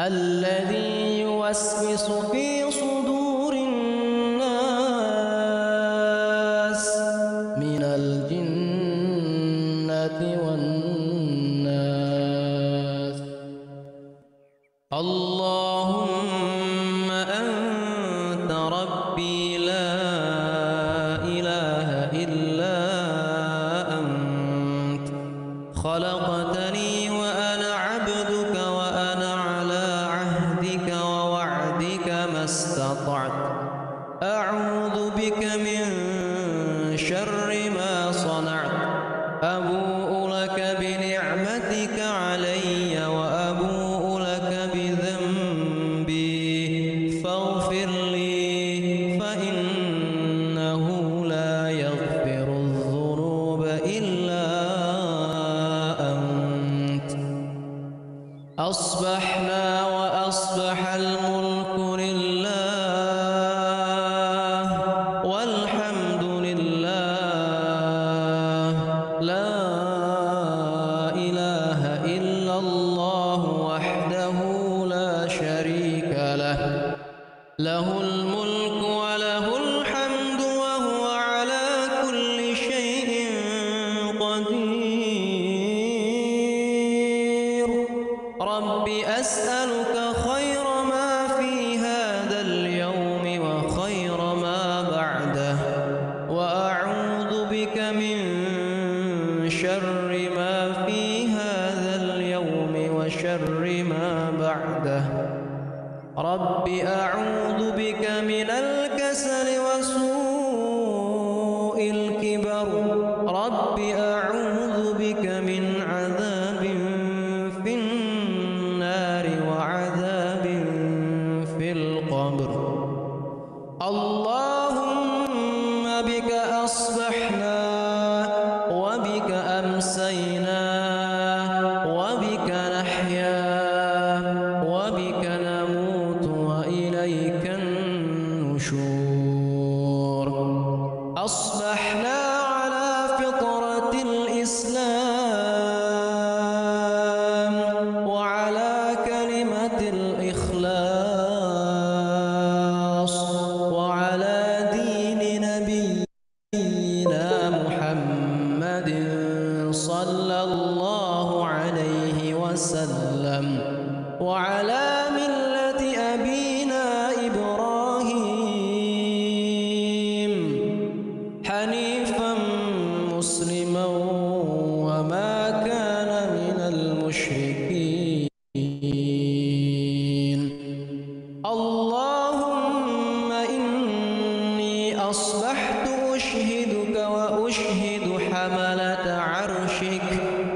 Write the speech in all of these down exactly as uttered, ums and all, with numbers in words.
الذي يوسوس في صدور الناس من الجنة والناس. اللهم أنت ربي لا إله إلا أنت، خلقتني وأنا عبدك وأنا على عهدك ووعدك ما استطعت، أعوذ بك من شر ما صنعت، أبوء لك بنعمتك علي وأبوء لك بذنبي فاغفر لي فإنه لا يغفر الذنوب إلا أنت. أصبحنا وأصبح الملك لله والحمد لله، لا إله إلا الله وحده لا شريك له، له الملك وله الحمد وهو على كل شيء قدير. رب أسألك خير ما في هذا اليوم وخير ما بعده، وأعوذ بك من شر ما في هذا اليوم وشر ما بعده. رب أعوذ بك من الكسل وسوء الكبر، رب أعوذ بك من عذاب في النار وعذاب في القبر. اللهم بك أصبحنا وبك أمسينا وبك نحيا وبك نموت وإليك النشور. أصبحنا على فطرة الإسلام وعلى كلمة الإخلاص وعلى دين نبينا محمد صلى الله عليه وسلم، وعلى ملة أبينا إبراهيم حنيفا مسلما وما كان من المشركين. اللهم إني أصبحت أشهدك وأشهد حملة عرشك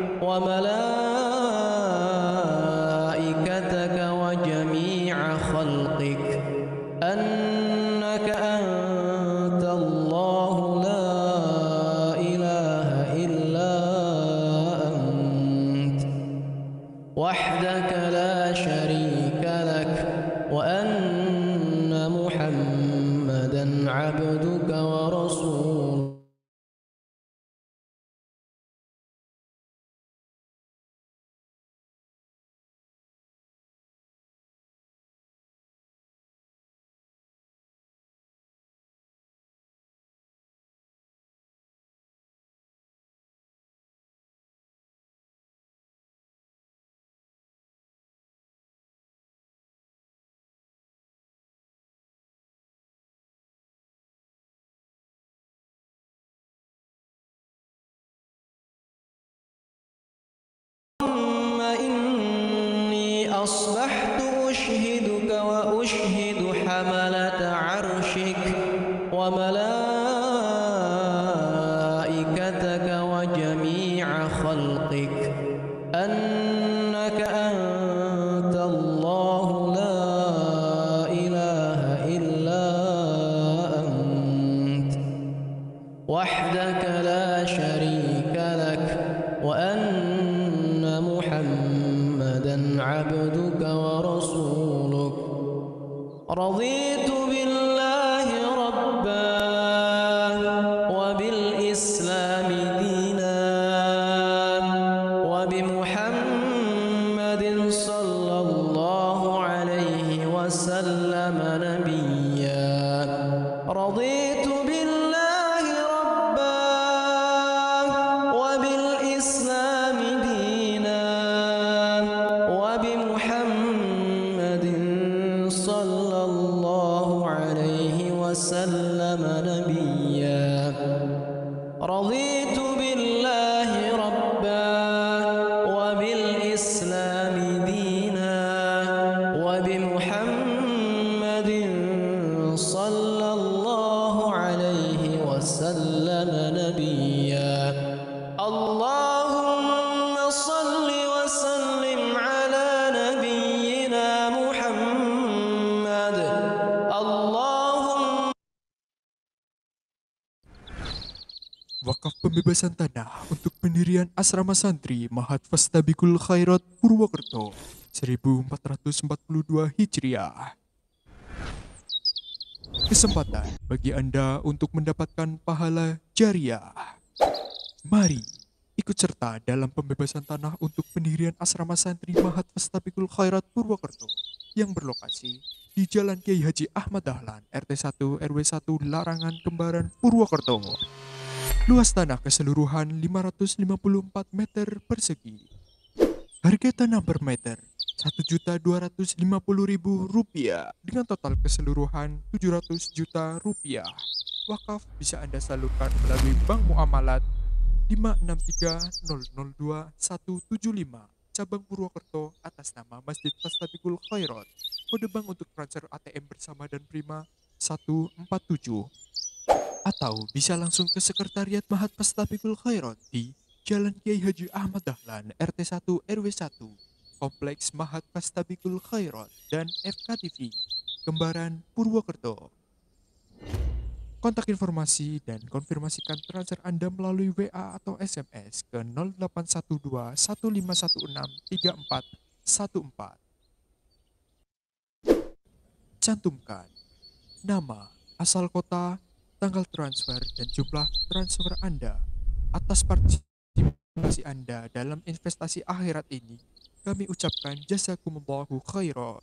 وملائكتك وجميع خلقك أنك أنت الله لا إله إلا أنت وحدك لا شريك لك، وأن محمدا عبدك ورسولك. أصبحت أشهدك وأشهد حملة عرشك وملائكتك وجميع خلقك أنك أنت الله لا إله إلا أنت وحدك لا شريك لك، وأن محمدا عبدك ورسولك. رضيت بالله ربا وبالإسلام دينا وبمحمد صلى الله وبالإسلام دينا وبمحمد صلى الله عليه وسلم نبيا اللهم صل وسلم على نبينا محمد اللهم. Wakaf pembebasan tanah untuk pendirian asrama santri Mahat Fastabikul Khairat Purwokerto seribu empat ratus empat puluh dua Hijriah. Kesempatan bagi Anda untuk mendapatkan pahala jariah. Mari ikut serta dalam pembebasan tanah untuk pendirian asrama santri Mahat Fastabikul Khairat Purwokerto yang berlokasi di Jalan Kiai Haji Ahmad Dahlan, R T satu R W satu Larangan Kembaran, Purwokerto. Luas tanah keseluruhan lima ratus lima puluh empat meter persegi. Harga tanah per meter satu juta dua ratus lima puluh ribu rupiah dengan total keseluruhan tujuh ratus juta rupiah. Wakaf bisa Anda salurkan melalui Bank Muamalat lima enam tiga nol nol dua satu tujuh lima cabang Purwokerto atas nama Masjid Fastabikul Khairat. Kode bank untuk transfer A T M bersama dan prima satu empat tujuh. Atau bisa langsung ke Sekretariat Mahat Fastabikul Khairat di Jalan Kiai Haji Ahmad Dahlan, R T satu R W satu, Kompleks Mahat Fastabikul Khairat dan F K T V, Kembaran, Purwokerto. Kontak informasi dan konfirmasikan transfer Anda melalui W A atau S M S ke nol delapan satu dua satu lima satu enam tiga empat satu empat. Cantumkan nama, asal kota, tanggal transfer, dan jumlah transfer Anda. Atas partisipasi Anda dalam investasi akhirat ini, kami ucapkan jazakumullahu khairan.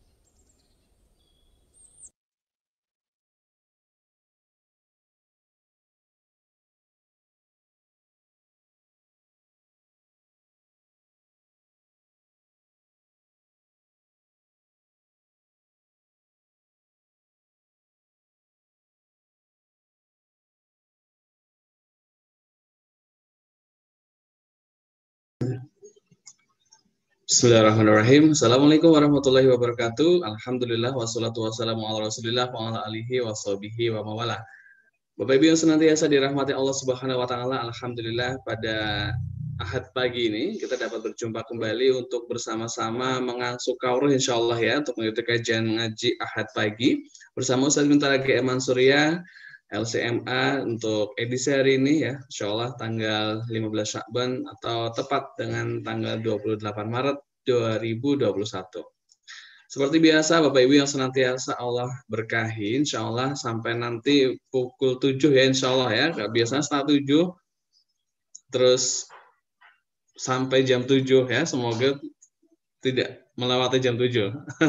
Bismillahirrahmanirrahim. Assalamualaikum warahmatullahi wabarakatuh. Alhamdulillah wassalatu wassalamu ala Rasulillah wa ala alihi wa sahbihi wa mawala. Bapak Ibu yang senantiasa dirahmati Allah Subhanahu wa taala, alhamdulillah pada Ahad pagi ini kita dapat berjumpa kembali untuk bersama-sama mengasuh kaurah insyaallah ya untuk mengikuti kajian ngaji Ahad pagi bersama Ustaz Bintara G M Mansurya L C M A untuk edisi hari ini ya, insyaallah tanggal lima belas Syakban atau tepat dengan tanggal dua puluh delapan Maret dua ribu dua puluh satu. Seperti biasa Bapak Ibu yang senantiasa Allah berkahi, insyaallah sampai nanti pukul tujuh ya insyaallah ya, biasanya setengah tujuh terus sampai jam tujuh ya, semoga tidak melewati jam tujuh.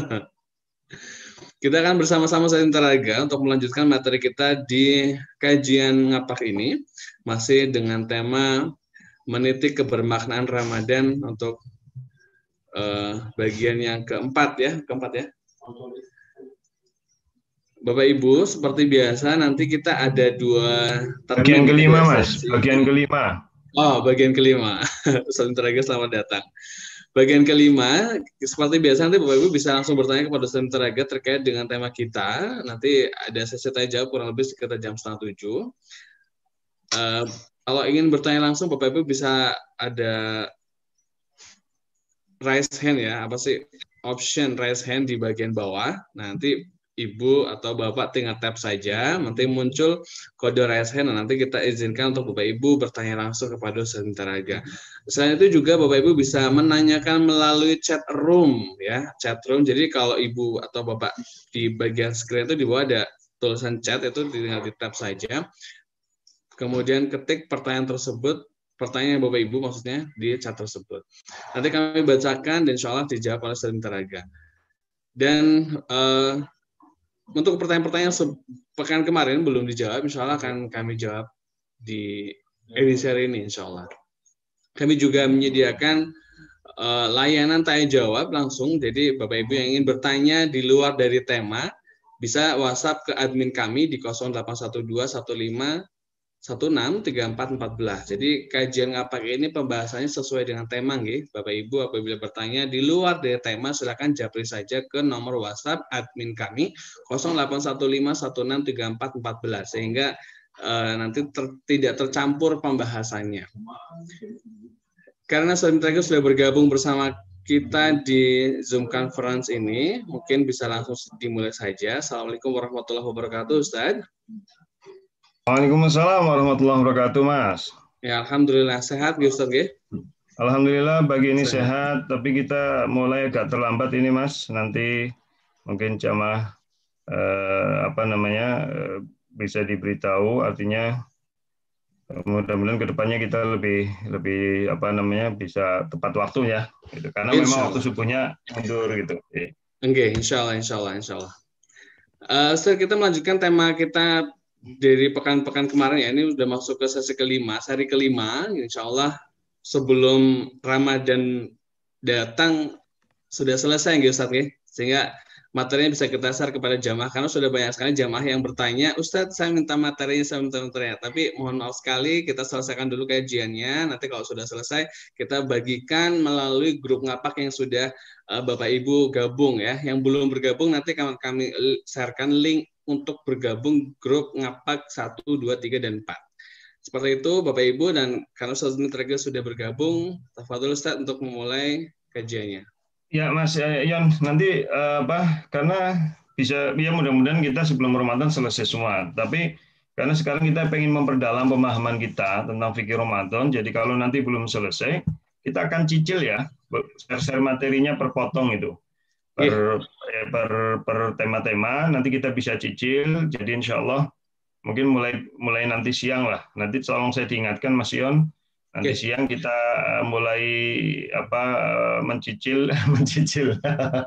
Kita akan bersama-sama saling teraga untuk melanjutkan materi kita di kajian ngapak ini, masih dengan tema meniti kebermaknaan Ramadan untuk uh, bagian yang keempat ya, keempat ya. Bapak Ibu, seperti biasa nanti kita ada dua bagian kelima Mas, bagian kelima. Oh, bagian kelima. Saling teraga, selamat datang. Bagian kelima, seperti biasa nanti Bapak Ibu bisa langsung bertanya kepada Ustaz Teraga terkait dengan tema kita. Nanti ada sesi tanya jawab kurang lebih sekitar jam setengah tujuh. Uh, kalau ingin bertanya langsung Bapak Ibu bisa ada raise hand ya, apa sih option raise hand di bagian bawah. Nanti Ibu atau Bapak tinggal tap saja, nanti muncul kode raise hand, nanti kita izinkan untuk Bapak Ibu bertanya langsung kepada Ustaz Teraga. Selain itu juga Bapak Ibu bisa menanyakan melalui chat room ya, chat room. Jadi kalau Ibu atau Bapak di bagian screen itu di bawah ada tulisan chat, itu tinggal di tap saja. Kemudian ketik pertanyaan tersebut, pertanyaan Bapak Ibu maksudnya di chat tersebut. Nanti kami bacakan dan insya Allah dijawab oleh Ustaz Teraga. Dan uh, untuk pertanyaan-pertanyaan pekan kemarin belum dijawab, insya Allah akan kami jawab di edisi hari ini, insya Allah. Kami juga menyediakan uh, layanan tanya jawab langsung, jadi Bapak Ibu yang ingin bertanya di luar dari tema, bisa WhatsApp ke admin kami di nol delapan satu dua satu lima satu enam tiga empat empat belas. Jadi kajian ngapak ini pembahasannya sesuai dengan tema nggih. Bapak Ibu apabila bertanya di luar dari tema silakan japri saja ke nomor WhatsApp admin kami nol delapan satu lima satu enam tiga empat empat belas sehingga eh, nanti ter, tidak tercampur pembahasannya. Karena sebentar sudah bergabung bersama kita di Zoom conference ini, mungkin bisa langsung dimulai saja. Assalamualaikum warahmatullahi wabarakatuh, Ustaz. Waalaikumsalam warahmatullahi wabarakatuh, Mas. Ya, alhamdulillah sehat, Ustaz ya. Alhamdulillah pagi ini Sehat. sehat, tapi kita mulai agak terlambat ini, Mas. Nanti mungkin jamaah eh, apa namanya eh, bisa diberitahu, artinya eh, mudah-mudahan kedepannya kita lebih lebih apa namanya bisa tepat waktu ya, gitu. Karena Insya memang Allah. waktu subuhnya mundur gitu. Oke, insya Allah, insya Allah, insya Allah. Uh, Ustaz, kita melanjutkan tema kita dari pekan-pekan kemarin ya. Ini sudah masuk ke sesi kelima, seri kelima. Insya Allah sebelum Ramadan datang sudah selesai ya Ustaz ya. Sehingga materinya bisa kita share kepada jamaah karena sudah banyak sekali jamaah yang bertanya, Ustadz saya minta materinya, saya minta materinya. Tapi mohon maaf sekali kita selesaikan dulu kajiannya. Nanti kalau sudah selesai kita bagikan melalui grup ngapak yang sudah uh, Bapak Ibu gabung ya. Yang belum bergabung nanti kami, kami sharekan link untuk bergabung grup ngapak satu, dua, tiga, dan empat. Seperti itu Bapak Ibu, dan karena Ustadz Mitrega sudah bergabung, tafadhol Ustadz untuk memulai kajiannya. Ya Mas Yon, nanti uh, apa karena bisa ya mudah-mudahan kita sebelum Ramadan selesai semua. Tapi karena sekarang kita ingin memperdalam pemahaman kita tentang fikih Ramadan, jadi kalau nanti belum selesai, kita akan cicil ya, share materinya per potong itu. Per, yeah. per, per tema-tema, nanti kita bisa cicil, jadi insya Allah mungkin mulai mulai nanti siang lah. Nanti tolong saya diingatkan Mas Yon, nanti okay. siang kita mulai apa mencicil mencicil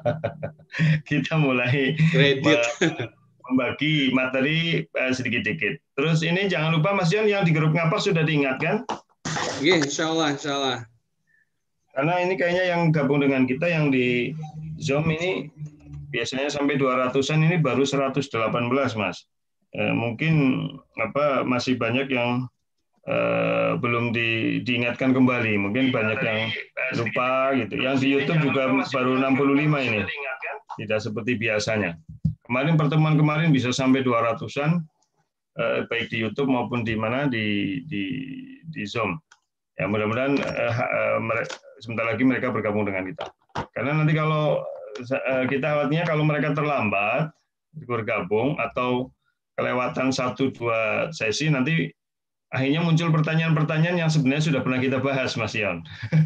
kita mulai Kredit. membagi materi sedikit-sedikit. Terus ini jangan lupa Mas Yon yang di grup ngapak sudah diingatkan? Iya, yeah, insya Allah, insya Allah. Karena ini kayaknya yang gabung dengan kita yang di Zoom ini biasanya sampai dua ratusan, ini baru seratus delapan belas Mas. Eh, mungkin apa masih banyak yang Uh, belum di, diingatkan kembali, mungkin banyak yang lupa gitu. Yang di YouTube juga baru enam puluh lima ini, tidak seperti biasanya. Kemarin pertemuan kemarin bisa sampai dua ratusan, uh, baik di YouTube maupun di mana di di, di Zoom. Ya mudah-mudahan uh, uh, mere- sebentar lagi mereka bergabung dengan kita. Karena nanti kalau uh, kita khawatirnya kalau mereka terlambat bergabung atau kelewatan satu dua sesi nanti akhirnya muncul pertanyaan-pertanyaan yang sebenarnya sudah pernah kita bahas, Mas Yon.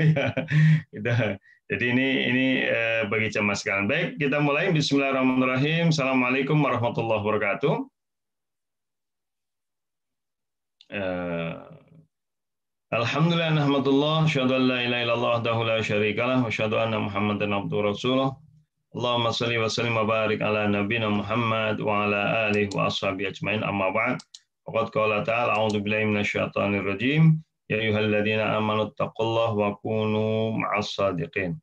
Jadi ini ini eh, bagi jamaah sekalian. Baik, kita mulai. Bismillahirrahmanirrahim. Assalamualaikum warahmatullahi wabarakatuh. Eh, Alhamdulillah, nahmadullah, syahadu an la ilaha illallah wahdahu la syarikalah, wa syahadu anna Muhammadan abduhu rasuluh. Allahumma shalli wa sallim wa barik ala nabiyina Muhammad wa ala alihi wa ashabihi ajmain, amma ba'd. Waqad qala ta'ala a'udzu billahi minasyaitonir rajim ya ayyuhalladzina amanu taqullaha wa kunu ma'as shadiqin.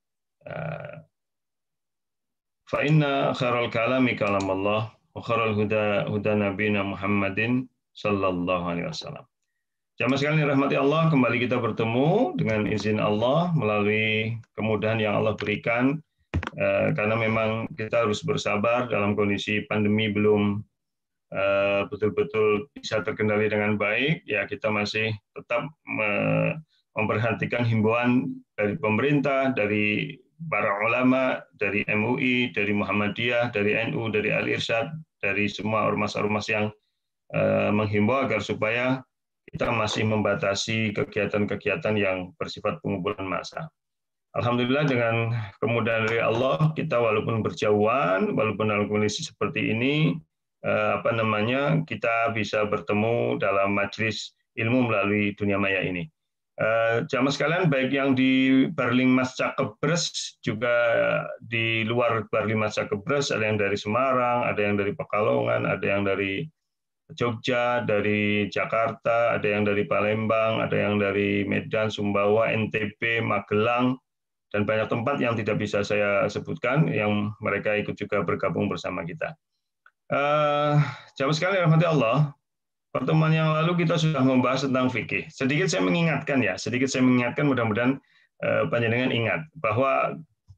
Fa inna khairal kalami kalamullah wa khairal huda huda nabiyina Muhammadin sallallahu alaihi wasallam. Jamaah sekalian rahmati Allah, kembali kita bertemu dengan izin Allah melalui kemudahan yang Allah berikan, karena memang kita harus bersabar dalam kondisi pandemi belum betul-betul bisa terkendali dengan baik, ya kita masih tetap memperhatikan himbauan dari pemerintah, dari para ulama, dari M U I, dari Muhammadiyah, dari N U, dari Al-Irsyad, dari semua ormas-ormas yang menghimbau agar supaya kita masih membatasi kegiatan-kegiatan yang bersifat pengumpulan massa. Alhamdulillah dengan kemudahan dari Allah, kita walaupun berjauhan, walaupun dalam kondisi seperti ini, apa namanya kita bisa bertemu dalam majelis ilmu melalui dunia maya ini. Jamaah sekalian, baik yang di Barling Mas Cakebres juga di luar Barling Mas Cakebres, ada yang dari Semarang, ada yang dari Pekalongan, ada yang dari Jogja, dari Jakarta, ada yang dari Palembang, ada yang dari Medan, Sumbawa, N T B, Magelang, dan banyak tempat yang tidak bisa saya sebutkan yang mereka ikut juga bergabung bersama kita. Uh, jamaah sekalian rahmati Allah, pertemuan yang lalu kita sudah membahas tentang fikih. Sedikit saya mengingatkan ya, sedikit saya mengingatkan mudah-mudahan eh, panjenengan ingat bahwa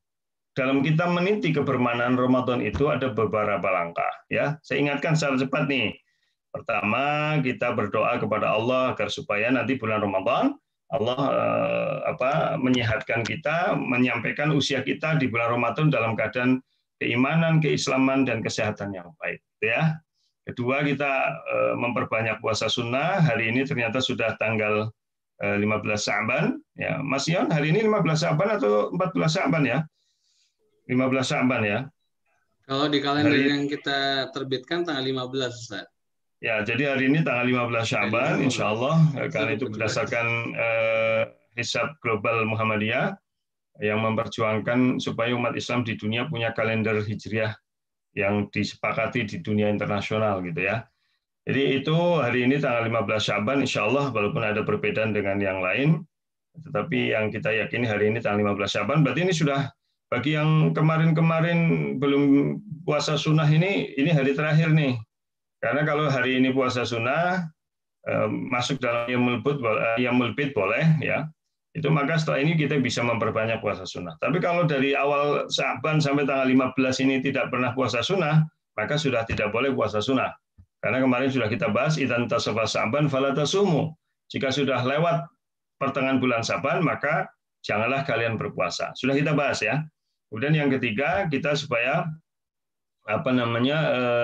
dalam kita meniti kebermanaan Ramadan itu ada beberapa langkah ya. Saya ingatkan secara cepat nih. Pertama, kita berdoa kepada Allah agar supaya nanti bulan Ramadan Allah eh, apa menyehatkan kita, menyampaikan usia kita di bulan Ramadan dalam keadaan keimanan, keislaman dan kesehatan yang baik ya. Kedua, kita eh, memperbanyak puasa sunnah. Hari ini ternyata sudah tanggal eh, lima belas Sya'ban ya. Mas Yon, hari ini lima belas Sya'ban atau empat belas Sya'ban ya? lima belas Sya'ban ya. Kalau di kalender Hari- yang kita terbitkan tanggal lima belas, Ustaz. Ya, jadi hari ini tanggal lima belas Sya'ban, insya Allah, karena itu berdasarkan eh, hisab global Muhammadiyah yang memperjuangkan supaya umat Islam di dunia punya kalender hijriah yang disepakati di dunia internasional gitu ya. Jadi itu hari ini tanggal lima belas Sya'ban, insya Allah, walaupun ada perbedaan dengan yang lain, tetapi yang kita yakini hari ini tanggal lima belas Sya'ban, berarti ini sudah bagi yang kemarin-kemarin belum puasa sunnah ini, ini hari terakhir nih. Karena kalau hari ini puasa sunnah, eh, masuk dalam yang mulbit, yang mulbit boleh, ya. Itu maka setelah ini kita bisa memperbanyak puasa sunnah. Tapi kalau dari awal Sya'ban sampai tanggal lima belas ini tidak pernah puasa sunnah, maka sudah tidak boleh puasa sunnah. Karena kemarin sudah kita bahas, idzan tasafa Sya'ban fala tasumu. Jika sudah lewat pertengahan bulan Sya'ban, maka janganlah kalian berpuasa. Sudah kita bahas ya. Kemudian yang ketiga, kita supaya apa namanya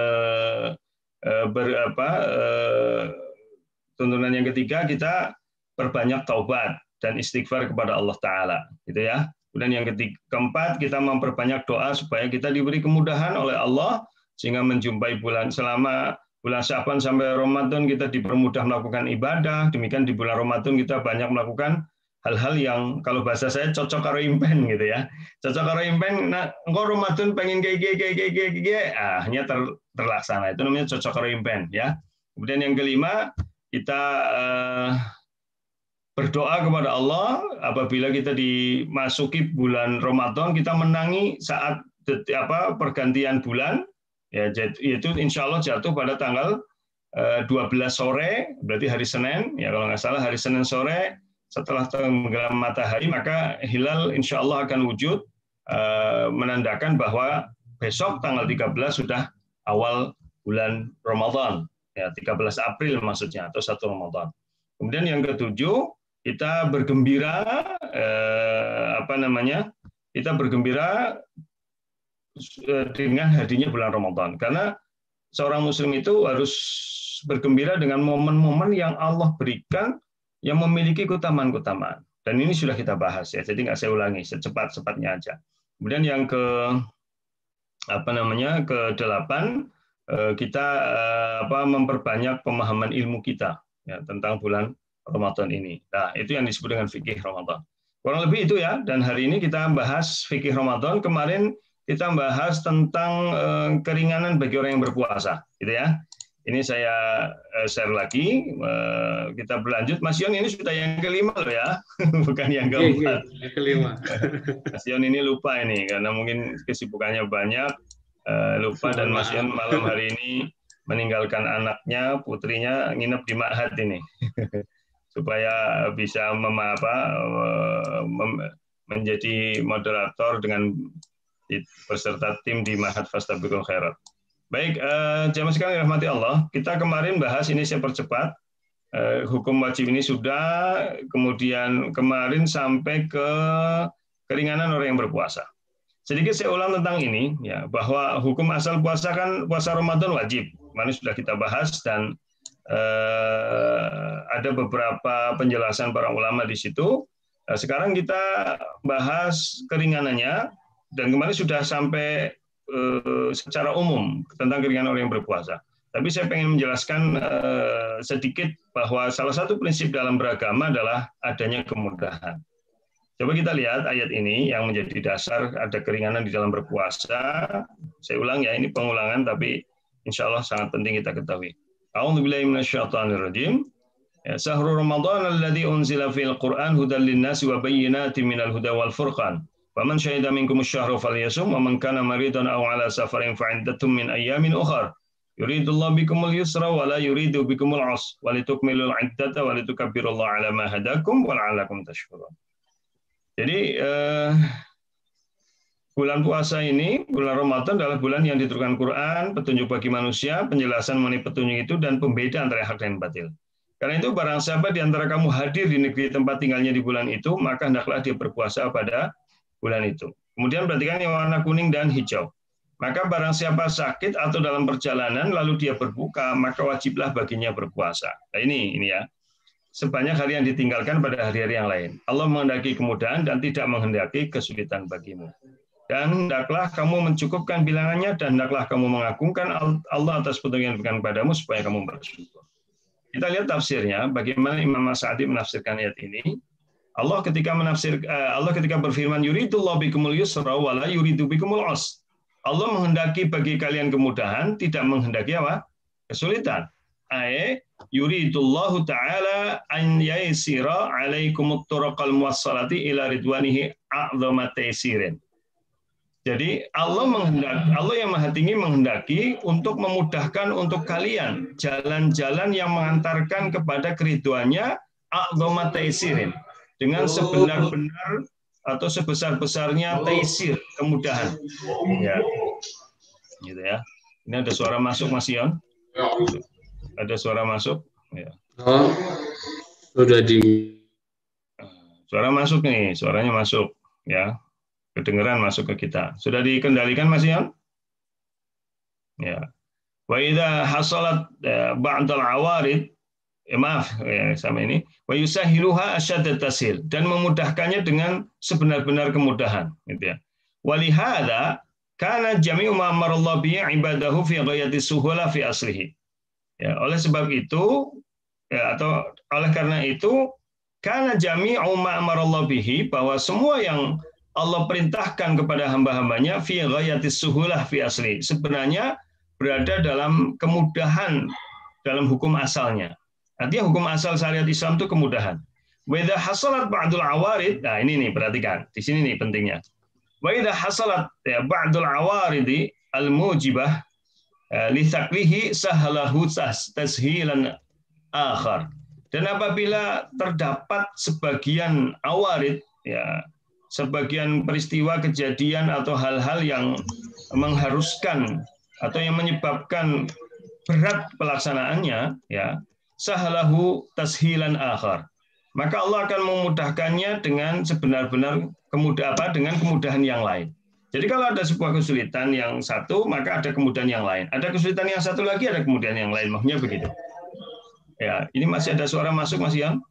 eh, eh, ber, apa, eh, tuntunan yang ketiga kita perbanyak taubat dan istighfar kepada Allah Taala, gitu ya. Kemudian yang ketiga, keempat kita memperbanyak doa supaya kita diberi kemudahan oleh Allah sehingga menjumpai bulan selama bulan Sya'ban sampai Ramadan kita dipermudah melakukan ibadah. Demikian di bulan Ramadan kita banyak melakukan hal-hal yang kalau bahasa saya cocok karo impen gitu ya. Cocok karo impen, nah engkau Ramadan pengen kayak kayak kayak kayak kayak kayak, ah, hanya ter, terlaksana. Itu namanya cocok karo impen ya. Kemudian yang kelima, kita eh, berdoa kepada Allah apabila kita dimasuki bulan Ramadan, kita menangi saat apa pergantian bulan ya, yaitu insya Allah jatuh pada tanggal eh, dua belas sore, berarti hari Senin ya, kalau nggak salah hari Senin sore. Setelah tenggelam matahari, maka hilal insya Allah akan wujud, menandakan bahwa besok tanggal tiga belas sudah awal bulan Ramadan, ya tiga belas April maksudnya, atau satu Ramadan. Kemudian yang ketujuh, kita bergembira, eh, apa namanya, kita bergembira dengan hadirnya bulan Ramadan. Karena seorang Muslim itu harus bergembira dengan momen-momen yang Allah berikan yang memiliki keutamaan-keutamaan. Dan ini sudah kita bahas ya, jadi nggak saya ulangi, secepat-cepatnya aja. Kemudian yang ke apa namanya ke delapan, kita apa memperbanyak pemahaman ilmu kita ya tentang bulan Ramadan ini. Nah itu yang disebut dengan fikih Ramadan. Kurang lebih itu ya. Dan hari ini kita bahas fikih Ramadan. Kemarin kita bahas tentang keringanan bagi orang yang berpuasa, gitu ya. Ini saya share lagi, kita berlanjut. Mas Yon ini sudah yang kelima loh ya, bukan yang keempat. Yang kelima. Mas Yon ini lupa ini, karena mungkin kesibukannya banyak, lupa, dan Mas Yon malam hari ini meninggalkan anaknya, putrinya, nginep di Ma'had ini. Supaya bisa mem, apa, mem, menjadi moderator dengan beserta tim di Ma'had Fastabiqul Khairat. Baik, eh, jamaah sekalian rahmati Allah, kita kemarin bahas ini saya percepat, eh, hukum wajib ini sudah, kemudian kemarin sampai ke keringanan orang yang berpuasa. Sedikit saya ulang tentang ini, ya, bahwa hukum asal puasa kan puasa Ramadan wajib, kemarin sudah kita bahas, dan eh, ada beberapa penjelasan para ulama di situ. Nah, sekarang kita bahas keringanannya, dan kemarin sudah sampai secara umum tentang keringanan orang yang berpuasa. Tapi saya ingin menjelaskan uh, sedikit bahwa salah satu prinsip dalam beragama adalah adanya kemudahan. Coba kita lihat ayat ini yang menjadi dasar ada keringanan di dalam berpuasa. Saya ulang ya, ini pengulangan tapi insya Allah sangat penting kita ketahui. A'udzubillahi minasyaitonirrajim. Ya, Syahrul Ramadan alladzi unzila fil Qur'an hudan lin-nasi wa bayyinatin minal huda wal furqan. Faman syahida minkum asy-syahra falyasum wa man kana maridan aw ala safarin fa 'iddatun min ayyamin ukhra Yuridullahu bikumul yusra wa la yuridu bikumul usra wa litukmilul iddata wa litukabbirullaha ala ma hadakum wa la'allakum tashkurun. Jadi eh, bulan puasa ini, bulan Ramadan adalah bulan yang diturunkan Quran, petunjuk bagi manusia, penjelasan mengenai petunjuk itu dan pembeda antara hak dan batil. Karena itu barang siapa di antara kamu hadir di negeri tempat tinggalnya di bulan itu, maka hendaklah dia berpuasa pada bulan itu. Kemudian perhatikan yang warna kuning dan hijau. Maka barang siapa sakit atau dalam perjalanan lalu dia berbuka, maka wajiblah baginya berpuasa. Nah ini, ini ya. Sebanyak hari yang ditinggalkan pada hari-hari yang lain. Allah menghendaki kemudahan dan tidak menghendaki kesulitan bagimu. Dan hendaklah kamu mencukupkan bilangannya dan hendaklah kamu mengagungkan Allah atas petunjuk yang diberikan kepadamu supaya kamu bersyukur. Kita lihat tafsirnya, bagaimana Imam As-Sa'di menafsirkan ayat ini. Allah ketika menafsir Allah ketika berfirman yuridullahu bikumul yusra wa la yuridu bikumul usra. Allah menghendaki bagi kalian kemudahan, tidak menghendaki apa? Kesulitan. Ay yuridullahu ta'ala an yaysira 'alaikumut turuqal muwassalati ila ridwanihi a'dhama taysirin. Jadi Allah menghendaki, Allah yang Maha Tinggi menghendaki untuk memudahkan untuk kalian jalan-jalan yang mengantarkan kepada keriduannya a'dhama taysirin, dengan sebenar-benar atau sebesar-besarnya taisir, kemudahan. Ya. Gitu ya. Ini ada suara masuk Mas Ion? Ada suara masuk? Ya. Oh, sudah di Suara masuk nih, suaranya masuk ya. Kedengeran masuk ke kita. Sudah dikendalikan Mas Ion? Ya. Wa idza hasalat ba'dal awarid, eh, maaf ya, sama ini, wa yusahiluha asyaddat tashil, dan memudahkannya dengan sebenar-benar kemudahan, gitu ya. Walihada kana jami'u ma amarallahu bi ibadahu fi ghayati suhula fi aslihi. Ya, oleh sebab itu ya, atau oleh karena itu kana jami'u ma amarallahu bihi, bahwa semua yang Allah perintahkan kepada hamba-hambanya fi ghayati suhulah fi asli, sebenarnya berada dalam kemudahan dalam hukum asalnya. Artinya hukum asal syariat Islam itu kemudahan. Wa idza hasalat ba'dul awarid, nah ini nih perhatikan, di sini nih pentingnya. Wa idza hasalat ya, ba'dul awaridi al-mujibah li thaqlihi sahalahu tashilan akhar. Dan apabila terdapat sebagian awarid, ya, sebagian peristiwa, kejadian atau hal-hal yang mengharuskan atau yang menyebabkan berat pelaksanaannya, ya, sahalahu tashilan akhar, maka Allah akan memudahkannya dengan sebenar-benar kemudah apa dengan kemudahan yang lain. Jadi kalau ada sebuah kesulitan yang satu, maka ada kemudahan yang lain. Ada kesulitan yang satu lagi, ada kemudahan yang lain. Maksudnya begitu. Ya, ini masih ada suara masuk Mas Ian?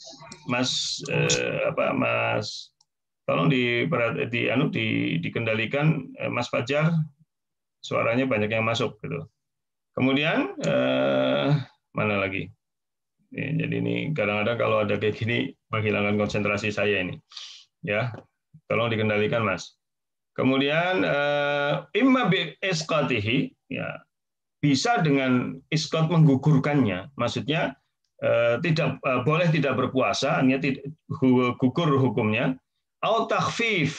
Mas eh, apa Mas? Tolong di di anu di dikendalikan eh, Mas Fajar. Suaranya banyak yang masuk gitu. Kemudian eh, mana lagi? Jadi ini kadang-kadang kalau ada kayak gini menghilangkan konsentrasi saya ini, ya, tolong dikendalikan Mas. Kemudian imma bi isqatihi, ya, bisa dengan isqat menggugurkannya, maksudnya eh, tidak eh, boleh tidak berpuasa, hanya gugur hukumnya, au takhfif,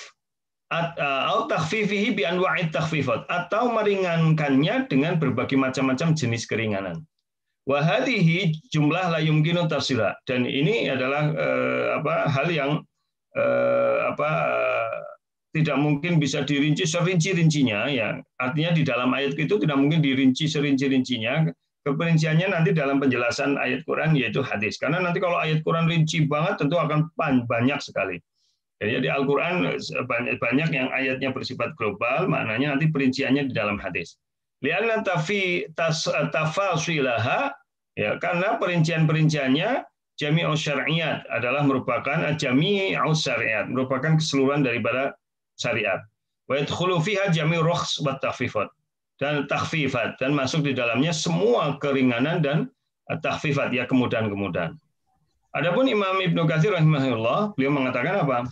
au takhfifihi bi anwa'it takhfifat, atau meringankannya dengan berbagai macam-macam jenis keringanan. Wahadihi jumlah la yumkinu tafsila, dan ini adalah eh, apa hal yang eh, apa eh, tidak mungkin bisa dirinci serinci-rincinya, ya, artinya di dalam ayat itu tidak mungkin dirinci serinci-rincinya. Keperinciannya nanti dalam penjelasan ayat Quran, yaitu hadis, karena nanti kalau ayat Quran rinci banget tentu akan banyak sekali. Jadi Al-Quran banyak yang ayatnya bersifat global, maknanya nanti perinciannya di dalam hadis. Lianna tafi tafasilaha, ya, karena perincian-perinciannya jami'us syar'iyat adalah merupakan jami'us syar'iyat, merupakan keseluruhan daripada syariat. Wa yadkhulu fiha jami'ur rukhs wa takhfifat, dan takhfifat, dan masuk di dalamnya semua keringanan dan takhfifat, ya, kemudahan-kemudahan. Adapun Imam Ibnu Katsir rahimahullah, beliau mengatakan apa?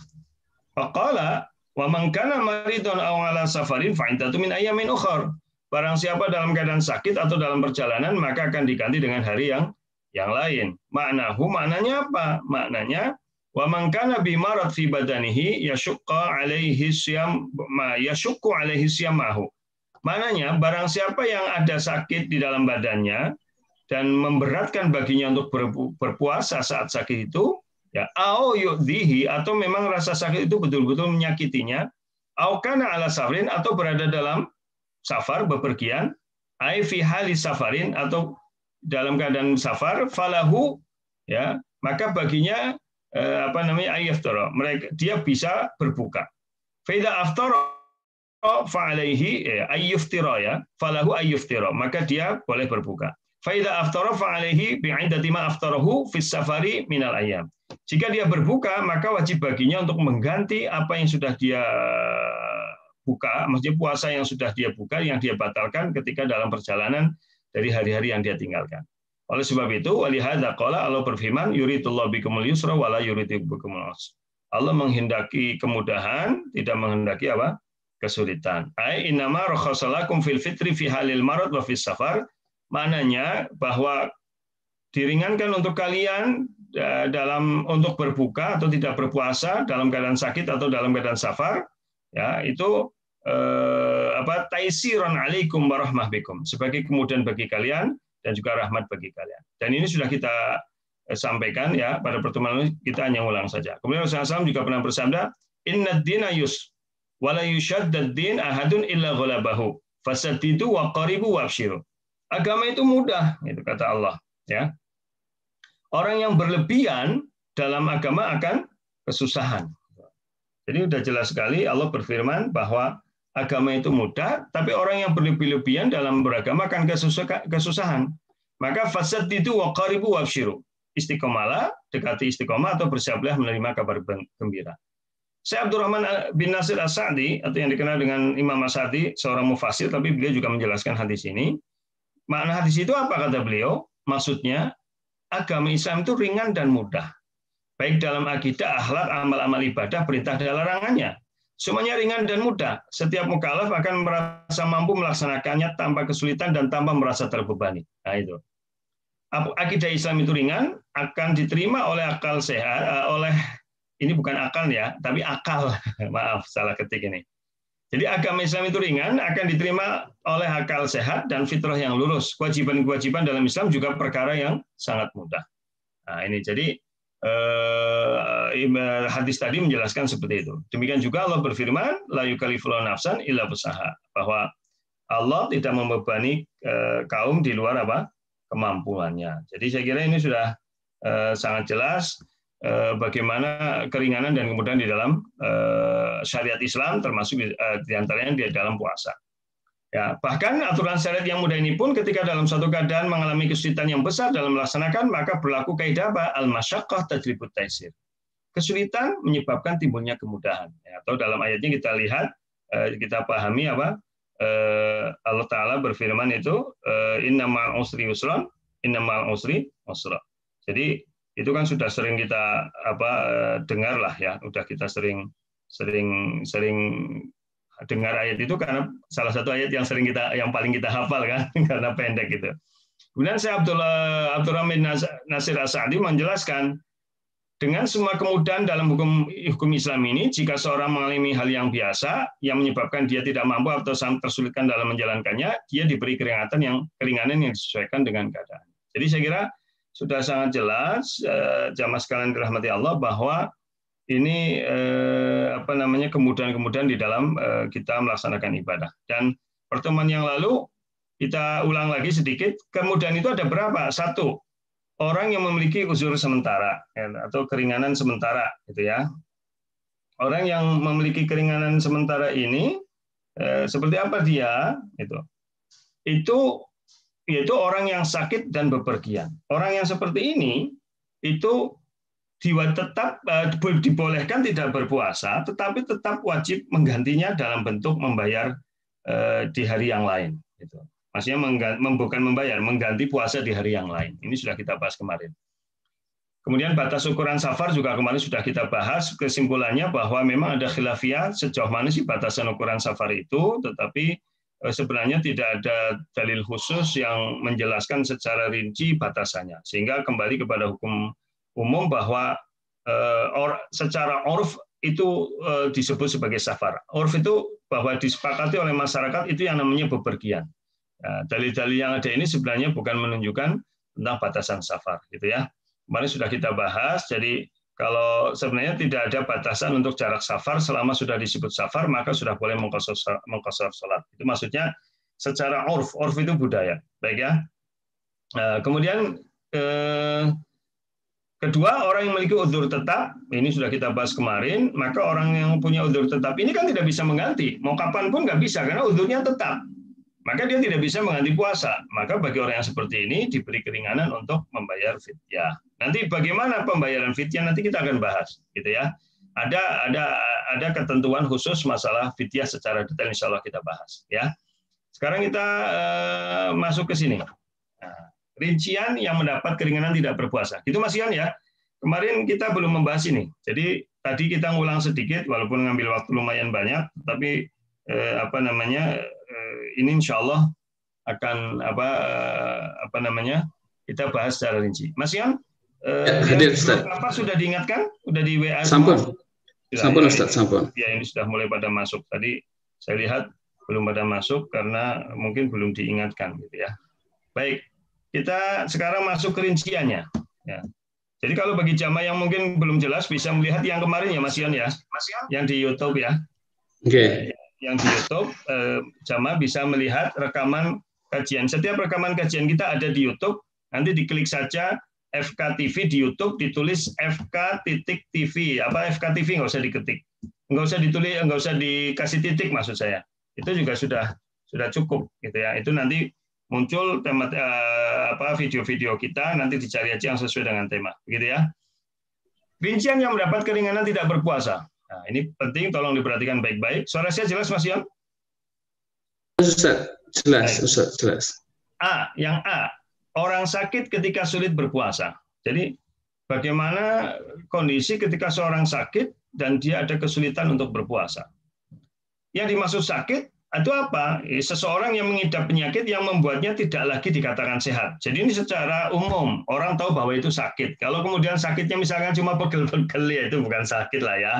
Faqala wa man kana maridun aw ala safarin fa iddatu min ayyamin ukhra. Barang siapa dalam keadaan sakit atau dalam perjalanan, maka akan diganti dengan hari yang yang lain. Maknahu, maknanya apa? Maknanya wa man kana bi marad fi badanihi yashqa alaihi siyam ma yashqu alaihi siyamahu. Mananya barang siapa yang ada sakit di dalam badannya dan memberatkan baginya untuk berpuasa saat sakit itu, ya, au yu'dhihi, atau memang rasa sakit itu betul-betul menyakitinya, au kana ala safarin, atau berada dalam safar, bepergian, ai fi hali safarin, atau dalam keadaan safar, falahu, ya, maka baginya eh, apa namanya ayyaftara, mereka dia bisa berbuka. Fa idza aftara fa alaihi ayyuftira, ya, falahu ayyuftira, maka dia boleh berbuka. Fa idza aftara fa alaihi bi'iddati ma aftarahu fis safari minal ayyam. Jika dia berbuka, maka wajib baginya untuk mengganti apa yang sudah dia buka, maksudnya puasa yang sudah dia buka, yang dia batalkan ketika dalam perjalanan dari hari-hari yang dia tinggalkan. Oleh sebab itu, walihadza qala, Allah berfirman, yuridullahu bikumul yusra wala yuridu bikumul usra. Allah menghendaki kemudahan, tidak menghendaki apa? Kesulitan. Ai innama rakhasalakum fil fitri fi halil marad wa fis safar. Maknanya bahwa diringankan untuk kalian dalam untuk berbuka atau tidak berpuasa dalam keadaan sakit atau dalam keadaan safar, ya, itu eh, apa taisiran alaikum warahmah bikum, sebagai kemudahan bagi kalian dan juga rahmat bagi kalian. Dan ini sudah kita sampaikan, ya, pada pertemuan ini, kita hanya ulang saja. Kemudian Rasulullah shallallahu alaihi wasallam juga pernah bersabda, inna dina yus wala yushaddad din ahadun illa ghalabahu fasaddidu wa qaribu wabshiru. Agama itu mudah, itu kata Allah, ya. Orang yang berlebihan dalam agama akan kesusahan. Jadi sudah jelas sekali Allah berfirman bahwa agama itu mudah, tapi orang yang berlebih-lebihan dalam beragama akan kesusahan. Maka fasaddidu wa qaribu wabshiru. Istiqomalah, dekati istiqomah atau bersiaplah menerima kabar gembira. Syekh Abdurrahman bin Nasir As-Sa'di, atau yang dikenal dengan Imam As-Sa'di, seorang mufasir, tapi beliau juga menjelaskan hadis ini. Makna hadis itu apa, kata beliau? Maksudnya, agama Islam itu ringan dan mudah. Baik dalam akidah, akhlak, amal-amal ibadah, perintah dan larangannya. Semuanya ringan dan mudah. Setiap mukallaf akan merasa mampu melaksanakannya tanpa kesulitan dan tanpa merasa terbebani. Nah, itu. Akidah Islam itu ringan, akan diterima oleh akal sehat, oleh ini bukan akal, ya, tapi akal. Maaf, salah ketik ini. Jadi agama Islam itu ringan, akan diterima oleh akal sehat dan fitrah yang lurus. Kewajiban-kewajiban dalam Islam juga perkara yang sangat mudah. Nah, ini jadi eh, hadis tadi menjelaskan seperti itu. Demikian juga Allah berfirman, la yukallifullahu nafsan illa wus'aha, bahwa Allah tidak membebani eh, kaum di luar apa? Kemampuannya. Jadi saya kira ini sudah eh, sangat jelas bagaimana keringanan dan kemudahan di dalam syariat Islam, termasuk di antaranya di dalam puasa. Ya, bahkan aturan syariat yang mudah ini pun ketika dalam suatu keadaan mengalami kesulitan yang besar dalam melaksanakan, maka berlaku kaidah apa? Al-masyaqqah tajlibut taisir. Kesulitan menyebabkan timbulnya kemudahan. Ya, atau dalam ayatnya kita lihat, kita pahami apa? Allah Ta'ala berfirman itu, inna ma'al usri yusran, inna ma'al usri usra. Jadi itu kan sudah sering kita apa dengar lah, ya, udah kita sering sering sering dengar ayat itu karena salah satu ayat yang sering kita yang paling kita hafal kan karena pendek gitu. Kemudian saya Abdullah Abdurrahman Nasir As-Sa'di menjelaskan, dengan semua kemudahan dalam hukum hukum Islam ini, jika seorang mengalami hal yang biasa yang menyebabkan dia tidak mampu atau tersulitkan dalam menjalankannya, dia diberi keringanan yang keringanan yang disesuaikan dengan keadaan. Jadi saya kira sudah sangat jelas, eh, jamaah sekalian dirahmati Allah, bahwa ini eh, apa namanya kemudahan-kemudahan di dalam eh, kita melaksanakan ibadah. Dan pertemuan yang lalu kita ulang lagi sedikit, kemudahan itu ada berapa? Satu, orang yang memiliki uzur sementara, ya, atau keringanan sementara, gitu ya. Orang yang memiliki keringanan sementara ini eh, seperti apa dia? Itu, itu yaitu orang yang sakit dan bepergian. Orang yang seperti ini itu tetap dibolehkan tidak berpuasa, tetapi tetap wajib menggantinya dalam bentuk membayar di hari yang lain. Maksudnya bukan membayar, mengganti puasa di hari yang lain. Ini sudah kita bahas kemarin. Kemudian batas ukuran safar juga kemarin sudah kita bahas. Kesimpulannya bahwa memang ada khilafiyah sejauh mana sih batasan ukuran safar itu, tetapi sebenarnya tidak ada dalil khusus yang menjelaskan secara rinci batasannya. Sehingga kembali kepada hukum umum bahwa eh, or, secara urf itu eh, disebut sebagai safar. Urf itu bahwa disepakati oleh masyarakat itu yang namanya bepergian. Dalil-dalil yang ada ini sebenarnya bukan menunjukkan tentang batasan safar, gitu ya. Kemarin sudah kita bahas, jadi kalau sebenarnya tidak ada batasan untuk jarak safar selama sudah disebut safar, maka sudah boleh mengqashar mengqashar sholat. Itu maksudnya secara urf, urf itu budaya, baik ya. Nah, kemudian eh, kedua, orang yang memiliki udzur tetap, ini sudah kita bahas kemarin, maka orang yang punya udzur tetap ini kan tidak bisa mengganti, mau kapan pun nggak bisa karena udzurnya tetap. Maka dia tidak bisa mengganti puasa. Maka bagi orang yang seperti ini diberi keringanan untuk membayar fidyah. Nanti bagaimana pembayaran fidyah nanti kita akan bahas, gitu ya. Ada ada ada ketentuan khusus masalah fidyah secara detail, insya Allah kita bahas, ya. Sekarang kita uh, masuk ke sini. Nah, rincian yang mendapat keringanan tidak berpuasa. Itu Mas Ian ya. Kemarin kita belum membahas ini. Jadi tadi kita ngulang sedikit, walaupun ngambil waktu lumayan banyak, tapi eh, apa namanya? Ini insya Allah akan apa apa namanya kita bahas secara rinci. Mas Ian, ya, hadir Ustaz. Apa sudah diingatkan? Sudah di W A? Sampun. Sampun Ustaz, sampun. Ya, ini sudah mulai pada masuk. Tadi saya lihat belum pada masuk karena mungkin belum diingatkan, gitu ya. Baik, kita sekarang masuk ke rinciannya. Ya. Jadi kalau bagi jamaah yang mungkin belum jelas bisa melihat yang kemarin ya Mas Ian ya, Mas Ian, yang di YouTube ya. Oke. Okay. Yang di YouTube, eh, jamaah bisa melihat rekaman kajian. Setiap rekaman kajian kita ada di YouTube. Nanti diklik saja F K T V di YouTube, ditulis F K titik T V. Apa F K T V nggak usah diketik, nggak usah ditulis, nggak usah dikasih titik maksud saya. Itu juga sudah sudah cukup, gitu ya. Itu nanti muncul tema eh, apa video-video kita, nanti dicari aja yang sesuai dengan tema, begitu ya. Rincian yang mendapat keringanan tidak berpuasa. Nah, ini penting, tolong diperhatikan baik-baik. Suara saya jelas, Mas Ion? Ustaz, jelas, Ustaz, jelas. A, yang A, orang sakit ketika sulit berpuasa. Jadi, bagaimana kondisi ketika seorang sakit dan dia ada kesulitan untuk berpuasa? Yang dimaksud sakit itu apa? Seseorang yang mengidap penyakit yang membuatnya tidak lagi dikatakan sehat. Jadi ini secara umum, orang tahu bahwa itu sakit. Kalau kemudian sakitnya misalkan cuma pegel-pegel, ya itu bukan sakit lah ya.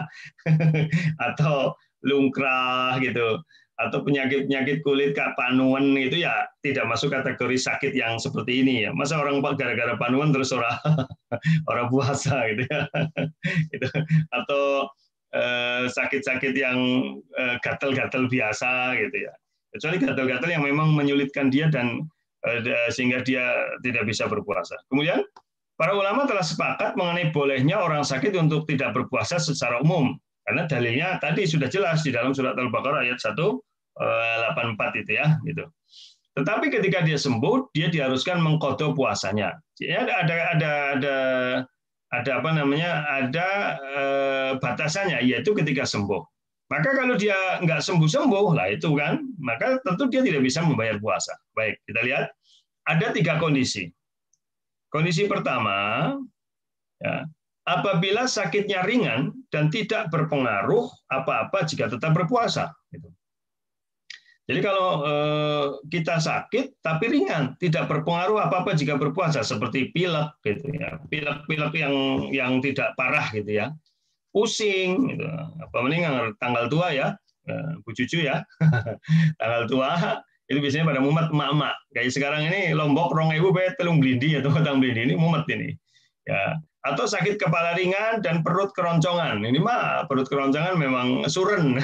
Atau lungkrah gitu. Atau penyakit-penyakit kulit kayak panuan itu ya tidak masuk kategori sakit yang seperti ini ya. Masa orang gara-gara panuan terus orang orang puasa gitu ya. Gitu. Atau sakit-sakit yang gatal-gatal biasa gitu ya. Kecuali gatal-gatal yang memang menyulitkan dia dan sehingga dia tidak bisa berpuasa. Kemudian para ulama telah sepakat mengenai bolehnya orang sakit untuk tidak berpuasa secara umum. Karena dalilnya tadi sudah jelas di dalam surat Al-Baqarah ayat seratus delapan puluh empat itu ya, gitu. Tetapi ketika dia sembuh, dia diharuskan mengqadha puasanya. Jadi ada ada ada ada ada apa namanya? Ada eh, batasannya, yaitu ketika sembuh. Maka kalau dia nggak sembuh-sembuh, lah itu kan, maka tentu dia tidak bisa membayar puasa. Baik, kita lihat ada tiga kondisi. Kondisi pertama, ya, apabila sakitnya ringan dan tidak berpengaruh apa-apa jika tetap berpuasa. Jadi kalau eh, kita sakit tapi ringan, tidak berpengaruh apa-apa jika berpuasa, seperti pilek, gitu ya, pilek-pilek yang yang tidak parah, gitu ya, pusing, gitu. Apa mending tanggal tua ya, Bu Cucu ya, tanggal tua itu biasanya pada mumet emak-emak. Kayak sekarang ini Lombok rong ewu bet telung blindi atau batang blindi ini mumet ini, ya. Atau sakit kepala ringan dan perut keroncongan. Ini mah perut keroncongan memang suren.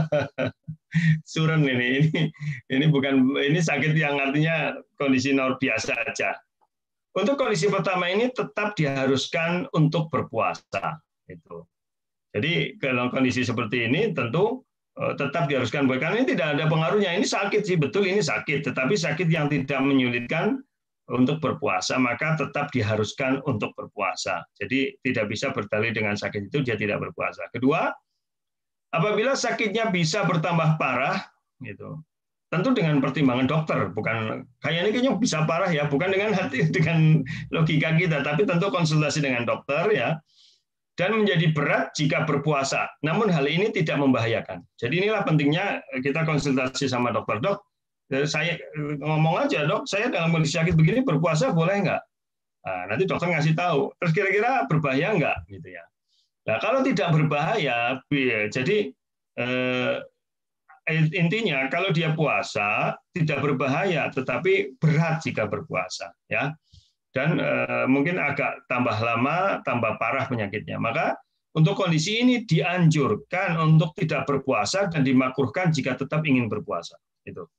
Suren ini, ini ini bukan ini sakit yang artinya kondisi luar biasa aja. Untuk kondisi pertama ini tetap diharuskan untuk berpuasa. Itu. Jadi kalau kondisi seperti ini tentu tetap diharuskan karena ini tidak ada pengaruhnya. Ini sakit sih, betul ini sakit, tetapi sakit yang tidak menyulitkan untuk berpuasa, maka tetap diharuskan untuk berpuasa. Jadi tidak bisa berdalil dengan sakit itu dia tidak berpuasa. Kedua, apabila sakitnya bisa bertambah parah, gitu, tentu dengan pertimbangan dokter, bukan kayak ini kayaknya bisa parah ya, bukan dengan hati, dengan logika kita, tapi tentu konsultasi dengan dokter ya. Dan menjadi berat jika berpuasa. Namun hal ini tidak membahayakan. Jadi inilah pentingnya kita konsultasi sama dokter. Dok, saya ngomong aja dok, saya dalam kondisi sakit begini berpuasa boleh nggak? Nah, nanti dokter ngasih tahu. Terus kira-kira berbahaya nggak? Gitu ya. Nah, kalau tidak berbahaya, jadi eh, intinya kalau dia puasa tidak berbahaya, tetapi berat jika berpuasa, ya. Dan eh, mungkin agak tambah lama, tambah parah penyakitnya. Maka untuk kondisi ini dianjurkan untuk tidak berpuasa dan dimakruhkan jika tetap ingin berpuasa. Itu.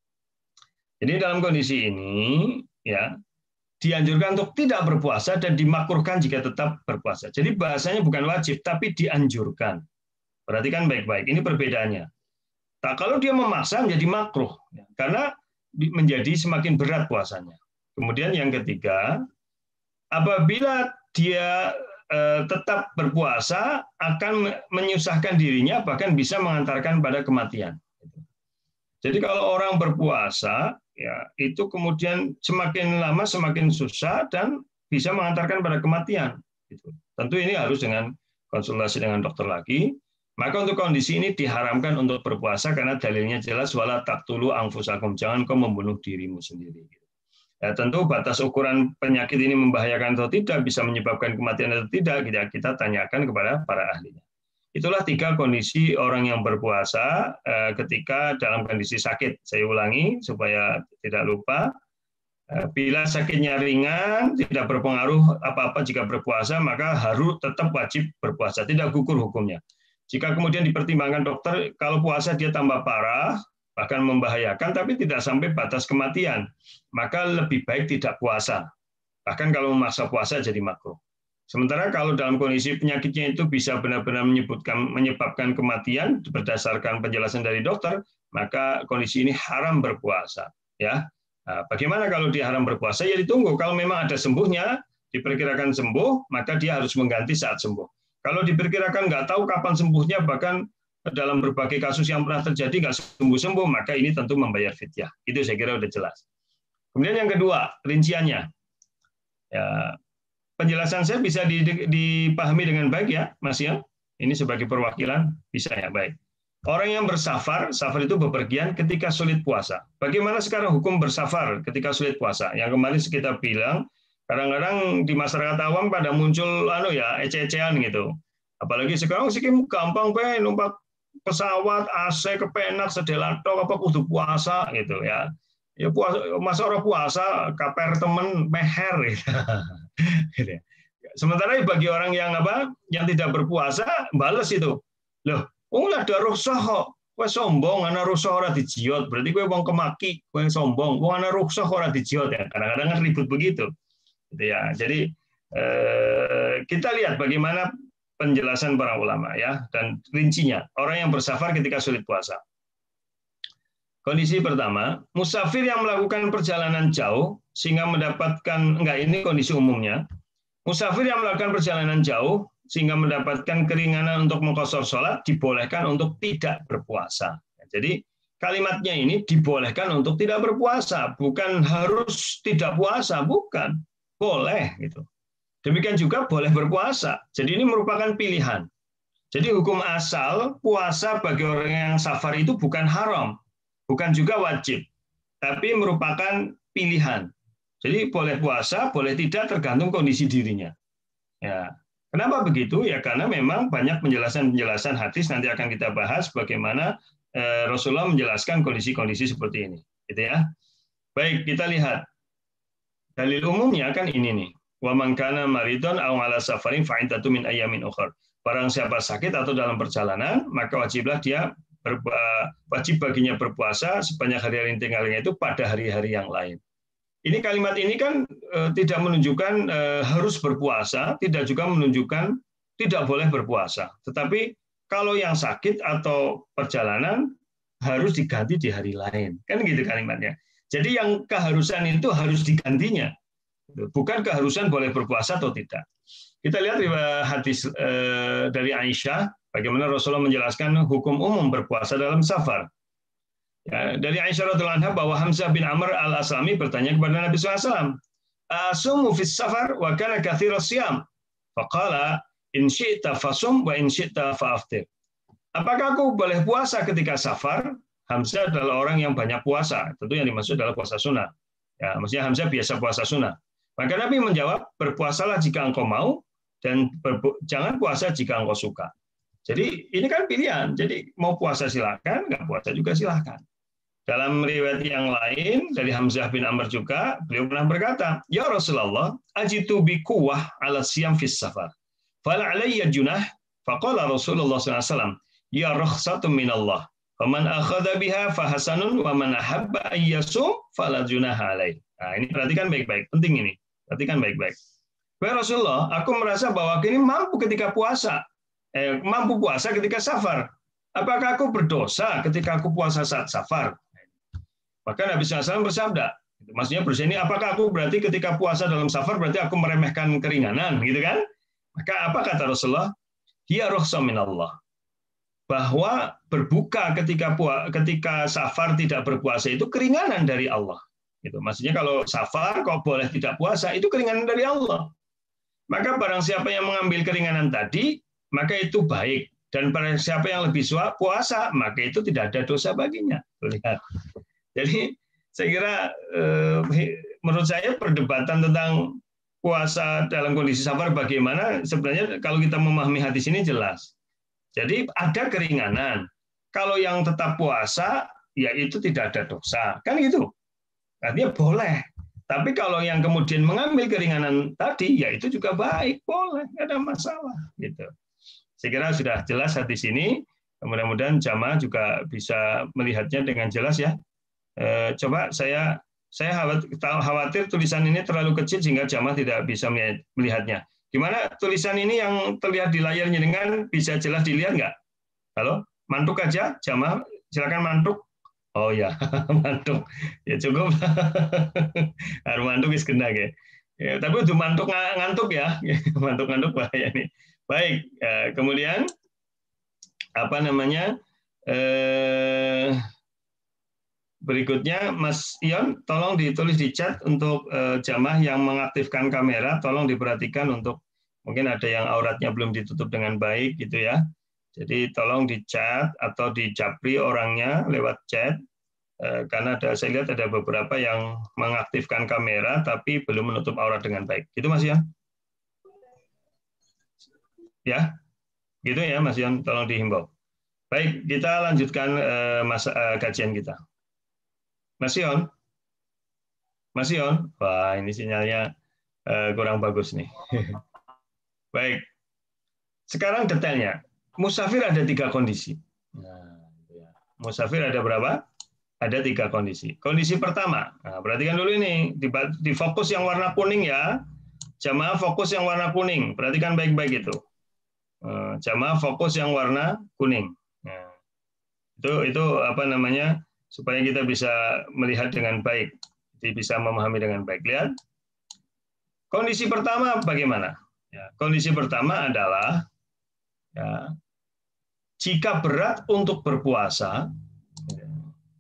Jadi dalam kondisi ini, ya, dianjurkan untuk tidak berpuasa dan dimakruhkan jika tetap berpuasa. Jadi bahasanya bukan wajib, tapi dianjurkan. Perhatikan baik-baik, ini perbedaannya. Nah, kalau dia memaksa menjadi makruh, karena menjadi semakin berat puasanya. Kemudian yang ketiga, apabila dia eh, tetap berpuasa, akan menyusahkan dirinya, bahkan bisa mengantarkan pada kematian. Jadi kalau orang berpuasa, ya itu kemudian semakin lama semakin susah dan bisa mengantarkan pada kematian. Tentu ini harus dengan konsultasi dengan dokter lagi. Maka untuk kondisi ini diharamkan untuk berpuasa karena dalilnya jelas wala taqtulu anfusakum, jangan kau membunuh dirimu sendiri. Ya, tentu batas ukuran penyakit ini membahayakan atau tidak, bisa menyebabkan kematian atau tidak, kita, kita tanyakan kepada para ahlinya. Itulah tiga kondisi orang yang berpuasa eh, ketika dalam kondisi sakit. Saya ulangi supaya tidak lupa. Eh, bila sakitnya ringan, tidak berpengaruh apa-apa jika berpuasa, maka harus tetap wajib berpuasa, tidak gugur hukumnya. Jika kemudian dipertimbangkan dokter, kalau puasa dia tambah parah, bahkan membahayakan, tapi tidak sampai batas kematian, maka lebih baik tidak puasa. Bahkan kalau memaksa puasa jadi makruh. Sementara kalau dalam kondisi penyakitnya itu bisa benar-benar menyebutkan menyebabkan kematian berdasarkan penjelasan dari dokter, maka kondisi ini haram berpuasa. Ya, nah, bagaimana kalau dia haram berpuasa? Ya ditunggu. Kalau memang ada sembuhnya, diperkirakan sembuh, maka dia harus mengganti saat sembuh. Kalau diperkirakan nggak tahu kapan sembuhnya, bahkan dalam berbagai kasus yang pernah terjadi nggak sembuh-sembuh, maka ini tentu membayar fidyah. Itu saya kira udah jelas. Kemudian yang kedua, rinciannya. Ya, penjelasan saya bisa dipahami dengan baik ya, Mas ya? Ini sebagai perwakilan, bisa ya, baik. Orang yang bersafar, safar itu bepergian ketika sulit puasa. Bagaimana sekarang hukum bersafar ketika sulit puasa? Yang kemarin kita bilang, kadang-kadang di masyarakat awam pada muncul anu ya, ece-ecean gitu. Apalagi sekarang sih gampang pe numpak pesawat A C kepenak sedelan tok apa kudu puasa gitu ya. Ya puasa, masa orang puasa kaper temen meher gitu. Sementara bagi orang yang apa yang tidak berpuasa bales itu. Loh, wong lah ada rukhsah kok. Kowe sombong ana rukhsah ora dijiot, berarti kowe wong kemaki, kowe sombong. Wong ana rukhsah ora dijiot ya. Kadang-kadang kan ribut begitu. Gitu ya. Jadi eh, kita lihat bagaimana penjelasan para ulama ya dan rincinya orang yang bersafar ketika sulit puasa. Kondisi pertama, musafir yang melakukan perjalanan jauh sehingga mendapatkan enggak ini kondisi umumnya. Musafir yang melakukan perjalanan jauh sehingga mendapatkan keringanan untuk mengqashar sholat dibolehkan untuk tidak berpuasa. Jadi kalimatnya ini dibolehkan untuk tidak berpuasa, bukan harus tidak puasa, bukan. Boleh gitu. Demikian juga boleh berpuasa. Jadi ini merupakan pilihan. Jadi hukum asal puasa bagi orang yang safar itu bukan haram, bukan juga wajib, tapi merupakan pilihan. Jadi boleh puasa, boleh tidak tergantung kondisi dirinya. Ya. Kenapa begitu? Ya karena memang banyak penjelasan-penjelasan hadis nanti akan kita bahas bagaimana eh, Rasulullah menjelaskan kondisi-kondisi seperti ini. Gitu ya. Baik, kita lihat. Dalil umumnya kan ini nih. Wa man kana maridun aw ala safarin fa iddatu min ayyamin ukhra. Barang siapa sakit atau dalam perjalanan, maka wajiblah dia ber, wajib baginya berpuasa sebanyak hari-hari yang tinggalnya itu pada hari-hari yang lain. Ini kalimat ini kan e, tidak menunjukkan e, harus berpuasa, tidak juga menunjukkan tidak boleh berpuasa. Tetapi kalau yang sakit atau perjalanan harus diganti di hari lain. Kan gitu kalimatnya. Jadi yang keharusan itu harus digantinya. Bukan keharusan boleh berpuasa atau tidak. Kita lihat hadis eh, dari Aisyah, bagaimana Rasulullah menjelaskan hukum umum berpuasa dalam safar. Ya, dari Aisyah radhiyallahu anha bahwa Hamzah bin Amr al-Aslami bertanya kepada Nabi shallallahu alaihi wasallam, "Asumu fis safar wa kana katsiras siyam?" Faqala, "In syi'ta fasum wa in syi'ta fa'aftir." Apakah aku boleh puasa ketika safar? Hamzah adalah orang yang banyak puasa. Tentu yang dimaksud adalah puasa sunnah. Ya, maksudnya Hamzah biasa puasa sunnah. Maka Nabi menjawab, berpuasalah jika engkau mau, dan jangan puasa jika engkau suka. Jadi ini kan pilihan. Jadi mau puasa silakan, nggak puasa juga silakan. Dalam riwayat yang lain dari Hamzah bin Amr juga, beliau pernah berkata, "Ya Rasulullah, ajitu bi quwwah 'ala siyam fis safar. Fala 'alayya junah?" Faqala Rasulullah sallallahu alaihi wasallam, "Ya rukhsatun minallah. Faman akhadha biha fahasanun wa man ahabba an yasum fala junaha 'alaihi." Nah, ini perhatikan baik-baik, penting ini. Perhatikan baik-baik. "Wahai Rasulullah, aku merasa bahwa aku ini mampu ketika puasa. Eh, mampu puasa ketika safar. Apakah aku berdosa ketika aku puasa saat safar?" Maka Nabi shallallahu alaihi wasallam bersabda, maksudnya bersabda ini, apakah aku berarti ketika puasa dalam safar berarti aku meremehkan keringanan, gitu kan? Maka apa kata Rasulullah? Hiya rukhsah minallah. Bahwa berbuka ketika ketika safar tidak berpuasa itu keringanan dari Allah. Gitu. Maksudnya kalau safar kok boleh tidak puasa itu keringanan dari Allah. Maka barang siapa yang mengambil keringanan tadi, maka itu baik. Dan barang siapa yang lebih suka puasa, maka itu tidak ada dosa baginya. Lihat. Jadi saya kira eh, menurut saya perdebatan tentang puasa dalam kondisi safar bagaimana sebenarnya kalau kita memahami hadis ini jelas. Jadi ada keringanan. Kalau yang tetap puasa, ya itu tidak ada dosa. Kan gitu. Artinya boleh. Tapi kalau yang kemudian mengambil keringanan tadi, ya itu juga baik. Boleh, nggak ada masalah. Gitu. Saya kira sudah jelas hadis ini. Mudah-mudahan jamaah juga bisa melihatnya dengan jelas ya. Coba saya saya khawatir tulisan ini terlalu kecil sehingga jamaah tidak bisa melihatnya. Gimana tulisan ini yang terlihat di layarnya dengan bisa jelas dilihat nggak? Halo, mantuk aja jamaah, silakan mantuk. Oh ya, mantuk. Ya cukup. Harus mantuk is kena ya. Ya, tapi untuk mantuk ngantuk ya, mantuk-ngantuk bahaya nih. Baik, kemudian apa namanya? Eh, Berikutnya, Mas Ion, tolong ditulis di chat untuk eh, jamaah yang mengaktifkan kamera, tolong diperhatikan untuk mungkin ada yang auratnya belum ditutup dengan baik gitu ya. Jadi tolong di chat atau di japri orangnya lewat chat, eh, karena ada, saya lihat ada beberapa yang mengaktifkan kamera tapi belum menutup aurat dengan baik. Gitu Mas Ion? Ya, gitu ya Mas Ion, tolong dihimbau. Baik, kita lanjutkan eh, masa, eh, kajian kita. Mas Ion, Mas Ion, wah ini sinyalnya uh, kurang bagus nih. Baik, sekarang detailnya. Musafir ada tiga kondisi. Nah, musafir ada berapa? Ada tiga kondisi. Kondisi pertama, nah, perhatikan dulu ini, di, di fokus yang warna kuning ya. Jamaah fokus yang warna kuning, perhatikan baik-baik itu. Uh, jamaah fokus yang warna kuning. Nah, itu itu apa namanya? Supaya kita bisa melihat dengan baik, bisa memahami dengan baik. Lihat, kondisi pertama bagaimana? Ya, kondisi pertama adalah ya, jika berat untuk berpuasa ya,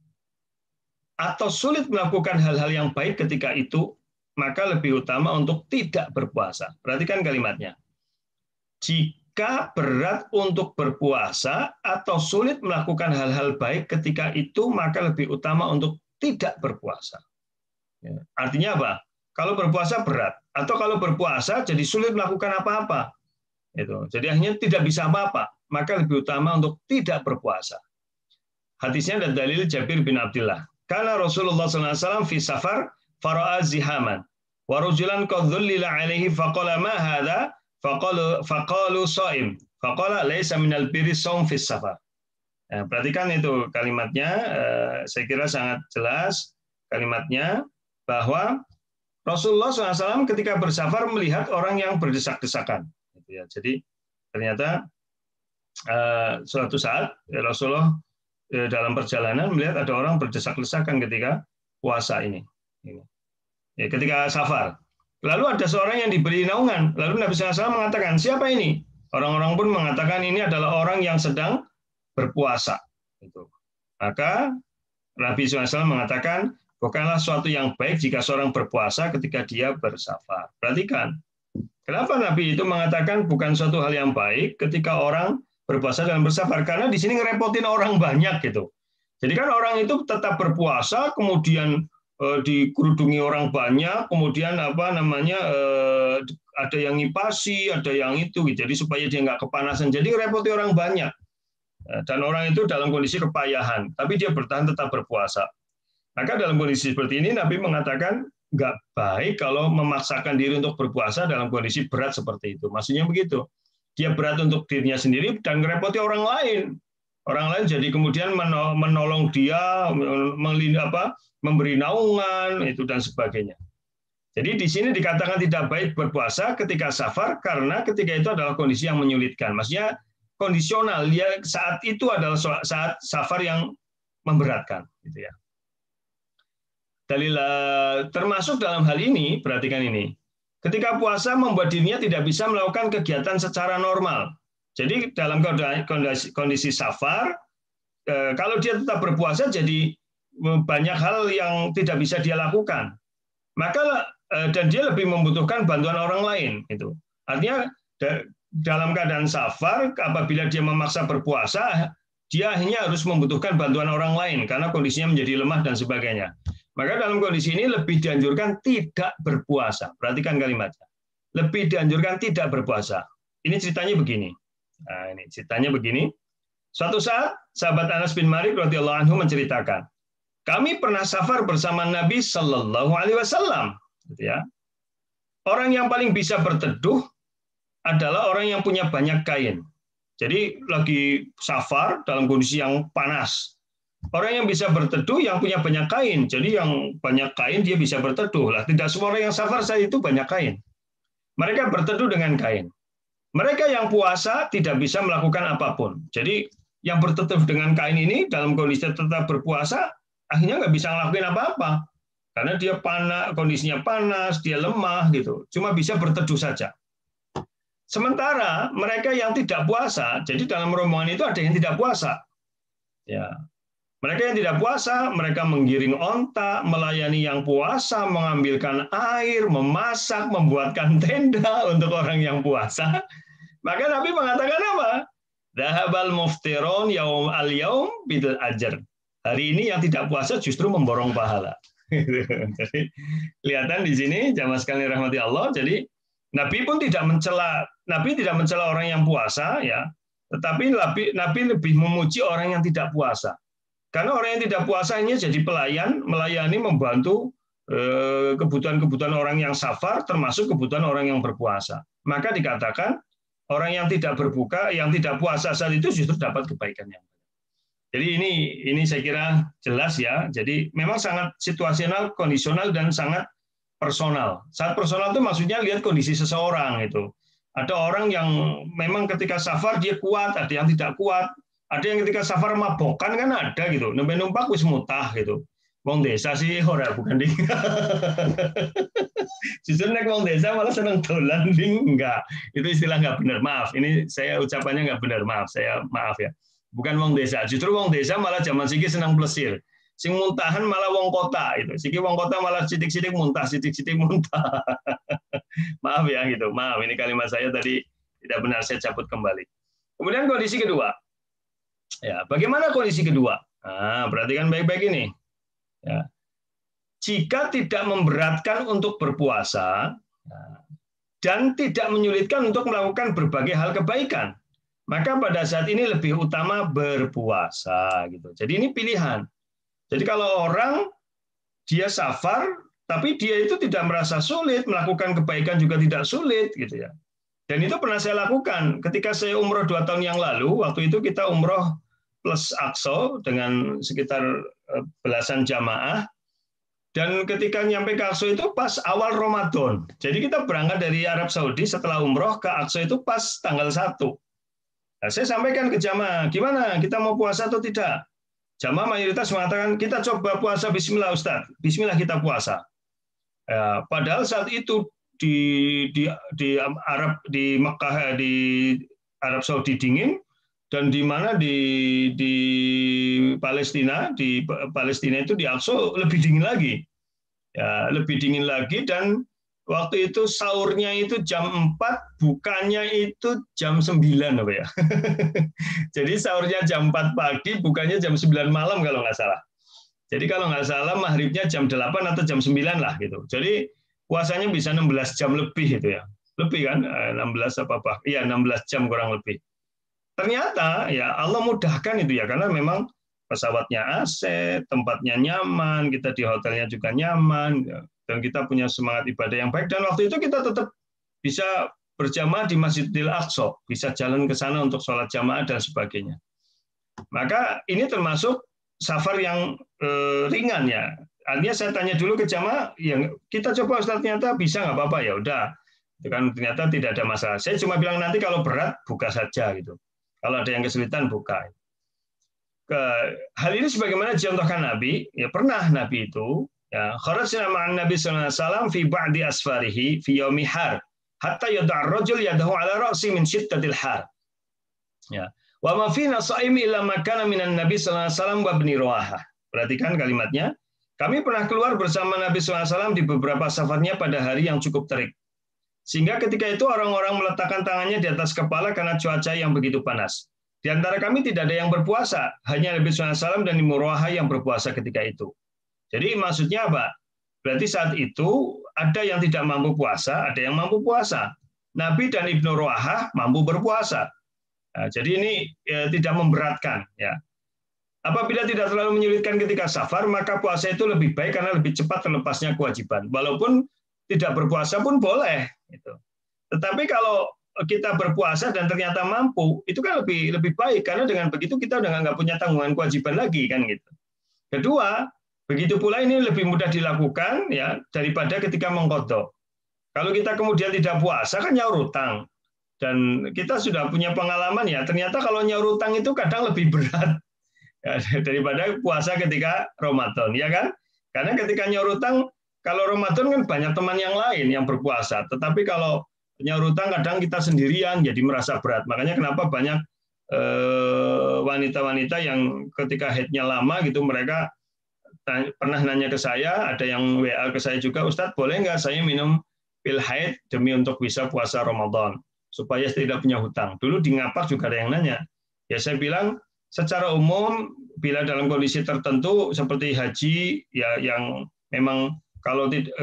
atau sulit melakukan hal-hal yang baik ketika itu, maka lebih utama untuk tidak berpuasa. Perhatikan kalimatnya. Jika Jika berat untuk berpuasa atau sulit melakukan hal-hal baik ketika itu, maka lebih utama untuk tidak berpuasa. Ya. Artinya apa? Kalau berpuasa berat, atau kalau berpuasa jadi sulit melakukan apa-apa. Itu. Jadi akhirnya tidak bisa apa-apa, maka lebih utama untuk tidak berpuasa. Hadisnya ada dalil Jabir bin Abdullah. Karena Rasulullah shallallahu alaihi wasallam fi safar fara'a zihaman. Wa rajulan qad dhullila alaihi faqala ma hadha? Faqalu faqalu shaim. Faqala laisa minal birri shaum fis safar. Nah, perhatikan itu kalimatnya, saya kira sangat jelas kalimatnya bahwa Rasulullah shallallahu alaihi wasallam ketika bersafar melihat orang yang berdesak-desakan. Jadi ternyata suatu saat Rasulullah dalam perjalanan melihat ada orang berdesak-desakan ketika puasa ini. Ya, ketika safar. Lalu ada seorang yang diberi naungan. Lalu Nabi shallallahu alaihi wasallam mengatakan, siapa ini? Orang-orang pun mengatakan ini adalah orang yang sedang berpuasa. Maka Nabi shallallahu alaihi wasallam mengatakan, bukanlah suatu yang baik jika seorang berpuasa ketika dia bersafar. Perhatikan, kenapa Nabi itu mengatakan bukan suatu hal yang baik ketika orang berpuasa dalam bersafar? Karena di sini ngerepotin orang banyak gitu. Jadi kan orang itu tetap berpuasa, kemudian eh, dikerudungi orang banyak, kemudian apa namanya eh, ada yang ngipasi, ada yang itu, jadi supaya dia nggak kepanasan. Jadi repoti orang banyak. Dan orang itu dalam kondisi kepayahan, tapi dia bertahan tetap berpuasa. Maka dalam kondisi seperti ini Nabi mengatakan nggak baik kalau memaksakan diri untuk berpuasa dalam kondisi berat seperti itu. Maksudnya begitu. Dia berat untuk dirinya sendiri dan merepoti orang lain. Orang lain jadi kemudian menolong dia, apa, memberi naungan itu dan sebagainya. Jadi di sini dikatakan tidak baik berpuasa ketika safar karena ketika itu adalah kondisi yang menyulitkan. Maksudnya kondisional, ya saat itu adalah saat safar yang memberatkan, gitu ya. Dalil termasuk dalam hal ini, perhatikan ini, ketika puasa membuat dirinya tidak bisa melakukan kegiatan secara normal. Jadi dalam kondisi, kondisi safar, kalau dia tetap berpuasa, jadi banyak hal yang tidak bisa dia lakukan. Maka dan dia lebih membutuhkan bantuan orang lain, itu. Artinya dalam keadaan safar, apabila dia memaksa berpuasa, dia hanya harus membutuhkan bantuan orang lain karena kondisinya menjadi lemah dan sebagainya. Maka dalam kondisi ini lebih dianjurkan tidak berpuasa. Perhatikan kalimatnya. Lebih dianjurkan tidak berpuasa. Ini ceritanya begini. Nah, ini ceritanya begini. Suatu saat, sahabat Anas bin Malik radhiyallahu anhu menceritakan, kami pernah safar bersama Nabi Shallallahu Alaihi Wasallam. Gitu ya. Orang yang paling bisa berteduh adalah orang yang punya banyak kain. Jadi lagi safar dalam kondisi yang panas. Orang yang bisa berteduh yang punya banyak kain. Jadi yang banyak kain dia bisa berteduh. Lah, tidak semua orang yang safar saat itu banyak kain. Mereka berteduh dengan kain. Mereka yang puasa tidak bisa melakukan apapun. Jadi yang berteduh dengan kain ini dalam kondisi tetap berpuasa akhirnya nggak bisa ngelakuin apa-apa. Karena dia panas, kondisinya panas, dia lemah gitu. Cuma bisa berteduh saja. Sementara mereka yang tidak puasa, jadi dalam rombongan itu ada yang tidak puasa. Ya. Mereka yang tidak puasa, mereka menggiring onta, melayani yang puasa, mengambilkan air, memasak, membuatkan tenda untuk orang yang puasa. Maka Nabi mengatakan apa? Dhahabal muftiron yaum al-yaum bidul ajr. Hari ini yang tidak puasa justru memborong pahala. Jadi kelihatan di sini jamaah sekalian rahmati Allah. Jadi Nabi pun tidak mencela, Nabi tidak mencela orang yang puasa, ya, tetapi Nabi, Nabi lebih memuji orang yang tidak puasa. Karena orang yang tidak puasa ini jadi pelayan, melayani, membantu kebutuhan-kebutuhan orang yang safar, termasuk kebutuhan orang yang berpuasa. Maka dikatakan orang yang tidak berbuka, yang tidak puasa saat itu justru dapat kebaikan yang banyak. Jadi ini, ini saya kira jelas ya. Jadi memang sangat situasional, kondisional dan sangat personal. Saat personal itu maksudnya lihat kondisi seseorang itu. Ada orang yang memang ketika safar dia kuat, ada yang tidak kuat. Ada yang ketika safar mabokan kan ada gitu. Nembe numpak wis mutah gitu. Wong desa sih ora bukan ding. Justru nek wong desa malah seneng dolan ding enggak. Itu istilah enggak benar. Maaf, ini saya ucapannya enggak benar. Maaf, saya maaf ya. Bukan wong desa. Justru wong desa malah zaman siki senang plesir. Sing muntahan malah wong kota itu. Siki wong kota malah sidik-sidik muntah, sidik-sidik muntah. Maaf ya gitu. Maaf ini kalimat saya tadi tidak benar, saya cabut kembali. Kemudian kondisi kedua. Ya, bagaimana kondisi kedua? Nah, perhatikan baik-baik ini. Ya. Jika tidak memberatkan untuk berpuasa dan tidak menyulitkan untuk melakukan berbagai hal kebaikan, maka pada saat ini lebih utama berpuasa gitu. Jadi ini pilihan. Jadi kalau orang dia safar, tapi dia itu tidak merasa sulit, melakukan kebaikan juga tidak sulit, gitu ya. Dan itu pernah saya lakukan ketika saya umroh dua tahun yang lalu. Waktu itu kita umroh plus Aqsa dengan sekitar belasan jamaah. Dan ketika nyampe ke Aqsa itu pas awal Ramadan. Jadi kita berangkat dari Arab Saudi setelah umroh ke Aqsa itu pas tanggal satu. Nah, saya sampaikan ke jamaah, gimana kita mau puasa atau tidak? Jamaah mayoritas mengatakan kita coba puasa Bismillah Ustaz, Bismillah kita puasa. Ya, padahal saat itu di di di Arab di Mekah di Arab Saudi dingin dan di mana di di Palestina di Palestina itu di Aqsa lebih dingin lagi. Ya, lebih dingin lagi dan waktu itu sahurnya itu jam empat, bukannya itu jam sembilan apa ya. Jadi sahurnya jam empat pagi, bukannya jam sembilan malam kalau nggak salah. Jadi kalau nggak salah maghribnya jam delapan atau jam sembilan lah gitu. Jadi puasanya bisa enam belas jam lebih itu ya. Lebih kan? enam belas apa apa? Iya, enam belas jam kurang lebih. Ternyata ya Allah mudahkan itu ya, karena memang pesawatnya A C, tempatnya nyaman, kita di hotelnya juga nyaman, dan kita punya semangat ibadah yang baik. Dan waktu itu kita tetap bisa berjamaah di Masjidil Aqsa, bisa jalan ke sana untuk sholat jamaah dan sebagainya. Maka ini termasuk safar yang eh, ringan ya. Artinya saya tanya dulu ke jamaah, yang kita coba Ustaz, ternyata bisa nggak apa-apa, ya udah. Itu kan ternyata tidak ada masalah. Saya cuma bilang nanti kalau berat buka saja gitu. Kalau ada yang kesulitan buka. Hal ini sebagaimana dicontohkan Nabi, ya pernah Nabi itu ya kharajna ma'an Nabi sallallahu alaihi wasallam fi ba'di asfarihi fi yaumi har hatta yad'a ar-rajul yadahu 'ala ra'si min shiddatil har. Ya. Wa ma fina sha'im illa ma kana minan Nabi sallallahu alaihi wasallam wa ibni Ruwahah. Perhatikan kalimatnya. Kami pernah keluar bersama Nabi sallallahu alaihi wasallam di beberapa safarnya pada hari yang cukup terik. Sehingga ketika itu orang-orang meletakkan tangannya di atas kepala karena cuaca yang begitu panas. Di antara kami tidak ada yang berpuasa, hanya Nabi sallallahu alaihi wasallam dan Ibnu Ruwahah yang berpuasa ketika itu. Jadi maksudnya apa? Berarti saat itu ada yang tidak mampu puasa, ada yang mampu puasa. Nabi dan Ibnu Ruwahah mampu berpuasa. Nah, jadi ini ya, tidak memberatkan. Ya. Apabila tidak terlalu menyulitkan ketika safar, maka puasa itu lebih baik karena lebih cepat terlepasnya kewajiban. Walaupun tidak berpuasa pun boleh. Gitu. Tetapi kalau kita berpuasa dan ternyata mampu, itu kan lebih lebih baik karena dengan begitu kita udah nggak punya tanggungan kewajiban lagi kan gitu. Kedua, begitu pula ini lebih mudah dilakukan ya daripada ketika mengqadha. Kalau kita kemudian tidak puasa kan nyaur utang. Dan kita sudah punya pengalaman ya, ternyata kalau nyaur utang itu kadang lebih berat ya, daripada puasa ketika Ramadan, ya kan? Karena ketika nyaur utang kalau Ramadan kan banyak teman yang lain yang berpuasa, tetapi kalau nyaur utang kadang kita sendirian jadi merasa berat. Makanya kenapa banyak wanita-wanita yang ketika haidnya lama gitu mereka pernah nanya ke saya, ada yang W A ke saya juga, Ustadz boleh nggak saya minum pil haid demi untuk bisa puasa Ramadan supaya tidak punya hutang. Dulu di Ngapak juga ada yang nanya. Ya saya bilang secara umum bila dalam kondisi tertentu seperti haji ya yang memang kalau tidak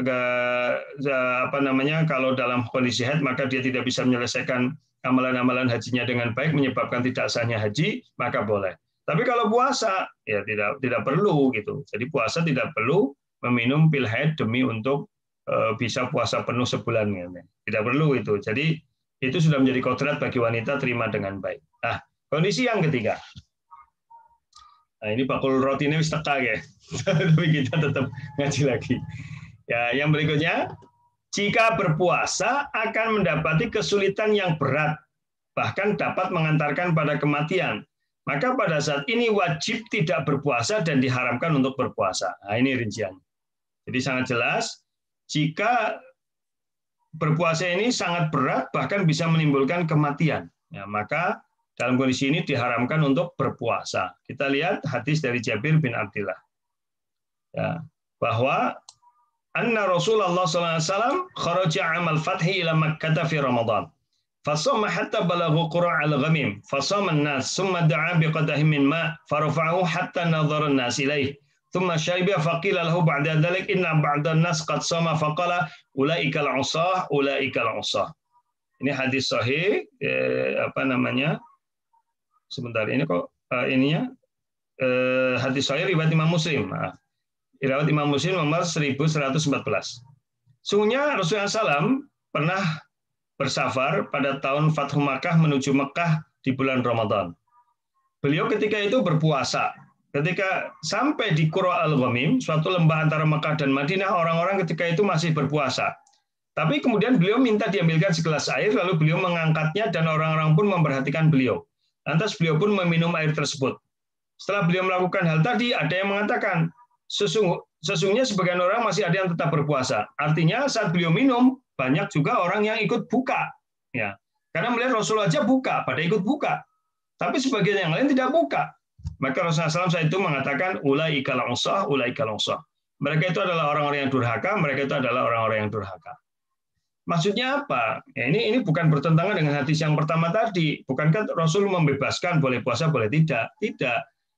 apa namanya kalau dalam kondisi haid maka dia tidak bisa menyelesaikan amalan-amalan hajinya dengan baik menyebabkan tidak sahnya haji, maka boleh. Tapi kalau puasa ya tidak tidak perlu gitu. Jadi puasa tidak perlu meminum pil haid demi untuk uh, bisa puasa penuh sebulan gitu. Tidak perlu itu. Jadi itu sudah menjadi kodrat bagi wanita terima dengan baik. Nah, kondisi yang ketiga. Nah, ini bakul rotinya wis teka ya. Tapi kita tetap ngaji lagi. Ya, yang berikutnya, jika berpuasa akan mendapati kesulitan yang berat, bahkan dapat mengantarkan pada kematian. Maka pada saat ini wajib tidak berpuasa dan diharamkan untuk berpuasa. Nah, ini rinciannya. Jadi sangat jelas, jika berpuasa ini sangat berat, bahkan bisa menimbulkan kematian. Ya, maka dalam kondisi ini diharamkan untuk berpuasa. Kita lihat hadis dari Jabir bin Abdullah. Ya, bahwa anna Rasulullah sallallahu alaihi wasallam kharaja amal fathi ila Makkah fi Ramadan. Fasama hatta balaghu qura' al-ghamim. Fasama an-nas thumma da'a biqadahin min ma' farafa'ahu hatta nadhara an-nas ilayhi. Thumma shariba faqila lahu ba'da dhalik inna ba'da an-nas qad sama faqala ulaika al-'usah ulaika al-'usah. Ini hadis sahih eh, apa namanya? Sebentar, ini kok uh, ininya uh, hadis sahih riwayat Imam Muslim. Nah, riwayat Imam Muslim nomor seribu seratus empat belas. Sungguhnya Rasulullah shallallahu alaihi wasallam pernah bersafar pada tahun Fathu Makkah menuju Mekah di bulan Ramadan. Beliau ketika itu berpuasa. Ketika sampai di Qura al-Ghamim, suatu lembah antara Mekah dan Madinah, orang-orang ketika itu masih berpuasa. Tapi kemudian beliau minta diambilkan segelas air, lalu beliau mengangkatnya dan orang-orang pun memperhatikan beliau. Lantas beliau pun meminum air tersebut. Setelah beliau melakukan hal tadi, ada yang mengatakan, Sesung, sesungguhnya sebagian orang masih ada yang tetap berpuasa. Artinya saat beliau minum, banyak juga orang yang ikut buka. Ya, karena melihat Rasulullah aja buka, pada ikut buka. Tapi sebagian yang lain tidak buka. Maka Rasulullah shallallahu alaihi wasallam saat itu mengatakan, ulaikal usah, ulaikal usah. Mereka itu adalah orang-orang yang durhaka, mereka itu adalah orang-orang yang durhaka. Maksudnya apa? Ya, ini ini bukan bertentangan dengan hadis yang pertama tadi. Bukankah Rasul membebaskan boleh puasa boleh tidak? Tidak.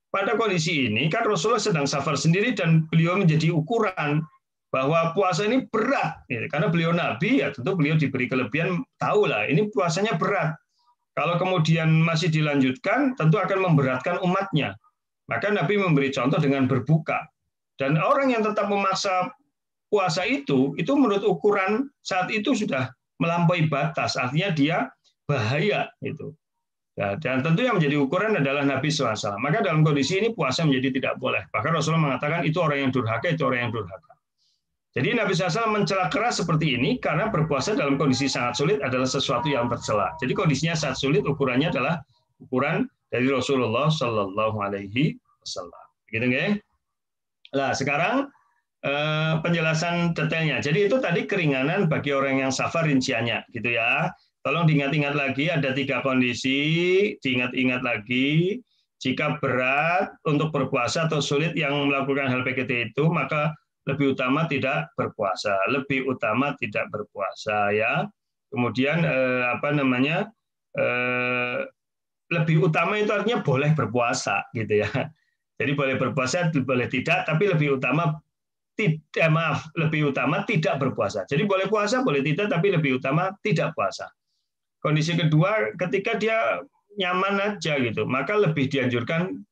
pada kondisi ini kan Rasulullah sedang safar sendiri dan beliau menjadi ukuran bahwa puasa ini berat. Karena beliau Nabi, ya tentu beliau diberi kelebihan, tahulah ini puasanya berat. Kalau kemudian masih dilanjutkan, tentu akan memberatkan umatnya. Maka Nabi memberi contoh dengan berbuka. Dan orang yang tetap memaksa puasa itu, itu menurut ukuran saat itu sudah melampaui batas. Artinya dia bahaya. Gitu. Ya, dan tentu yang menjadi ukuran adalah Nabi shallallahu alaihi wasallam. Maka dalam kondisi ini puasa menjadi tidak boleh. Bahkan Rasulullah mengatakan itu orang yang durhaka, itu orang yang durhaka. Jadi Nabi shallallahu alaihi wasallam mencela keras seperti ini karena berpuasa dalam kondisi sangat sulit adalah sesuatu yang tercela. Jadi kondisinya sangat sulit, ukurannya adalah ukuran dari Rasulullah shallallahu alaihi wasallam. Begitu nggak? Nah, sekarang eh, penjelasan detailnya. Jadi itu tadi keringanan bagi orang yang safar rinciannya, gitu ya. Tolong diingat-ingat lagi, ada tiga kondisi, diingat-ingat lagi. Jika berat untuk berpuasa atau sulit yang melakukan hal P K T itu, maka lebih utama tidak berpuasa. Lebih utama tidak berpuasa, ya. Kemudian eh, apa namanya? Eh, lebih utama itu artinya boleh berpuasa, gitu ya. Jadi boleh berpuasa, boleh tidak, tapi lebih utama tidak maaf, lebih utama tidak berpuasa. Jadi boleh puasa, boleh tidak, tapi lebih utama tidak puasa. Kondisi kedua, ketika dia nyaman aja gitu, maka lebih dianjurkan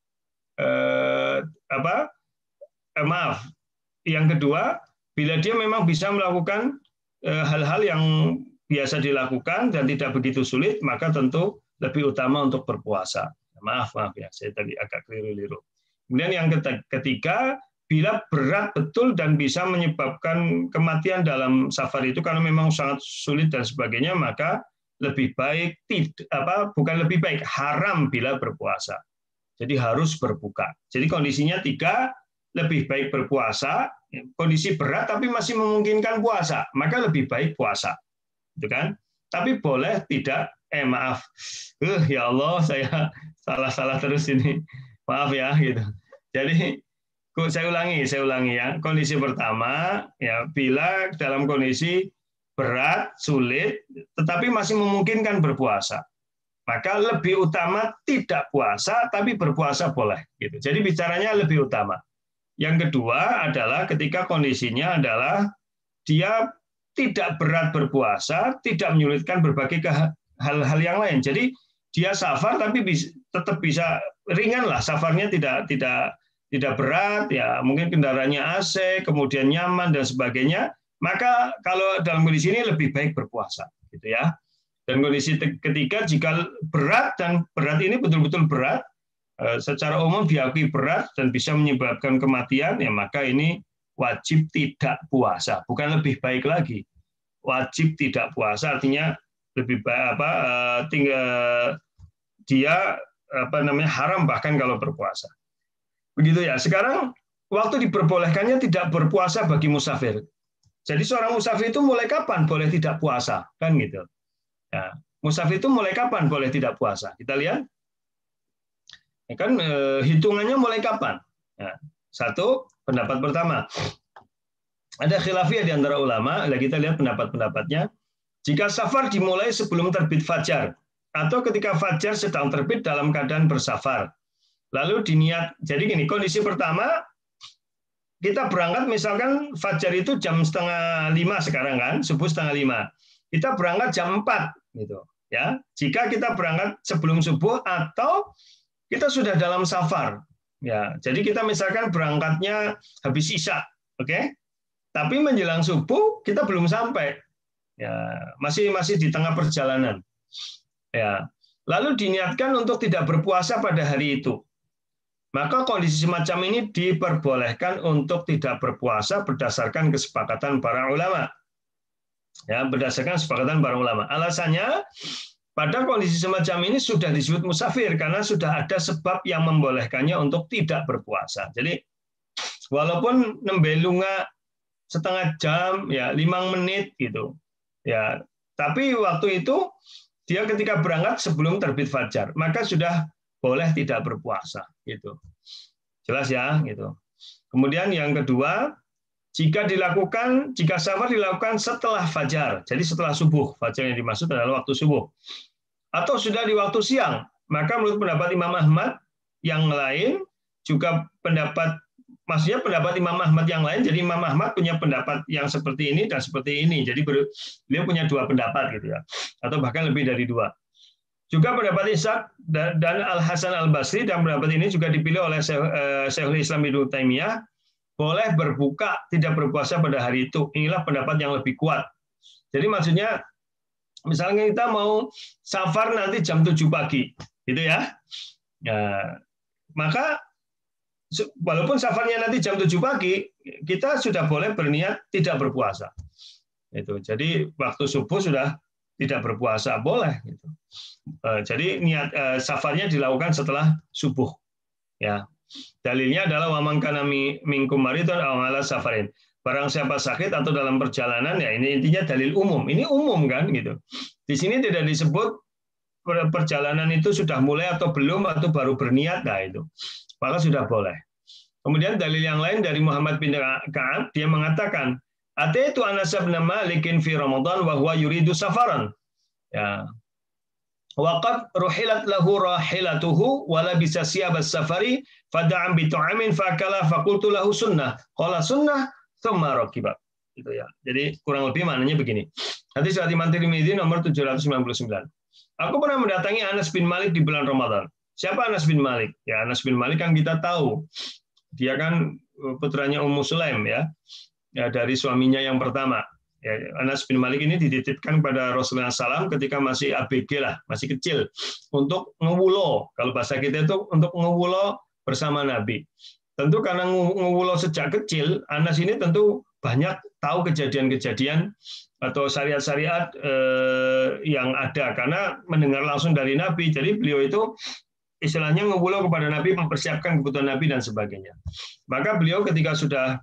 eh, apa? Eh, maaf. Yang kedua, bila dia memang bisa melakukan eh, hal-hal yang biasa dilakukan dan tidak begitu sulit, maka tentu lebih utama untuk berpuasa. Maaf, maaf ya, saya tadi agak keliru-liru. Kemudian yang ketiga, bila berat betul dan bisa menyebabkan kematian dalam safar itu karena memang sangat sulit dan sebagainya, maka lebih baik tidak apa bukan lebih baik haram bila berpuasa. Jadi harus berbuka. Jadi kondisinya tiga, lebih baik berpuasa, kondisi berat tapi masih memungkinkan puasa, maka lebih baik puasa. Gitu kan? Tapi boleh tidak eh maaf. Uh, ya Allah, saya salah-salah terus ini. Maaf ya gitu. Jadi saya ulangi, saya ulangi ya. Kondisi pertama ya bila dalam kondisi berat, sulit, tetapi masih memungkinkan berpuasa. Maka lebih utama tidak puasa, tapi berpuasa boleh. Gitu. Jadi bicaranya lebih utama. Yang kedua adalah ketika kondisinya adalah dia tidak berat berpuasa, tidak menyulitkan berbagai hal-hal yang lain. Jadi dia safar, tapi tetap bisa ringan lah. Safarnya tidak tidak tidak berat, ya mungkin kendaraannya A C, kemudian nyaman dan sebagainya. Maka kalau dalam kondisi ini lebih baik berpuasa, gitu ya. Dan kondisi ketiga jika berat dan berat ini betul-betul berat, secara umum diakui berat dan bisa menyebabkan kematian, ya maka ini wajib tidak puasa. Bukan lebih baik lagi, wajib tidak puasa artinya lebih baik apa tinggal dia apa namanya haram bahkan kalau berpuasa. Begitu ya. Sekarang waktu diperbolehkannya tidak berpuasa bagi musafir. Jadi seorang musafir itu mulai kapan boleh tidak puasa, kan gitu. Ya, musafir itu mulai kapan boleh tidak puasa? Kita lihat, ya kan eh, hitungannya mulai kapan? Ya, satu pendapat pertama, ada khilafiyah di antara ulama. Kita lihat pendapat-pendapatnya. Jika safar dimulai sebelum terbit fajar atau ketika fajar sedang terbit dalam keadaan bersafar, lalu diniat. Jadi gini, kondisi pertama. Kita berangkat misalkan fajar itu jam setengah lima sekarang kan, subuh setengah lima. Kita berangkat jam empat gitu ya. Jika kita berangkat sebelum subuh atau kita sudah dalam safar ya. Jadi kita misalkan berangkatnya habis isya, oke? Okay? Tapi menjelang subuh kita belum sampai. Ya, masih masih di tengah perjalanan. Ya. Lalu diniatkan untuk tidak berpuasa pada hari itu. Maka kondisi semacam ini diperbolehkan untuk tidak berpuasa berdasarkan kesepakatan para ulama. Ya, berdasarkan kesepakatan para ulama. Alasannya, pada kondisi semacam ini sudah disebut musafir karena sudah ada sebab yang membolehkannya untuk tidak berpuasa. Jadi, walaupun nembelunga setengah jam, ya lima menit gitu, ya. Tapi waktu itu dia ketika berangkat sebelum terbit fajar, maka sudah boleh tidak berpuasa gitu. Jelas ya gitu. Kemudian yang kedua, jika dilakukan jika safar dilakukan setelah fajar, jadi setelah subuh, fajar yang dimaksud adalah waktu subuh, atau sudah di waktu siang, maka menurut pendapat Imam Ahmad yang lain juga pendapat, maksudnya pendapat Imam Ahmad yang lain. Jadi Imam Ahmad punya pendapat yang seperti ini dan seperti ini. Jadi beliau punya dua pendapat gitu ya, atau bahkan lebih dari dua. Juga pendapat Ishaq dan Al Hasan Al Basri, dan pendapat ini juga dipilih oleh Syekhul Islam Ibnu Taimiyah, boleh berbuka tidak berpuasa pada hari itu. Inilah pendapat yang lebih kuat. Jadi maksudnya misalnya kita mau safar nanti jam tujuh pagi, gitu ya. Ya, maka walaupun safarnya nanti jam tujuh pagi, kita sudah boleh berniat tidak berpuasa. Itu. Jadi waktu subuh sudah tidak berpuasa, boleh gitu. Jadi niat safarnya dilakukan setelah subuh. Ya. Dalilnya adalah wa man kana minkum maridun aw ala safarin. Barang siapa sakit atau dalam perjalanan, ya ini intinya dalil umum. Ini umum kan gitu. Di sini tidak disebut perjalanan itu sudah mulai atau belum atau baru berniat, nah itu. Maka sudah boleh. Kemudian dalil yang lain dari Muhammad bin Ka'ab, dia mengatakan, ataitu Anas bin Malikin fi Ramadan wa huwa yuridu safaran. Ya. Waqad ruhilat lahu rahilatuhu wa labisa siyabas safari fada'am bi tu'amin fakala faqultu lahu sunnah. Qala sunnah tsumma rakiba. Gitu ya. Jadi kurang lebih maknanya begini. Hadis riwayat Imam Tirmidzi nomor tujuh ratus sembilan puluh sembilan. Aku pernah mendatangi Anas bin Malik di bulan Ramadan. Siapa Anas bin Malik? Ya, Anas bin Malik kan kita tahu. Dia kan putranya Ummu Sulaim ya. Ya, dari suaminya yang pertama. Ya, Anas bin Malik ini dititipkan pada Rasulullah shallallahu alaihi wasallam ketika masih A B G lah, masih kecil, untuk ngewulo. Kalau bahasa kita itu untuk ngewulo bersama Nabi. Tentu karena ngewulo sejak kecil, Anas ini tentu banyak tahu kejadian-kejadian atau syariat-syariat eh, yang ada karena mendengar langsung dari Nabi. Jadi beliau itu istilahnya ngewulo kepada Nabi, mempersiapkan kebutuhan Nabi dan sebagainya. Maka beliau ketika sudah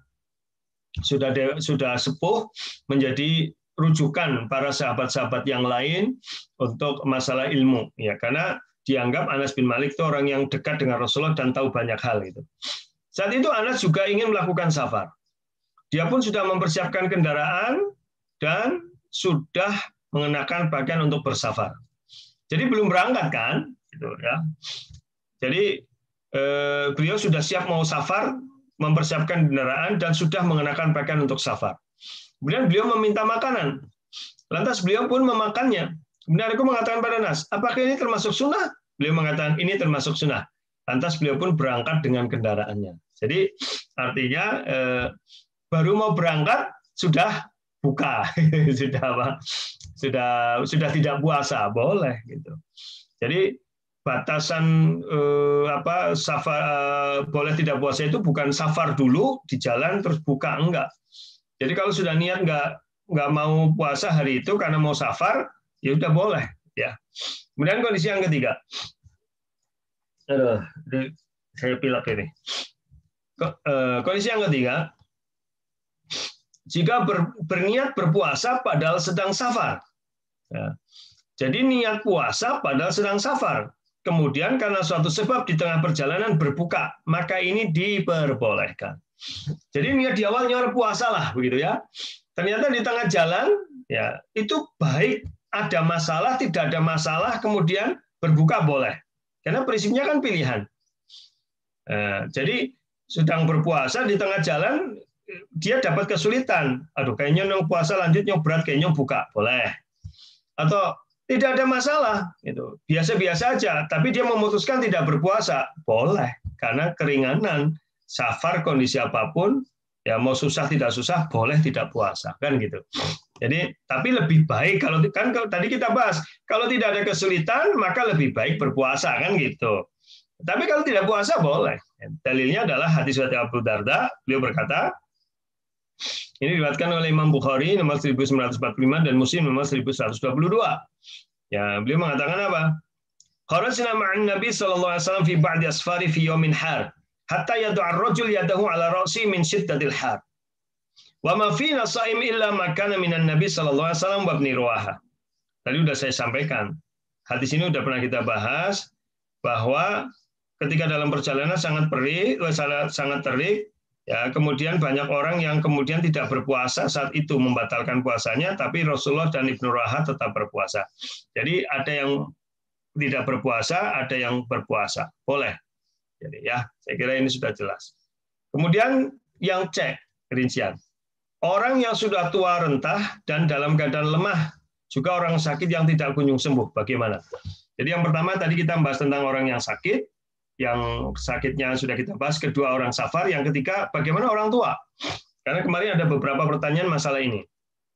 sudah de, sudah sepuh menjadi rujukan para sahabat-sahabat yang lain untuk masalah ilmu ya, karena dianggap Anas bin Malik itu orang yang dekat dengan Rasulullah dan tahu banyak hal itu. Saat itu Anas juga ingin melakukan safar. Dia pun sudah mempersiapkan kendaraan dan sudah mengenakan pakaian untuk bersafar. Jadi belum berangkat kan gitu ya. Jadi eh, beliau sudah siap mau safar, mempersiapkan kendaraan dan sudah mengenakan pakaian untuk safar. Kemudian beliau meminta makanan. Lantas beliau pun memakannya. Kemudian aku mengatakan pada Anas, apakah ini termasuk sunnah? Beliau mengatakan ini termasuk sunnah. Lantas beliau pun berangkat dengan kendaraannya. Jadi artinya eh, baru mau berangkat sudah buka, sudah apa? Sudah sudah tidak puasa, boleh gitu. Jadi batasan eh, apa safar eh, boleh tidak puasa itu bukan safar dulu di jalan terus buka, enggak. Jadi kalau sudah niat enggak enggak mau puasa hari itu karena mau safar, ya udah boleh ya. Kemudian kondisi yang ketiga. Aduh, saya pilek ini. Kondisi yang ketiga, jika ber, berniat berpuasa padahal sedang safar. Ya. Jadi niat puasa padahal sedang safar. Kemudian karena suatu sebab di tengah perjalanan berbuka, maka ini diperbolehkan. Jadi niat di awalnya orang puasa lah, begitu ya. Ternyata di tengah jalan, ya itu baik ada masalah, tidak ada masalah, kemudian berbuka boleh. Karena prinsipnya kan pilihan. Nah, jadi sedang berpuasa di tengah jalan, dia dapat kesulitan. Aduh, kayaknya yang puasa lanjutnya berat, kayaknya buka, boleh. Atau tidak ada masalah, gitu. Biasa-biasa aja, tapi dia memutuskan tidak berpuasa, boleh, karena keringanan, safar kondisi apapun, ya mau susah tidak susah, boleh tidak puasa, kan gitu. Jadi, tapi lebih baik kalau kan kalau tadi kita bahas, kalau tidak ada kesulitan, maka lebih baik berpuasa, kan gitu. Tapi kalau tidak puasa boleh. Dalilnya adalah hadis riwayat Abu Darda, beliau berkata, ini diriwayatkan oleh Imam Bukhari nomor seribu sembilan ratus empat puluh lima dan Muslim nomor seribu seratus dua puluh dua. Ya, beliau mengatakan apa? Kharajna ma'an Nabi sallallahu alaihi wasallam fi ba'di asfari fi yawmin har, hatta yad'a ar-rajul yadahu 'ala ra'si min shiddatil har. Wa ma fina sha'im illa ma kana minan Nabi sallallahu alaihi wasallam wa ibni Ruwaha. Tadi sudah saya sampaikan. Hadis ini sudah pernah kita bahas bahwa ketika dalam perjalanan sangat perih, sangat terik, ya, kemudian banyak orang yang kemudian tidak berpuasa saat itu, membatalkan puasanya, tapi Rasulullah dan Ibnu Ruwaha tetap berpuasa. Jadi ada yang tidak berpuasa, ada yang berpuasa. Boleh. Jadi ya, saya kira ini sudah jelas. Kemudian yang C, rincian. Orang yang sudah tua rentah dan dalam keadaan lemah, juga orang sakit yang tidak kunjung sembuh. Bagaimana? Jadi yang pertama tadi kita bahas tentang orang yang sakit, yang sakitnya sudah kita bahas. Kedua orang safar. Yang ketiga bagaimana orang tua? Karena kemarin ada beberapa pertanyaan masalah ini.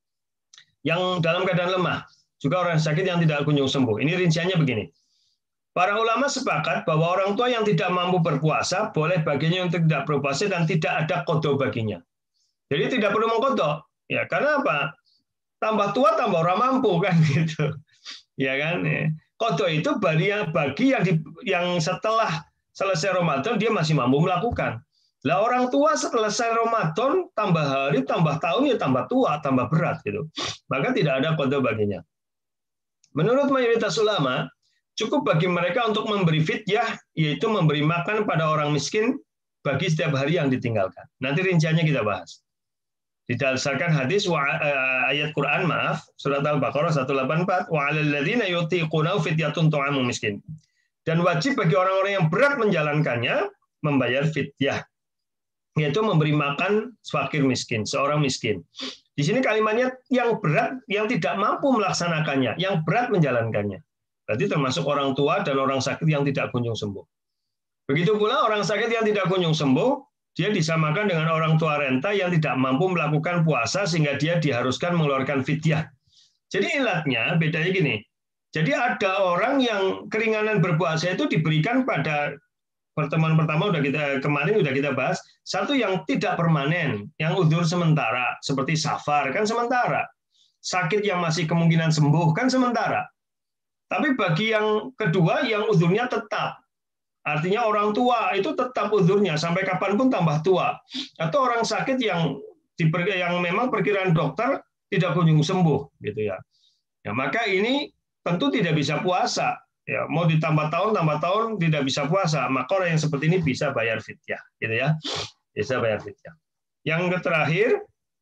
Yang dalam keadaan lemah, juga orang sakit yang tidak kunjung sembuh. Ini rinciannya begini. Para ulama sepakat bahwa orang tua yang tidak mampu berpuasa boleh baginya untuk tidak berpuasa dan tidak ada qadha baginya. Jadi tidak perlu mengqadha. Ya, karena apa? Tambah tua tambah orang mampu kan gitu. Ya kan? Qadha itu bagi yang bagi yang, di, yang setelah selesai Ramadan dia masih mampu melakukan. Lah orang tua setelah selesai Ramadan tambah hari tambah tahun ya tambah tua, tambah berat gitu. Maka tidak ada qadha baginya. Menurut mayoritas ulama, cukup bagi mereka untuk memberi fidyah, yaitu memberi makan pada orang miskin bagi setiap hari yang ditinggalkan. Nanti rinciannya kita bahas. Didasarkan hadis ayat Quran, maaf, surat Al-Baqarah seratus delapan puluh empat, wa 'alal ladzina yutiqunahu fidyatun ta'amu miskin. Dan wajib bagi orang-orang yang berat menjalankannya membayar fidyah, yaitu memberi makan fakir miskin, seorang miskin. Di sini kalimatnya yang berat, yang tidak mampu melaksanakannya, yang berat menjalankannya. Berarti termasuk orang tua dan orang sakit yang tidak kunjung sembuh. Begitu pula orang sakit yang tidak kunjung sembuh, dia disamakan dengan orang tua renta yang tidak mampu melakukan puasa sehingga dia diharuskan mengeluarkan fidyah. Jadi ilatnya bedanya gini. Jadi ada orang yang keringanan berpuasa itu diberikan pada pertemuan pertama udah kita kemarin udah kita bahas, satu yang tidak permanen, yang udzur sementara seperti safar kan sementara. Sakit yang masih kemungkinan sembuh kan sementara. Tapi bagi yang kedua yang udzurnya tetap. Artinya orang tua itu tetap udzurnya sampai kapanpun tambah tua. Atau orang sakit yang yang memang perkiraan dokter tidak kunjung sembuh gitu ya. Ya, maka ini tentu tidak bisa puasa. Ya, mau ditambah tahun tambah tahun tidak bisa puasa, maka orang yang seperti ini bisa bayar fidyah, gitu ya. Bisa bayar fidyah. Yang terakhir,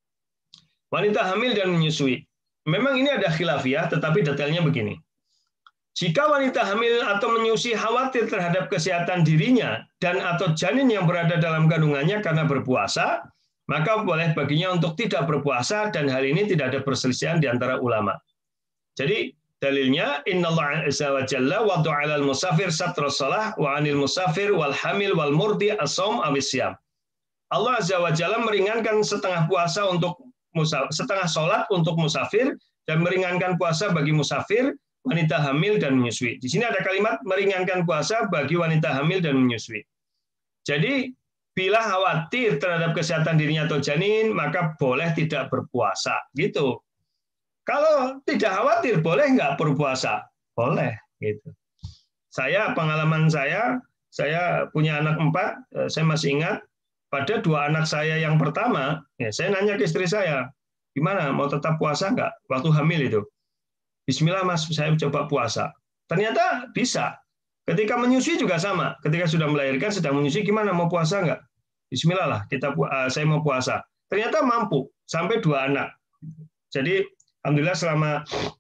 wanita hamil dan menyusui. Memang ini ada khilafiyah, tetapi detailnya begini. Jika wanita hamil atau menyusui khawatir terhadap kesehatan dirinya dan atau janin yang berada dalam kandungannya karena berpuasa, maka boleh baginya untuk tidak berpuasa dan hal ini tidak ada perselisihan di antara ulama. Jadi dalilnya innallaha azza wa jalla wada'a 'alal musafir satras shalah wa 'anil musafir wal hamil wal murdi as-shaum aw isyam. Allah azza wa jalla meringankan setengah puasa untuk musafir, setengah salat untuk musafir dan meringankan puasa bagi musafir, wanita hamil dan menyusui. Di sini ada kalimat meringankan puasa bagi wanita hamil dan menyusui. Jadi bila khawatir terhadap kesehatan dirinya atau janin, maka boleh tidak berpuasa. Gitu. Kalau tidak khawatir, boleh nggak berpuasa? Boleh. Gitu. Saya, pengalaman saya, saya punya anak empat, saya masih ingat, pada dua anak saya yang pertama, ya, saya nanya ke istri saya, gimana, mau tetap puasa nggak? Waktu hamil itu. Bismillah mas, saya coba puasa. Ternyata bisa. Ketika menyusui juga sama. Ketika sudah melahirkan, sedang menyusui, gimana, mau puasa nggak? Bismillah lah, kita, saya mau puasa. Ternyata mampu, sampai dua anak. Jadi, alhamdulillah selama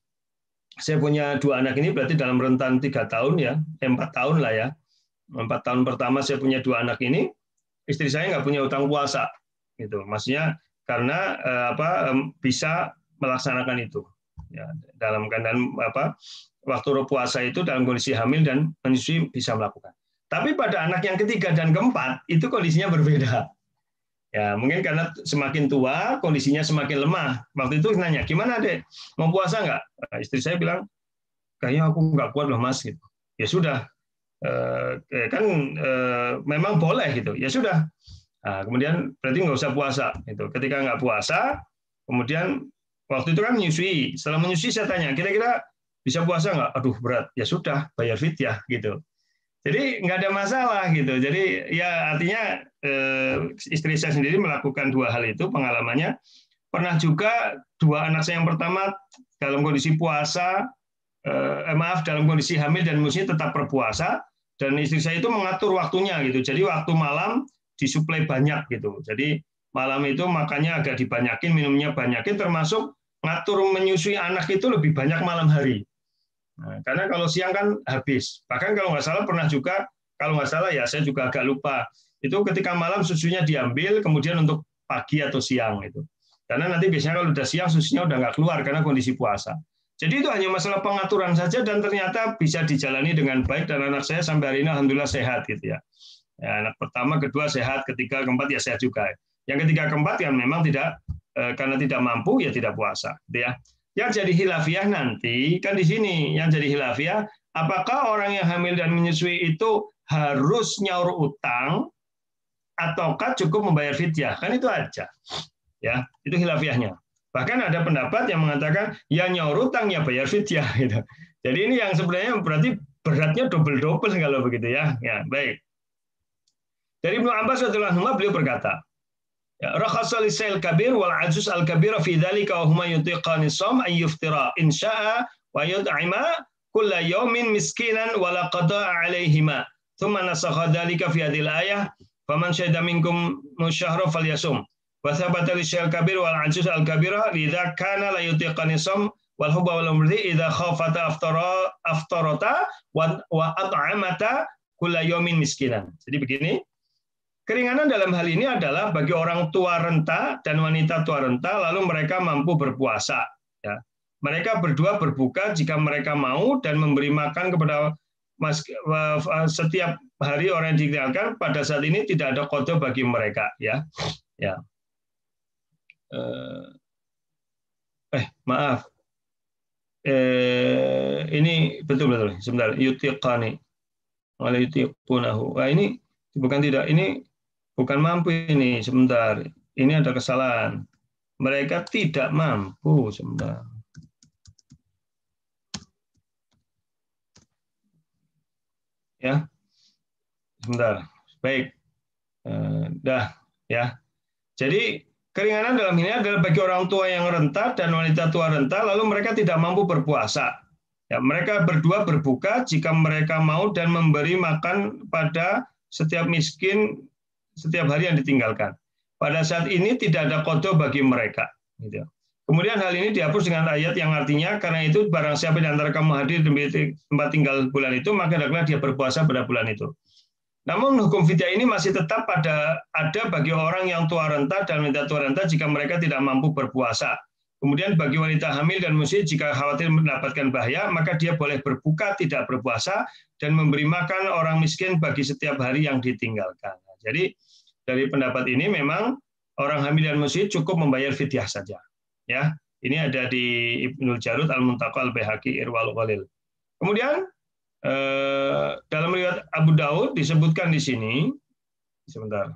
saya punya dua anak ini, berarti dalam rentan tiga tahun ya, empat tahun lah ya. Empat tahun pertama saya punya dua anak ini, istri saya nggak punya utang puasa. Gitu. Maksudnya karena eh, apa bisa melaksanakan itu. Ya, dalam keadaan apa waktu puasa itu dalam kondisi hamil dan menyusui bisa melakukan. Tapi pada anak yang ketiga dan keempat itu kondisinya berbeda. Ya mungkin karena semakin tua kondisinya semakin lemah. Waktu itu nanya gimana dek mau puasa nggak? Nah, istri saya bilang kayaknya aku nggak kuat loh mas. Gitu. Ya sudah eh, kan eh, memang boleh gitu. Ya sudah. Nah, kemudian berarti nggak usah puasa. Gitu. Ketika nggak puasa kemudian waktu itu kan menyusui. Setelah menyusui saya tanya, kira-kira bisa puasa nggak? Aduh berat. Ya sudah, bayar fidyah gitu. Jadi nggak ada masalah gitu. Jadi ya artinya eh, istri saya sendiri melakukan dua hal itu pengalamannya. Pernah juga dua anak saya yang pertama dalam kondisi puasa, eh, maaf dalam kondisi hamil dan menyusui tetap berpuasa. Dan istri saya itu mengatur waktunya gitu. Jadi waktu malam disuplai banyak gitu. Jadi malam itu makannya agak dibanyakin, minumnya banyakin, termasuk ngatur menyusui anak itu lebih banyak malam hari. Nah, karena kalau siang kan habis. Bahkan kalau nggak salah pernah juga kalau nggak salah ya, saya juga agak lupa. Itu ketika malam susunya diambil, kemudian untuk pagi atau siang itu. Karena nanti biasanya kalau udah siang susunya udah nggak keluar karena kondisi puasa. Jadi itu hanya masalah pengaturan saja dan ternyata bisa dijalani dengan baik dan anak saya sampai hari ini alhamdulillah sehat gitu ya. Ya, anak pertama, kedua sehat, ketiga, keempat ya sehat juga. Yang ketiga, keempat yang memang tidak eh, karena tidak mampu ya tidak puasa, gitu ya. Yang jadi khilafiyah nanti kan di sini yang jadi khilafiyah, apakah orang yang hamil dan menyusui itu harus nyaur utang ataukah cukup membayar fidyah? Kan itu aja. Ya, itu khilafiyahnya. Bahkan ada pendapat yang mengatakan ya nyaur utang ya bayar fidyah gitu. Jadi ini yang sebenarnya berarti beratnya double-double kalau begitu ya. Ya, baik. Dari Ibnu Abbas radhiyallahu anhu beliau berkata, ya, rakhasa lisail kabir wal ajuz al kabira fi dzalika wa huma yutiqani shom ay yuftira in syaa wa yut'ima kulla yawmin miskinan wa la qada'a alaihima thumma nasakha dzalika fi hadhil ayah faman syahida minkum syahra falyasum wa thabata lisail kabir wal ajuz al kabira lidza kana la yutiqani shom wal hubba wal umri idza khafata aftara aftarata wa wa at'amata kulla yawmin miskinan. Jadi begini, keringanan dalam hal ini adalah bagi orang tua renta dan wanita tua renta, lalu mereka mampu berpuasa. Ya. Mereka berdua berbuka jika mereka mau dan memberi makan kepada mas, setiap hari orang yang ditinggalkan. Pada saat ini tidak ada qada bagi mereka. Ya, ya. Eh, maaf. Eh, ini betul betul. Sebentar. Yutiqani, wala yutiqunahu. Wah ini bukan tidak. Ini bukan mampu ini, sebentar. Ini ada kesalahan. Mereka tidak mampu, sebentar. Ya, sebentar. Baik. Eh, dah, ya. Jadi keringanan dalam ini adalah bagi orang tua yang renta dan wanita tua renta, lalu mereka tidak mampu berpuasa. Ya, mereka berdua berbuka jika mereka mau dan memberi makan pada setiap miskin setiap hari yang ditinggalkan. Pada saat ini tidak ada qada bagi mereka. Gitu. Kemudian hal ini dihapus dengan ayat yang artinya karena itu barang siapa di antara kamu hadir di tempat tinggal bulan itu maka hendaklah dia berpuasa pada bulan itu. Namun hukum fidyah ini masih tetap pada ada bagi orang yang tua renta dan wanita tua renta jika mereka tidak mampu berpuasa. Kemudian bagi wanita hamil dan musyi jika khawatir mendapatkan bahaya maka dia boleh berbuka tidak berpuasa dan memberi makan orang miskin bagi setiap hari yang ditinggalkan. Jadi dari pendapat ini memang orang hamil dan musyi cukup membayar fidyah saja. Ya, ini ada di Ibnul Jarud Al-Muntaqa Al-Baihaqi Irwal Ghalil. Kemudian eh, dalam riwayat Abu Daud disebutkan di sini, sebentar.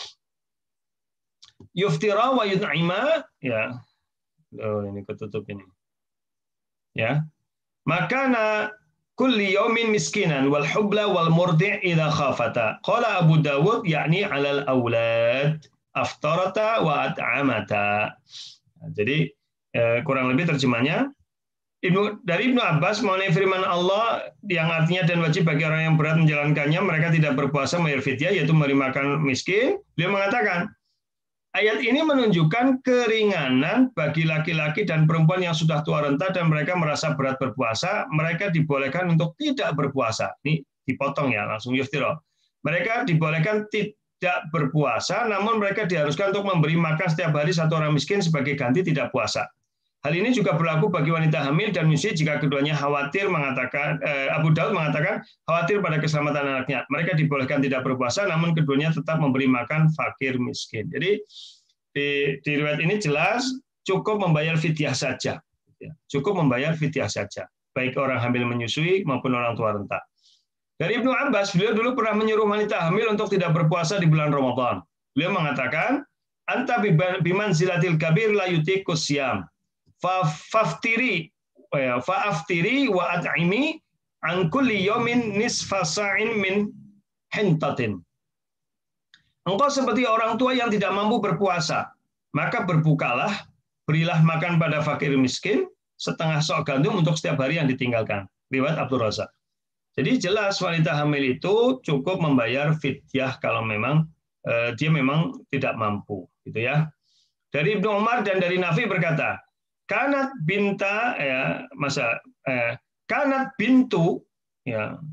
Yuftira wa yut'ima, ya. Oh, ini ketutup ini. Ya. Makana kulli yaumin miskinan wal hubla wal murdi' idza khafata. Qala Abu Dawud yakni 'alal aulad aftarata wa at'amata. Jadi eh, kurang lebih terjemahnya Ibnu dari Ibnu Abbas mengenai firman Allah yang artinya dan wajib bagi orang yang berat menjalankannya mereka tidak berpuasa membayar fidyah yaitu memberi makan miskin. Beliau mengatakan ayat ini menunjukkan keringanan bagi laki-laki dan perempuan yang sudah tua renta dan mereka merasa berat berpuasa, mereka dibolehkan untuk tidak berpuasa. Ini dipotong ya, langsung yuftira. Mereka dibolehkan tidak berpuasa, namun mereka diharuskan untuk memberi makan setiap hari satu orang miskin sebagai ganti tidak puasa. Hal ini juga berlaku bagi wanita hamil dan musyi jika keduanya khawatir mengatakan eh, Abu Daud mengatakan khawatir pada keselamatan anaknya. Mereka dibolehkan tidak berpuasa, namun keduanya tetap memberi makan fakir miskin. Jadi di, di riwayat ini jelas cukup membayar fidyah saja, cukup membayar fidyah saja, baik orang hamil menyusui maupun orang tua renta. Dari Ibnu Abbas, beliau dulu pernah menyuruh wanita hamil untuk tidak berpuasa di bulan Ramadan. Beliau mengatakan, anta bimanzilatil kabir la yutiqus syam. Faftiri faaftiri wa at'imi an kulli yawmin nisfa sa'in min hintatin. Engkau seperti orang tua yang tidak mampu berpuasa, maka berbukalah, berilah makan pada fakir miskin setengah sok gandum untuk setiap hari yang ditinggalkan. Riwayat Abdul Razak. Jadi jelas wanita hamil itu cukup membayar fidyah kalau memang eh, dia memang tidak mampu, gitu ya. Dari Ibnu Umar dan dari Nafi berkata, kanat binta ya masa eh, kanat bintu ya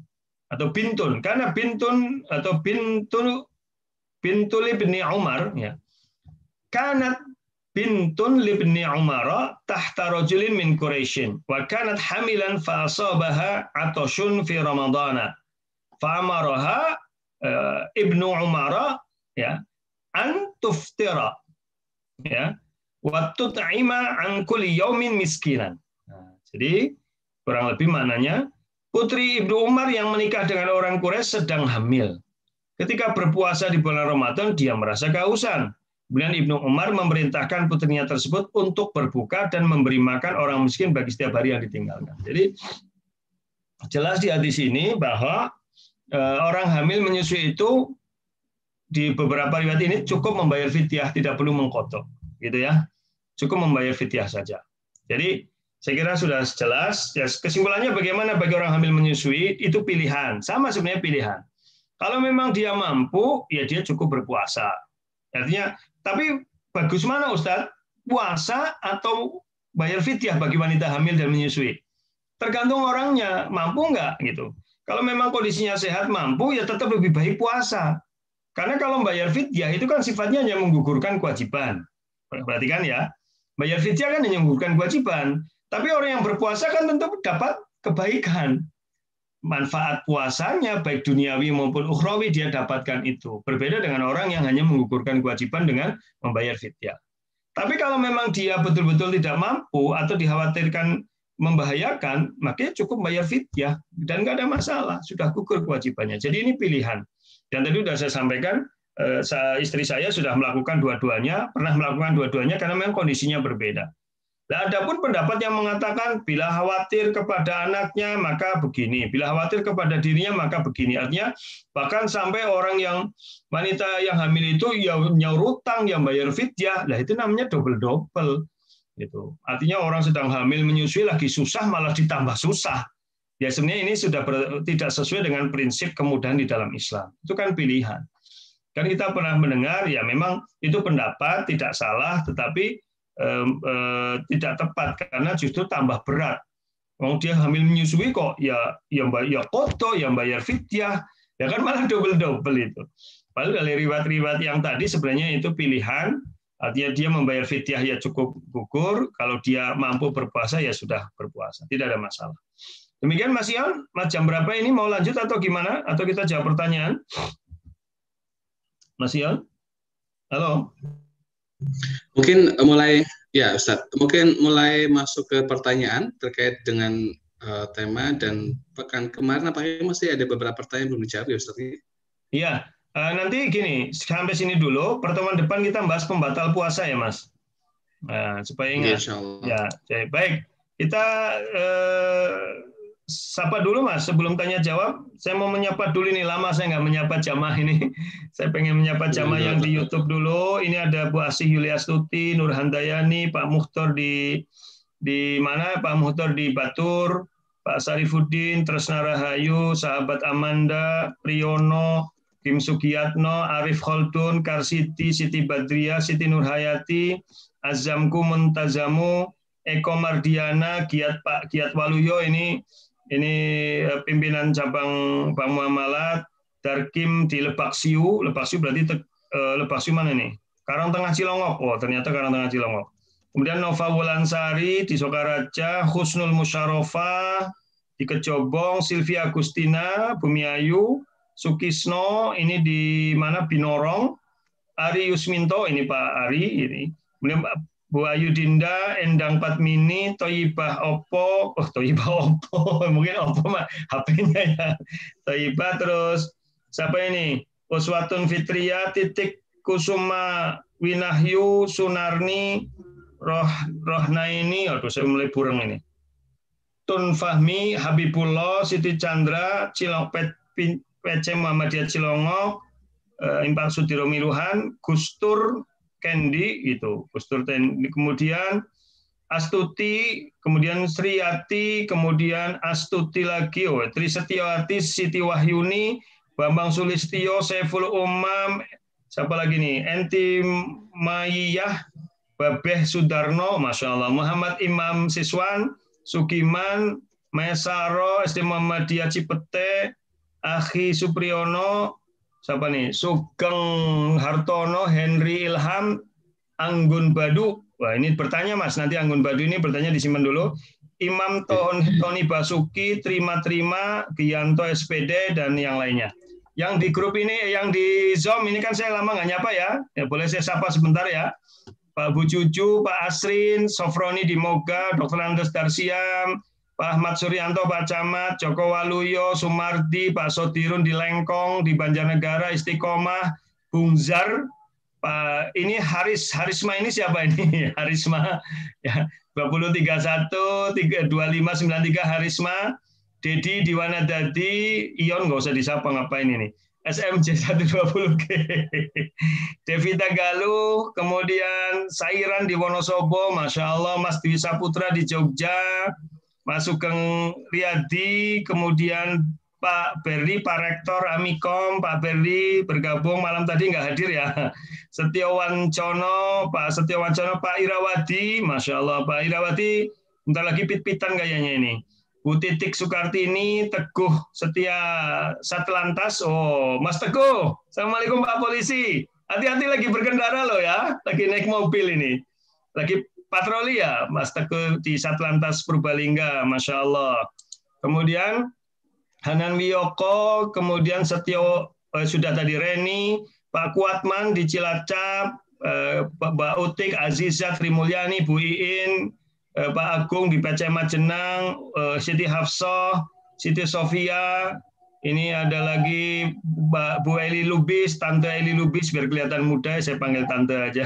atau bintun, karena bintun atau bintul bintul ibni Umar ya. Kanat bintun libni Umar tahta rajulin min Quraisyin wa kanat hamilan fa asabaha atashun fi ramadana fa amaraha uh, ibnu Umar ya an tuftira ya wa tut'ima an kulli yaumin miskinan. Nah, jadi kurang lebih maknanya putri Ibnu Umar yang menikah dengan orang Quraisy sedang hamil. Ketika berpuasa di bulan Ramadan, dia merasa kehausan. Kemudian Ibnu Umar memerintahkan putrinya tersebut untuk berbuka dan memberi makan orang miskin bagi setiap hari yang ditinggalkan. Jadi jelas di hadis ini bahwa orang hamil menyusui itu di beberapa riwayat ini cukup membayar fidyah, tidak perlu mengkotok, gitu ya. Cukup membayar fidyah saja. Jadi saya kira sudah jelas. Ya, kesimpulannya bagaimana bagi orang hamil menyusui itu pilihan, sama sebenarnya pilihan. Kalau memang dia mampu, ya dia cukup berpuasa. Artinya, tapi bagus mana Ustadz? Puasa atau bayar fidyah bagi wanita hamil dan menyusui? Tergantung orangnya, mampu nggak gitu. Kalau memang kondisinya sehat, mampu, ya tetap lebih baik puasa. Karena kalau bayar fidyah itu kan sifatnya hanya menggugurkan kewajiban. Perhatikan ya, bayar fidyah kan hanya menggugurkan kewajiban. Tapi orang yang berpuasa kan tentu dapat kebaikan. Manfaat puasanya, baik duniawi maupun ukhrawi, dia dapatkan itu. Berbeda dengan orang yang hanya menggugurkan kewajiban dengan membayar fidyah. Tapi kalau memang dia betul-betul tidak mampu atau dikhawatirkan membahayakan, maka cukup bayar fidyah dan nggak ada masalah, sudah gugur kewajibannya. Jadi ini pilihan. Dan tadi sudah saya sampaikan, istri saya sudah melakukan dua-duanya, pernah melakukan dua-duanya karena memang kondisinya berbeda. Nah, ada pun pendapat yang mengatakan bila khawatir kepada anaknya maka begini, bila khawatir kepada dirinya maka begini. Artinya bahkan sampai orang yang wanita yang hamil itu yang nyaur utang, yang bayar fidyah, lah itu namanya double-double. Gitu. Artinya orang sedang hamil menyusui lagi susah malah ditambah susah. Ya sebenarnya ini sudah ber, tidak sesuai dengan prinsip kemudahan di dalam Islam. Itu kan pilihan. Kan kita pernah mendengar ya memang itu pendapat tidak salah, tetapi eh, eh, tidak tepat karena justru tambah berat. Kalau dia hamil menyusui kok ya yang bayar koto, yang bayar fidyah, ya kan malah double-double itu. Padahal dari riwayat-riwayat yang tadi sebenarnya itu pilihan. Artinya dia membayar fidyah ya cukup gugur, kalau dia mampu berpuasa ya sudah berpuasa, tidak ada masalah. Demikian Mas Ion, Mas jam berapa ini mau lanjut atau gimana? Atau kita jawab pertanyaan? Mas Ion? Halo? Mungkin mulai, ya Ustadz, mungkin mulai masuk ke pertanyaan terkait dengan uh, tema, dan pekan kemarin apakah masih ada beberapa pertanyaan belum dijawab ya Ustadz? Iya. Nanti gini, sampai sini dulu, pertemuan depan kita bahas pembatal puasa ya Mas. Nah, supaya ingat. Ya, ya, baik. Kita eh, sapa dulu Mas, sebelum tanya jawab. Saya mau menyapa dulu ini, lama saya nggak menyapa jamaah ini. Saya pengen menyapa jamaah yang di YouTube dulu. Ini ada Bu Asih Yuliastuti, Nur Handayani, Pak Mukhtar di di mana? Pak Mukhtar di Batur, Pak Sarifuddin, Tresna Rahayu, sahabat Amanda, Priyono, Kim Sugiyatno, Arif Kholdun, Karsiti, Siti Badriah, Siti Nurhayati, Azamku Muntazamu, Eko Mardiana, Giat Pak Giat Waluyo, ini ini pimpinan cabang Bank Muamalat, Darkim di Lebak Siu, Lebak Siu berarti Lebak Siu mana nih? Karangtengah Cilongok, oh ternyata Karangtengah Cilongok. Kemudian Nova Wulansari di Sokaraja, Husnul Musyarofa di Kecobong, Silvia Agustina, Bumi Ayu, Sukisno ini di mana Binorong, Ari Yusminto ini Pak Ari ini, kemudian Bu Ayu Dinda, Endang Patmini, Toyibah Oppo, oh Toyibah Oppo, mungkin Oppo mah H P-nya ya, Toyibah, terus siapa ini, Uswatun Fitria, Titik Kusuma Winahyu, Sunarni, Roh Rohnaini, aduh saya mulai burung ini, Tun Fahmi, Habibullah, Siti Chandra, Cilopet P C Muhammadiyah Cilongok, Impak Sudiro Miluhan, Gustur Kendi itu, Gustur Kendi, kemudian Astuti, kemudian Sriyati, kemudian Astuti lagi, oh, Tri Setiawati, Siti Wahyuni, Bambang Sulistio, Saiful Umam, siapa lagi nih? Enti Mayiyah, Babeh Sudarno, Masya Allah, Muhammad Imam Siswan, Sukiman, Mesaro, S D Muhammadiyah Cipete, Akhi Supriyono, siapa nih? Sugeng Hartono, Henry Ilham, Anggun Badu. Wah, ini bertanya Mas, nanti Anggun Badu ini bertanya disimpan dulu. Imam Tony, Tony Basuki, Terima Terima, Gianto S P D, dan yang lainnya. Yang di grup ini, yang di Zoom ini kan saya lama nggak nyapa ya. Ya boleh saya sapa sebentar ya. Pak Bu Cucu, Pak Asrin, Sofroni di Moga, Dokter Andes Darsiam, Pak Ahmad Suryanto, Pak Camat, Joko Waluyo, Sumardi, Pak Sodirun di Lengkong, di Banjarnegara, Istiqomah, Bung Zar, Pak ini Haris, Harisma ini siapa ini? Harisma, ya, dua nol tiga satu dua lima sembilan tiga Harisma, Dedi Diwana Dadi, Ion nggak usah disapa ngapain ini. S M J seratus dua puluh G, Devita Galuh, kemudian Sairan di Wonosobo, Masya Allah, Mas Dwi Saputra di Jogja, Mas Sugeng Riyadi, kemudian Pak Berli, Pak Rektor Amikom, Pak Berli bergabung malam tadi nggak hadir ya, Setiowancono, Pak Setiowancono, Pak Irawadi, Masya Allah, Pak Irawadi, bentar lagi pit-pitan kayaknya ini. Bu Titik Sukartini, Teguh Setia Satlantas. Oh, Mas Teguh. Assalamualaikum Pak Polisi. Hati-hati lagi berkendara loh ya. Lagi naik mobil ini. Lagi patroli ya, Mas Teguh di Satlantas Purbalingga. Masya Allah. Kemudian Hanan Wiyoko, kemudian Setio, eh, sudah tadi Reni, Pak Kuatman di Cilacap, eh, Mbak Utik, Aziza, Trimulyani, Bu Iin, Pak Agung di P C Majenang, Siti Hafsah, Siti Sofia, ini ada lagi Bu Eli Lubis, Tante Eli Lubis, biar kelihatan muda, saya panggil Tante aja.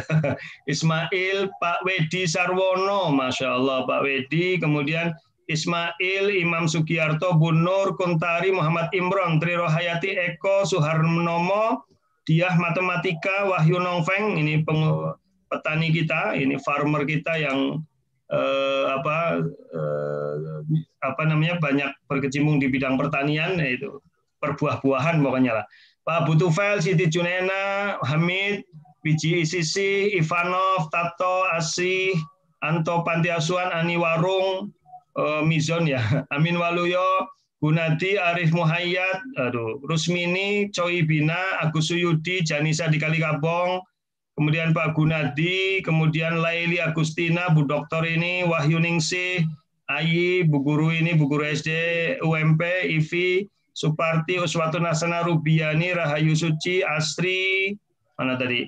Ismail, Pak Wedi Sarwono, Masya Allah, Pak Wedi, kemudian Ismail, Imam Sugiarto, Bu Nur, Kuntari, Muhammad Imron, Tri Rohayati, Eko, Suharnomo, Diah Matematika, Wahyu Nongfeng, ini petani kita, ini farmer kita yang Eh, apa eh, apa namanya banyak berkecimpung di bidang pertanian, yaitu perbuah-buahan pokoknya lah. Pak Butufel, Siti Junena, Hamid, Biji Isisi, Ivanov, Tato, Asih, Anto Panti Asuhan, Ani Warung, eh, Mizon ya, Amin Waluyo, Gunadi, Arif Muhayyad, aduh, Rusmini, Choi Bina, Agus Suyudi, Janisa di Kalikabong, kemudian Pak Gunadi, kemudian Laili Agustina, Bu Doktor ini, Wahyu Ningsih, Ayi, Bu Guru ini, Bu Guru S D, U M P, Ivi, Suparti, Uswatun Hasana, Rubiani, Rahayu Suci, Astri, mana tadi?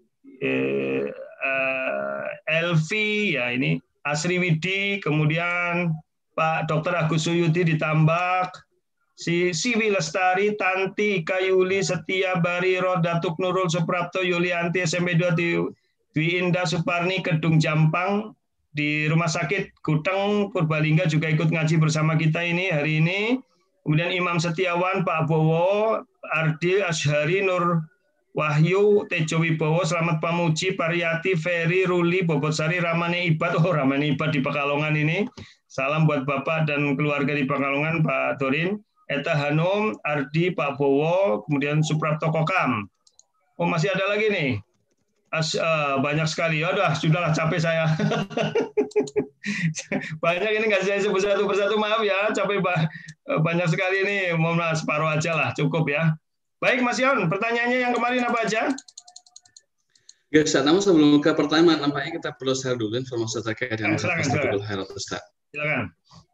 Eh, eh, Elvi, ya ini, Asri Widi, kemudian Pak Dokter Agus Suyudi ditambah, si Siwi Lestari, Tanti, Kayuli, Setia, Bariro, Datuk Nurul, Suprapto, Yulianti, S M P dua, Dwi Indah, Suparni, Kedung Jampang, di Rumah Sakit Guteng, Purbalingga juga ikut ngaji bersama kita ini hari ini. Kemudian Imam Setiawan, Pak Bowo, Ardi, Ashari, Nur Wahyu, Tejo Wibowo, Selamat Pamuji, Pariyati, Ferry, Ruli, Bobotsari, Ramane Ibad, oh Ramane Ibad di Pekalongan ini. Salam buat Bapak dan keluarga di Pekalongan, Pak Dorin. Eta Hanum, Ardi, Pak Bowo, kemudian Suprapto Kokam. Oh masih ada lagi nih, As, uh, banyak sekali. Ya udah, sudahlah capek saya. Banyak ini nggak saya sebut satu persatu, maaf ya, capek banyak sekali ini. Mohon maaf, separuh aja lah, cukup ya. Baik Mas Yon, pertanyaannya yang kemarin apa aja? Ya Ustaz, namun sebelum ke pertanyaan, nampaknya kita perlu share dulu informasi terkait dengan silakan, Fastabiqul Khairat, Ustaz. Silakan.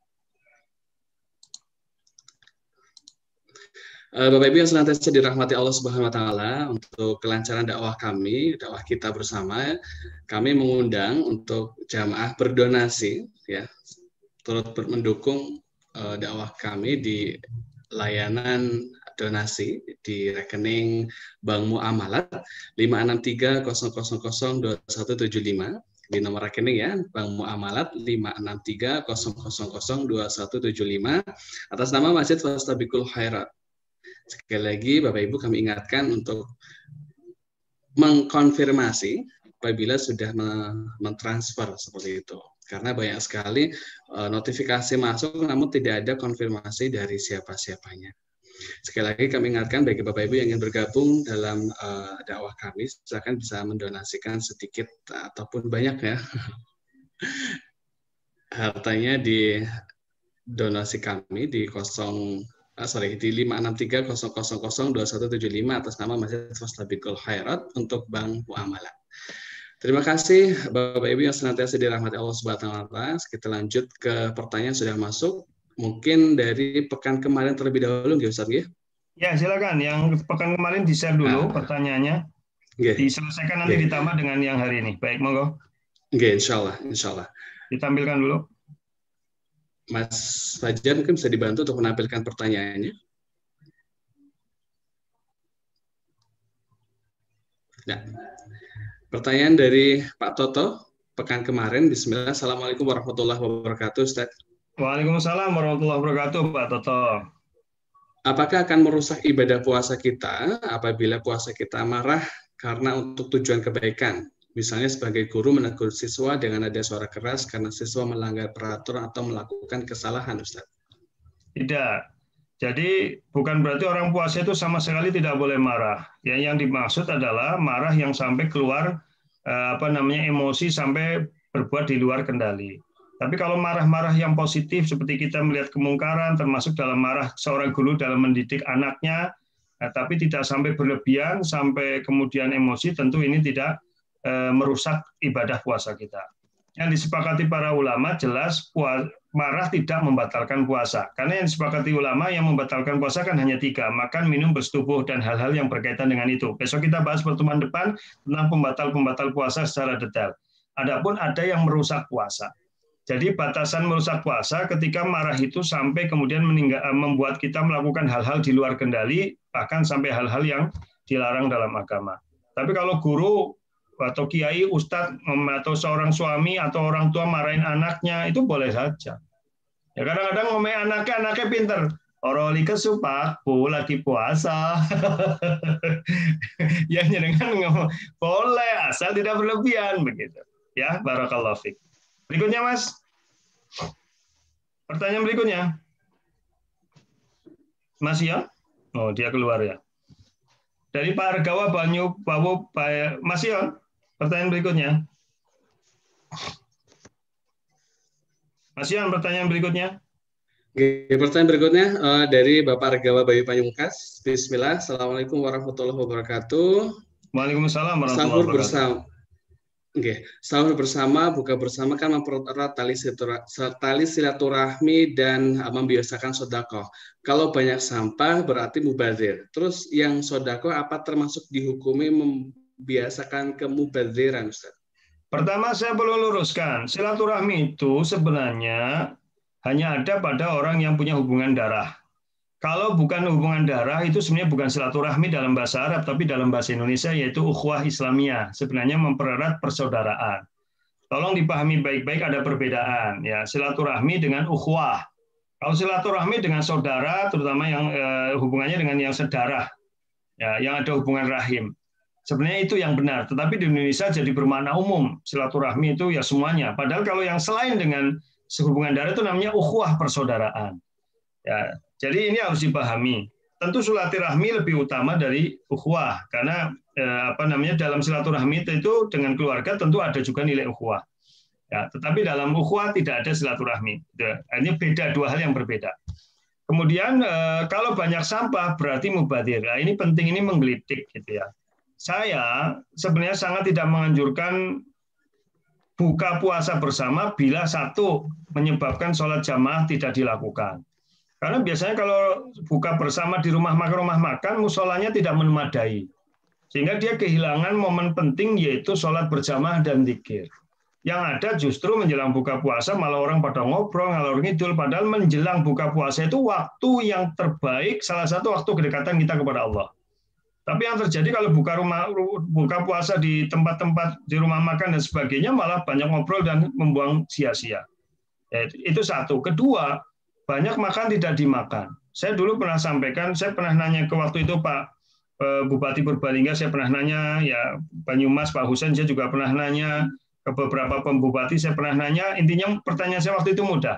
Bapak Ibu yang senantiasa dirahmati Allah Subhanahu wa taala, untuk kelancaran dakwah kami, dakwah kita bersama, kami mengundang untuk jamaah berdonasi ya, turut mendukung uh, dakwah kami di layanan donasi di rekening Bank Muamalat lima enam tiga nol nol nol nol dua satu tujuh lima, di nomor rekening ya, Bank Muamalat lima enam tiga nol nol nol nol dua satu tujuh lima atas nama Masjid Fastabiqul Khairat. Sekali lagi Bapak Ibu kami ingatkan untuk mengkonfirmasi apabila sudah mentransfer seperti itu. Karena banyak sekali notifikasi masuk namun tidak ada konfirmasi dari siapa-siapanya. Sekali lagi kami ingatkan bagi Bapak Ibu yang ingin bergabung dalam uh, dakwah kami, silakan bisa mendonasikan sedikit ataupun banyak ya. Hartanya di donasi kami di nol ah, sorry di lima enam tiga nol nol nol nol dua satu tujuh lima atas nama Masjid Fastabiqul Khairat untuk Bank Muamalah. Terima kasih Bapak Ibu yang senantiasa dirahmati Allah Subhanahu wa taala. Kita lanjut ke pertanyaan yang sudah masuk. Mungkin dari pekan kemarin terlebih dahulu nggih Ustaz nggih? Ya, silakan. Yang pekan kemarin di-share dulu Nah, pertanyaannya. nggih. Diselesaikan nanti Nggih. ditambah dengan yang hari ini. Baik, monggo. Nggih, insyaallah, insyaallah. Ditampilkan dulu. Mas Fajar mungkin bisa dibantu untuk menampilkan pertanyaannya. Nah, pertanyaan dari Pak Toto pekan kemarin. Bismillah. Assalamualaikum warahmatullahi wabarakatuh, Ustaz. Waalaikumsalam warahmatullahi wabarakatuh, Pak Toto. Apakah akan merusak ibadah puasa kita apabila puasa kita marah karena untuk tujuan kebaikan? Misalnya sebagai guru menegur siswa dengan ada suara keras karena siswa melanggar peraturan atau melakukan kesalahan, Ustaz. Tidak. Jadi bukan berarti orang puasa itu sama sekali tidak boleh marah. Ya, yang dimaksud adalah marah yang sampai keluar eh, apa namanya emosi sampai berbuat di luar kendali. Tapi kalau marah-marah yang positif seperti kita melihat kemungkaran, termasuk dalam marah seorang guru dalam mendidik anaknya, eh, tapi tidak sampai berlebihan, sampai kemudian emosi, tentu ini tidak eh, merusak ibadah puasa kita. Yang disepakati para ulama jelas puas, marah tidak membatalkan puasa. Karena yang disepakati ulama yang membatalkan puasa kan hanya tiga, makan, minum, bersetubuh, dan hal-hal yang berkaitan dengan itu. Besok kita bahas pertemuan depan tentang pembatal-pembatal puasa secara detail. Adapun ada yang merusak puasa. Jadi batasan merusak puasa ketika marah itu sampai kemudian meninggal, membuat kita melakukan hal-hal di luar kendali, bahkan sampai hal-hal yang dilarang dalam agama. Tapi kalau guru atau kiai, ustadz, atau seorang suami atau orang tua marahin anaknya, itu boleh saja. Ya kadang-kadang ngomongin anaknya, anaknya pinter. Oroli kesupak, bu lagi puasa. Ya dengan ngomong, boleh, asal tidak berlebihan. Begitu. Ya, barakallahu fiik. Berikutnya, Mas. Pertanyaan berikutnya. Mas ya? Oh, dia keluar ya. Dari Pak Argawa Banyu Bawo Mas ya? Pertanyaan berikutnya. Mas Yon, pertanyaan berikutnya. Oke, pertanyaan berikutnya uh, dari Bapak Argawa Bayu Panyungkas. Bismillah. Assalamualaikum warahmatullahi wabarakatuh. Waalaikumsalam warahmatullahi Sahur wabarakatuh. bersama. Oke, sahur bersama, buka bersama kan mempererat tali, tali silaturahmi dan membiasakan sedekah. Kalau banyak sampah berarti mubazir. Terus yang sedekah apa termasuk dihukumi membiasakan kemubaziran, Ustaz? Pertama saya perlu luruskan, silaturahmi itu sebenarnya hanya ada pada orang yang punya hubungan darah. Kalau bukan hubungan darah, itu sebenarnya bukan silaturahmi dalam bahasa Arab, tapi dalam bahasa Indonesia yaitu ukhuwah Islamiyah, sebenarnya mempererat persaudaraan. Tolong dipahami baik-baik, ada perbedaan. Ya, silaturahmi dengan ukhuwah. Kalau silaturahmi dengan saudara, terutama yang eh, hubungannya dengan yang sedarah, ya, yang ada hubungan rahim. Sebenarnya itu yang benar, tetapi di Indonesia jadi bermakna umum. Silaturahmi itu ya semuanya. Padahal kalau yang selain dengan hubungan darah itu namanya ukhuwah persaudaraan. Ya, jadi ini harus dipahami. Tentu silaturahmi lebih utama dari ukhuwah karena eh, apa namanya dalam silaturahmi itu dengan keluarga tentu ada juga nilai ukhuwah. Ya, tetapi dalam ukhuwah tidak ada silaturahmi. Ini beda, dua hal yang berbeda. Kemudian eh, kalau banyak sampah berarti mubadzir. Nah, ini penting, ini menggelitik gitu ya. Saya sebenarnya sangat tidak menganjurkan buka puasa bersama bila satu menyebabkan sholat jamaah tidak dilakukan. Karena biasanya kalau buka bersama di rumah makan, rumah makan, musolanya tidak memadai. Sehingga dia kehilangan momen penting yaitu sholat berjamaah dan zikir. Yang ada justru menjelang buka puasa malah orang pada ngobrol, ngalor ngidul. Padahal menjelang buka puasa itu waktu yang terbaik, salah satu waktu kedekatan kita kepada Allah. Tapi yang terjadi kalau buka rumah buka puasa di tempat-tempat di rumah makan dan sebagainya malah banyak ngobrol dan membuang sia-sia. Ya, itu satu. Kedua, banyak makan tidak dimakan. Saya dulu pernah sampaikan, saya pernah nanya ke waktu itu Pak Bupati Purbalingga, saya pernah nanya, ya Banyumas Pak Husain, saya juga pernah nanya ke beberapa pembupati, saya pernah nanya. Intinya pertanyaan saya waktu itu mudah.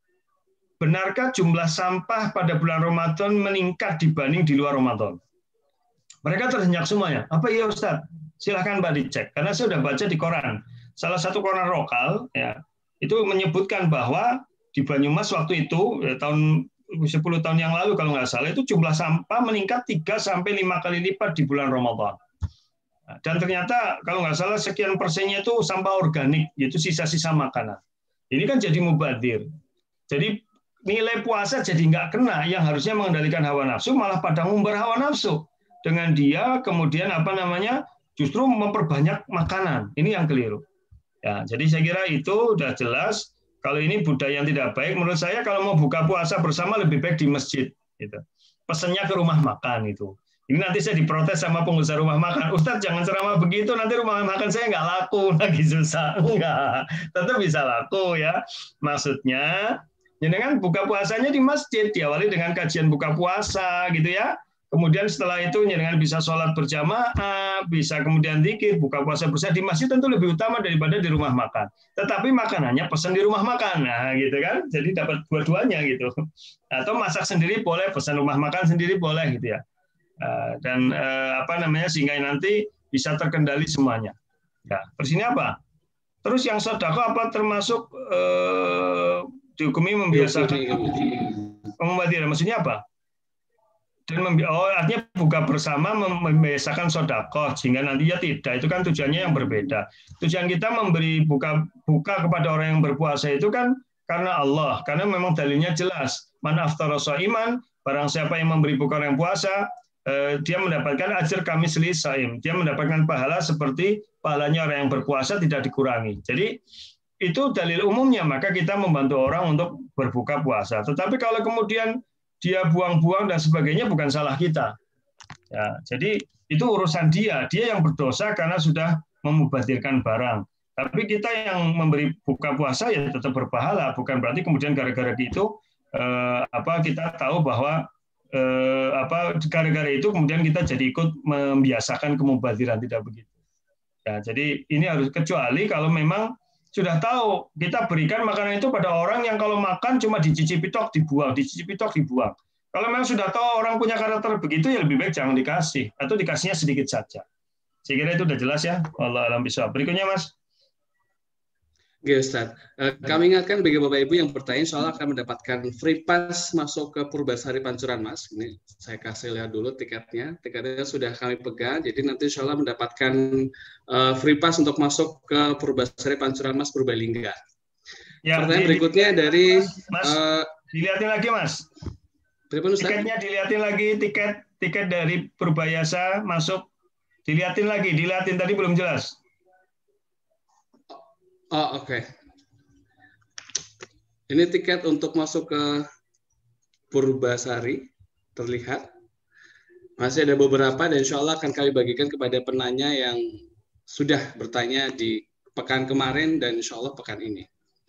Benarkah jumlah sampah pada bulan Ramadan meningkat dibanding di luar Ramadan? Mereka tersenyak semuanya. Apa iya Ustaz? Silahkan Mbak dicek. Karena saya sudah baca di koran. Salah satu koran lokal ya itu menyebutkan bahwa di Banyumas waktu itu ya, tahun sepuluh tahun yang lalu kalau nggak salah, itu jumlah sampah meningkat tiga sampai lima kali lipat di bulan Ramadan. Dan ternyata kalau nggak salah sekian persennya itu sampah organik, yaitu sisa-sisa makanan. Ini kan jadi mubadzir. Jadi nilai puasa jadi nggak kena, yang harusnya mengendalikan hawa nafsu malah pada ngumbar hawa nafsu. Dengan dia kemudian apa namanya justru memperbanyak makanan. Ini yang keliru. Ya, jadi saya kira itu sudah jelas. Kalau ini budaya yang tidak baik, menurut saya kalau mau buka puasa bersama lebih baik di masjid. Gitu. Pesannya ke rumah makan itu. Ini nanti saya diprotes sama pengusaha rumah makan. Ustadz jangan ceramah begitu, nanti rumah makan saya nggak laku, lagi susah. Enggak, tetap bisa laku ya. Maksudnya, jangan buka puasanya di masjid, diawali dengan kajian buka puasa gitu ya. Kemudian setelah itu dengan bisa sholat berjamaah, bisa kemudian zikir, buka puasa bersama di masjid tentu lebih utama daripada di rumah makan. Tetapi makanannya pesan di rumah makan, nah gitu kan. Jadi dapat dua-duanya gitu. Atau masak sendiri boleh, pesan rumah makan sendiri boleh gitu ya. Dan apa namanya sehingga nanti bisa terkendali semuanya. Ya, terus ini apa? Terus yang sedekah apa termasuk eh, dihukumi membiasakan memubadzir? Maksudnya apa? Dan oh, artinya buka bersama membiasakan sedekah sehingga nantinya tidak, itu kan tujuannya yang berbeda. Tujuan kita memberi buka buka kepada orang yang berpuasa itu kan karena Allah, karena memang dalilnya jelas. Man aftara shaiman, barang siapa yang memberi buka orang yang puasa, eh, dia mendapatkan ajr kamisli shaim. Dia mendapatkan pahala seperti pahalanya orang yang berpuasa, tidak dikurangi. Jadi itu dalil umumnya, maka kita membantu orang untuk berbuka puasa. Tetapi kalau kemudian dia buang-buang dan sebagainya bukan salah kita. Ya, jadi itu urusan dia, dia yang berdosa karena sudah memubadzirkan barang. Tapi kita yang memberi buka puasa ya tetap berpahala, bukan berarti kemudian gara-gara itu eh, apa kita tahu bahwa eh, apa gara-gara itu kemudian kita jadi ikut membiasakan kemubadziran, tidak begitu. Ya, jadi ini harus kecuali kalau memang sudah tahu kita berikan makanan itu pada orang yang kalau makan cuma dicicipi tok dibuang, dicicipi tok dibuang. Kalau memang sudah tahu orang punya karakter begitu ya lebih baik jangan dikasih atau dikasihnya sedikit saja. Saya kira itu sudah jelas ya. Wallahu a'lam bishawab. Berikutnya Mas. Oke Ustaz, kami ingatkan bagi Bapak Ibu yang bertanya soal akan mendapatkan free pass masuk ke Purbasari Pancuran Mas. Ini saya kasih lihat dulu tiketnya. Tiketnya sudah kami pegang, jadi nanti insya Allah mendapatkan uh, free pass untuk masuk ke Purbasari Pancuran Mas Purbalingga. Ya, pertanyaan di, berikutnya dari Mas, uh, dilihatin lagi Mas. Ustaz? Tiketnya dilihatin lagi, tiket tiket dari Purbayasa masuk. Dilihatin lagi, dilihatin tadi belum jelas. Oh, oke. Okay. Ini tiket untuk masuk ke Purbasari terlihat. Masih ada beberapa dan insya Allah akan kami bagikan kepada penanya yang sudah bertanya di pekan kemarin dan insya Allah pekan ini.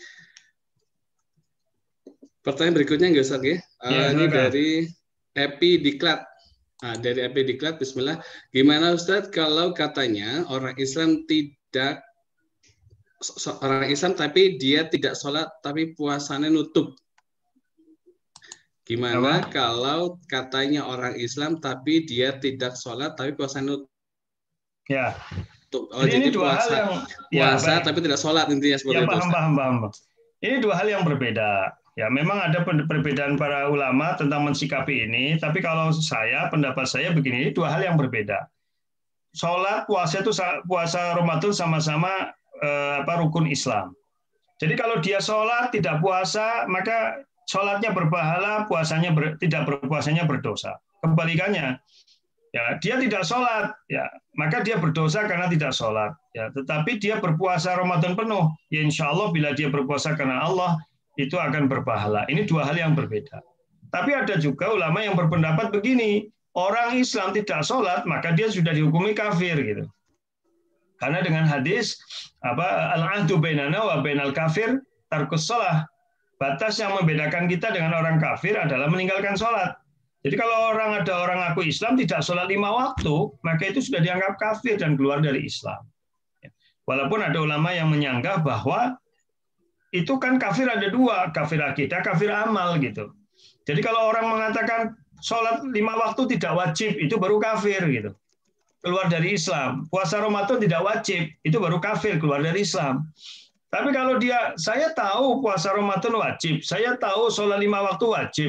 Pertanyaan berikutnya nggak Ustaz ya? Uh, ini dari Epi Diklat. Nah, dari Epi Diklat, Bismillah. Gimana Ustaz kalau katanya orang Islam tidak orang Islam tapi dia tidak sholat tapi puasanya nutup. Gimana apa? Kalau katanya orang Islam tapi dia tidak sholat tapi puasanya nutup? Ya. Oh, jadi, jadi dua puasa, hal yang puasa ya, tapi tidak sholat intinya seperti ya, itu. Paham, paham, paham. Ini dua hal yang berbeda. Ya, memang ada perbedaan para ulama tentang mensikapi ini. Tapi kalau saya, pendapat saya begini, ini dua hal yang berbeda. Sholat, puasa itu puasa Ramadan sama-sama Eh, apa rukun Islam. Jadi kalau dia sholat tidak puasa, maka sholatnya berpahala, puasanya ber, tidak berpuasanya berdosa. Kebalikannya, ya dia tidak sholat, ya maka dia berdosa karena tidak sholat. Ya, tetapi dia berpuasa Ramadan penuh, ya insya Allah bila dia berpuasa karena Allah itu akan berpahala. Ini dua hal yang berbeda. Tapi ada juga ulama yang berpendapat begini, orang Islam tidak sholat maka dia sudah dihukumi kafir gitu. Karena dengan hadis apa al-ahdu bainana wa bainal kafir tarkus shalah. Batas yang membedakan kita dengan orang kafir adalah meninggalkan sholat. Jadi kalau orang ada orang ngaku Islam tidak sholat lima waktu, maka itu sudah dianggap kafir dan keluar dari Islam. Walaupun ada ulama yang menyanggah bahwa itu kan kafir ada dua, kafir akidah, kafir amal gitu. Jadi kalau orang mengatakan sholat lima waktu tidak wajib, itu baru kafir gitu. Keluar dari Islam. Puasa Ramadan tidak wajib, itu baru kafir, keluar dari Islam. Tapi kalau dia, saya tahu puasa Ramadan wajib, saya tahu sholat lima waktu wajib,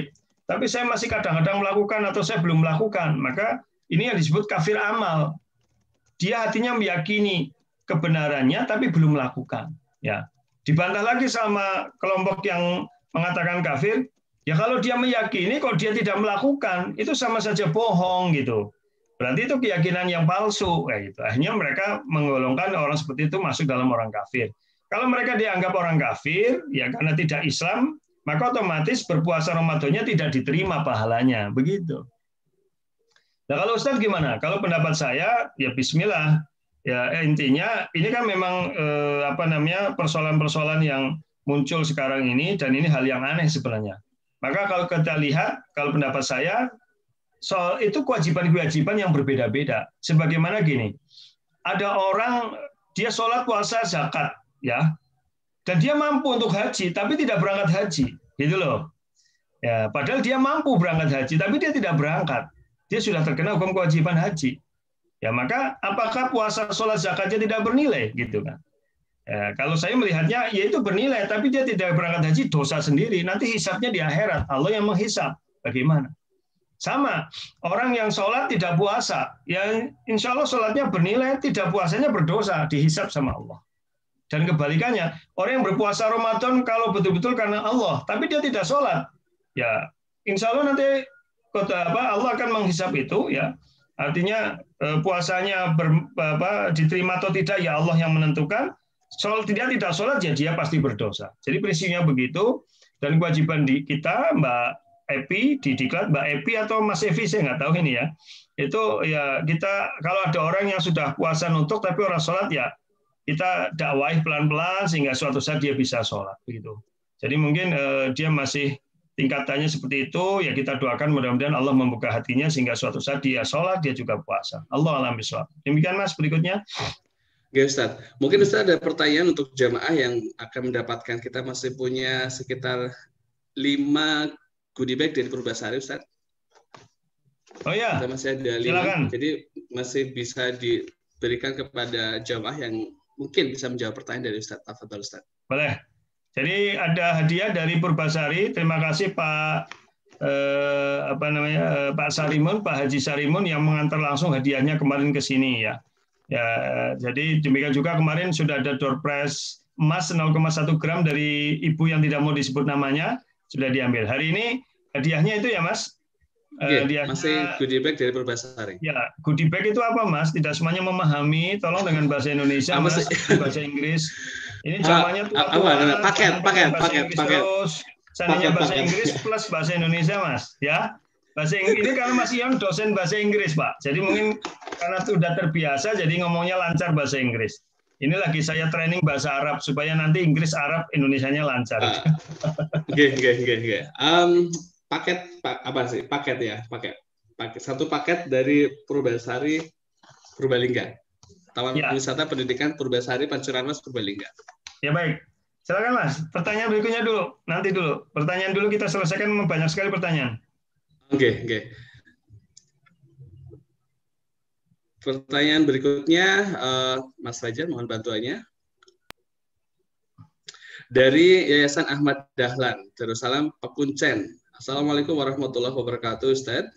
tapi saya masih kadang-kadang melakukan atau saya belum melakukan, maka ini yang disebut kafir amal. Dia hatinya meyakini kebenarannya tapi belum melakukan. Ya, dibantah lagi sama kelompok yang mengatakan kafir. Ya kalau dia meyakini kok dia tidak melakukan, itu sama saja bohong gitu. Berarti itu keyakinan yang palsu kayak gitu. Akhirnya mereka menggolongkan orang seperti itu masuk dalam orang kafir. Kalau mereka dianggap orang kafir, ya karena tidak Islam, maka otomatis berpuasa Ramadannya tidak diterima pahalanya, begitu. Nah kalau Ustadz gimana? Kalau pendapat saya, ya Bismillah. Ya intinya ini kan memang eh, apa namanya persoalan-persoalan yang muncul sekarang ini dan ini hal yang aneh sebenarnya. Maka kalau kita lihat, kalau pendapat saya, soal itu kewajiban-kewajiban yang berbeda-beda. Sebagaimana gini, ada orang dia sholat, puasa, zakat, ya, dan dia mampu untuk haji, tapi tidak berangkat haji, gitu loh. Ya, padahal dia mampu berangkat haji, tapi dia tidak berangkat. Dia sudah terkena hukum kewajiban haji. Ya, maka apakah puasa, sholat, zakatnya tidak bernilai, gitu kan? Ya, kalau saya melihatnya, ya itu bernilai, tapi dia tidak berangkat haji, dosa sendiri. Nanti hisabnya di akhirat, Allah yang menghisab. Bagaimana? Sama, orang yang sholat tidak puasa, yang insya Allah sholatnya bernilai, tidak puasanya berdosa, dihisab sama Allah. Dan kebalikannya, orang yang berpuasa Ramadan kalau betul-betul karena Allah, tapi dia tidak sholat, ya insya Allah nanti kota apa Allah akan menghisab itu, ya artinya puasanya ber, apa, diterima atau tidak, ya Allah yang menentukan. Soal dia tidak sholat, ya dia pasti berdosa. Jadi prinsipnya begitu, dan kewajiban di kita, Mbak Epi, di Diklat, Mbak Epi atau Mas Evi, saya nggak tahu ini ya. Itu ya kita, kalau ada orang yang sudah puasa nuntuk tapi orang sholat, ya kita dakwahi pelan-pelan sehingga suatu saat dia bisa sholat. Begitu. Jadi mungkin eh, dia masih tingkatannya seperti itu, ya kita doakan mudah-mudahan Allah membuka hatinya sehingga suatu saat dia sholat, dia juga puasa. Allah alam bisawab. Demikian Mas, berikutnya. Oke Ustaz, mungkin Ustaz ada pertanyaan untuk jamaah yang akan mendapatkan, kita masih punya sekitar lima goodie bag dari Purbasari, Ustaz. Oh ya, kita masih ada lima, silakan. Jadi masih bisa diberikan kepada jamaah yang mungkin bisa menjawab pertanyaan dari Ustaz. Tafadhol Ustaz. Boleh. Jadi ada hadiah dari Purbasari. Terima kasih Pak eh, apa namanya eh, Pak Sarimun, Pak Haji Sarimun yang mengantar langsung hadiahnya kemarin ke sini ya. Ya, jadi demikian juga kemarin sudah ada door prize emas nol koma satu gram dari ibu yang tidak mau disebut namanya, sudah diambil. Hari ini hadiahnya itu ya Mas? Oke, hadiahnya, masih goodie bag dari Purbasari. Ya, goodie bag itu apa Mas? Tidak semuanya memahami, tolong dengan bahasa Indonesia apa Mas, bahasa Inggris. Ini jawabannya ah, apa, paket, paket, paket, paket. Seandainya bahasa Inggris plus bahasa Indonesia Mas, ya. Bahasa Inggris ini karena Mas Ion dosen bahasa Inggris Pak, jadi mungkin karena sudah terbiasa jadi ngomongnya lancar bahasa Inggris. Ini lagi saya training bahasa Arab supaya nanti Inggris Arab Indonesianya lancar. Oke oke oke oke. Paket pa, apa sih paket ya paket paket satu paket dari Purbasari Purbalingga, Taman ya. Wisata Pendidikan Purbasari Pancuran Mas Purbalingga. Ya baik, silakan Mas. Pertanyaan berikutnya dulu, nanti dulu. Pertanyaan dulu kita selesaikan, banyak sekali pertanyaan. Oke, oke. Pertanyaan berikutnya, uh, Mas Fajar, mohon bantuannya. Dari Yayasan Ahmad Dahlan, Darussalam Pekuncen. Assalamualaikum warahmatullahi wabarakatuh, Ustaz.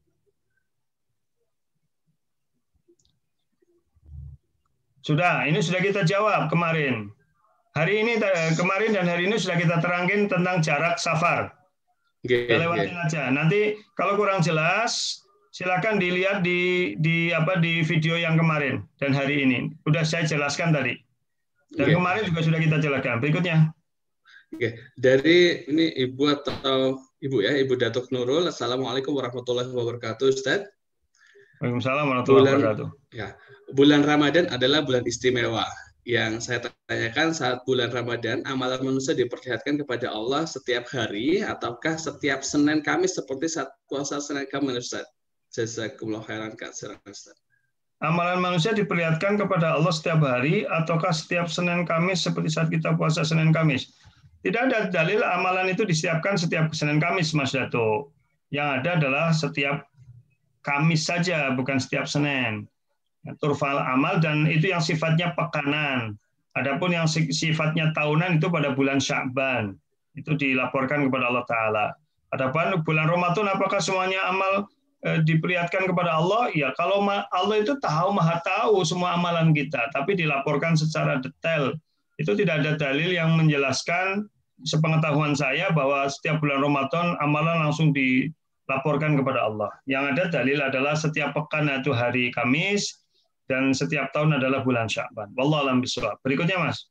Sudah, ini sudah kita jawab kemarin. Hari ini, kemarin dan hari ini sudah kita terangkan tentang jarak safar. Okay, kita lewatin okay. aja. Nanti kalau kurang jelas, silakan dilihat di di apa di video yang kemarin dan hari ini. Udah saya jelaskan tadi. Dan okay. kemarin juga sudah kita jelaskan. Berikutnya. Oke, okay. Dari ini Ibu atau Ibu ya, Ibu Datuk Nurul. Assalamualaikum warahmatullahi wabarakatuh, Ustaz. Waalaikumsalam warahmatullahi wabarakatuh. Ya, bulan Ramadan adalah bulan istimewa. Yang saya tanyakan, saat bulan Ramadan, amalan manusia diperlihatkan kepada Allah setiap hari ataukah setiap Senin Kamis seperti saat puasa Senin Kamis, Ustaz? Jazakumullah khairan katsiran, Ustaz. Amalan manusia diperlihatkan kepada Allah setiap hari ataukah setiap Senin Kamis seperti saat kita puasa Senin Kamis? Tidak ada dalil amalan itu disiapkan setiap Senin Kamis, Mas Dato. Yang ada adalah setiap Kamis saja, bukan setiap Senin. Turfal amal, dan itu yang sifatnya pekanan. Adapun yang sifatnya tahunan itu pada bulan Sya'ban. Itu dilaporkan kepada Allah Ta'ala. Adapun bulan Ramadan apakah semuanya amal eh, diperlihatkan kepada Allah? Ya, kalau Allah itu tahu, maha tahu semua amalan kita, tapi dilaporkan secara detail. Itu tidak ada dalil yang menjelaskan, sepengetahuan saya, bahwa setiap bulan Ramadan amalan langsung dilaporkan kepada Allah. Yang ada dalil adalah setiap pekan itu hari Kamis, dan setiap tahun adalah bulan Sya'ban. Wallahu a'lam bishawab. Berikutnya, Mas.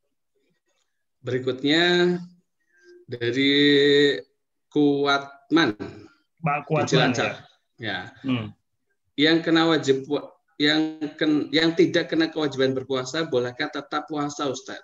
Berikutnya dari Kuatman. Pak Kuatman, ya. Ya. Hmm. Yang kena wajib yang ken, yang tidak kena kewajiban berpuasa bolehkah tetap puasa, Ustaz?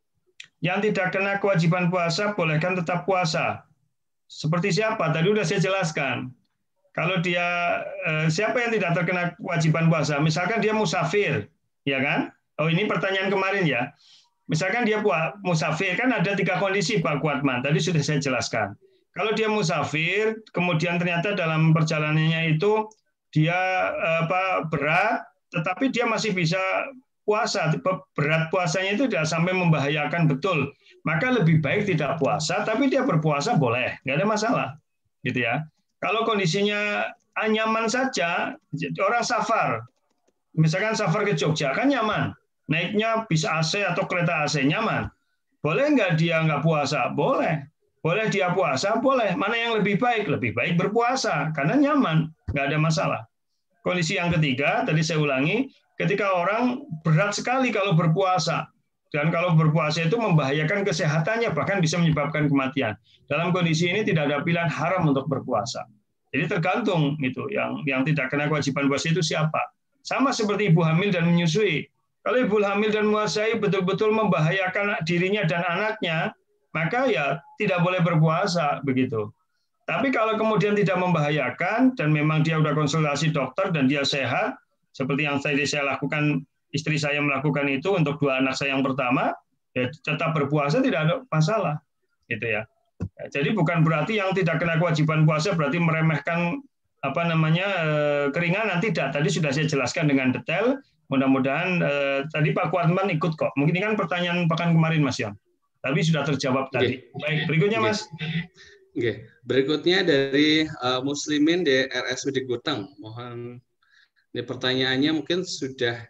Yang tidak kena kewajiban puasa bolehkan tetap puasa. Seperti siapa? Tadi sudah saya jelaskan. Kalau dia eh, siapa yang tidak terkena kewajiban puasa? Misalkan dia musafir, ya kan? Oh, ini pertanyaan kemarin ya. Misalkan dia musafir, kan ada tiga kondisi Pak Kuatman. Tadi sudah saya jelaskan. Kalau dia musafir, kemudian ternyata dalam perjalanannya itu dia apa berat, tetapi dia masih bisa puasa. Berat puasanya itu tidak sampai membahayakan betul. Maka lebih baik tidak puasa, tapi dia berpuasa boleh, nggak ada masalah, gitu ya. Kalau kondisinya nyaman saja, orang safar, misalkan safar ke Jogja kan nyaman, naiknya bis A C atau kereta A C nyaman. Boleh nggak dia nggak puasa? Boleh. Boleh dia puasa? Boleh. Mana yang lebih baik? Lebih baik berpuasa, karena nyaman, nggak ada masalah. Kondisi yang ketiga, tadi saya ulangi, ketika orang berat sekali kalau berpuasa, dan kalau berpuasa itu membahayakan kesehatannya, bahkan bisa menyebabkan kematian. Dalam kondisi ini tidak ada pilihan haram untuk berpuasa. Jadi tergantung itu, yang yang tidak kena kewajiban puasa itu siapa. Sama seperti ibu hamil dan menyusui. Kalau ibu hamil dan menyusui betul-betul membahayakan dirinya dan anaknya, maka ya tidak boleh berpuasa begitu. Tapi kalau kemudian tidak membahayakan dan memang dia sudah konsultasi dokter dan dia sehat, seperti yang tadi saya lakukan, istri saya melakukan itu untuk dua anak saya yang pertama, ya tetap berpuasa tidak ada masalah, gitu ya. Ya, jadi bukan berarti yang tidak kena kewajiban puasa berarti meremehkan apa namanya keringanan, tidak. Tadi sudah saya jelaskan dengan detail. Mudah-mudahan eh, tadi Pak Kuatman ikut kok. Mungkin ini kan pertanyaan pekan kemarin, Mas Yon. Tapi sudah terjawab tadi. Okay. Baik, berikutnya Mas. Oke, okay. Berikutnya dari uh, Muslimin di R S U D Guteng. Mohon ini pertanyaannya mungkin sudah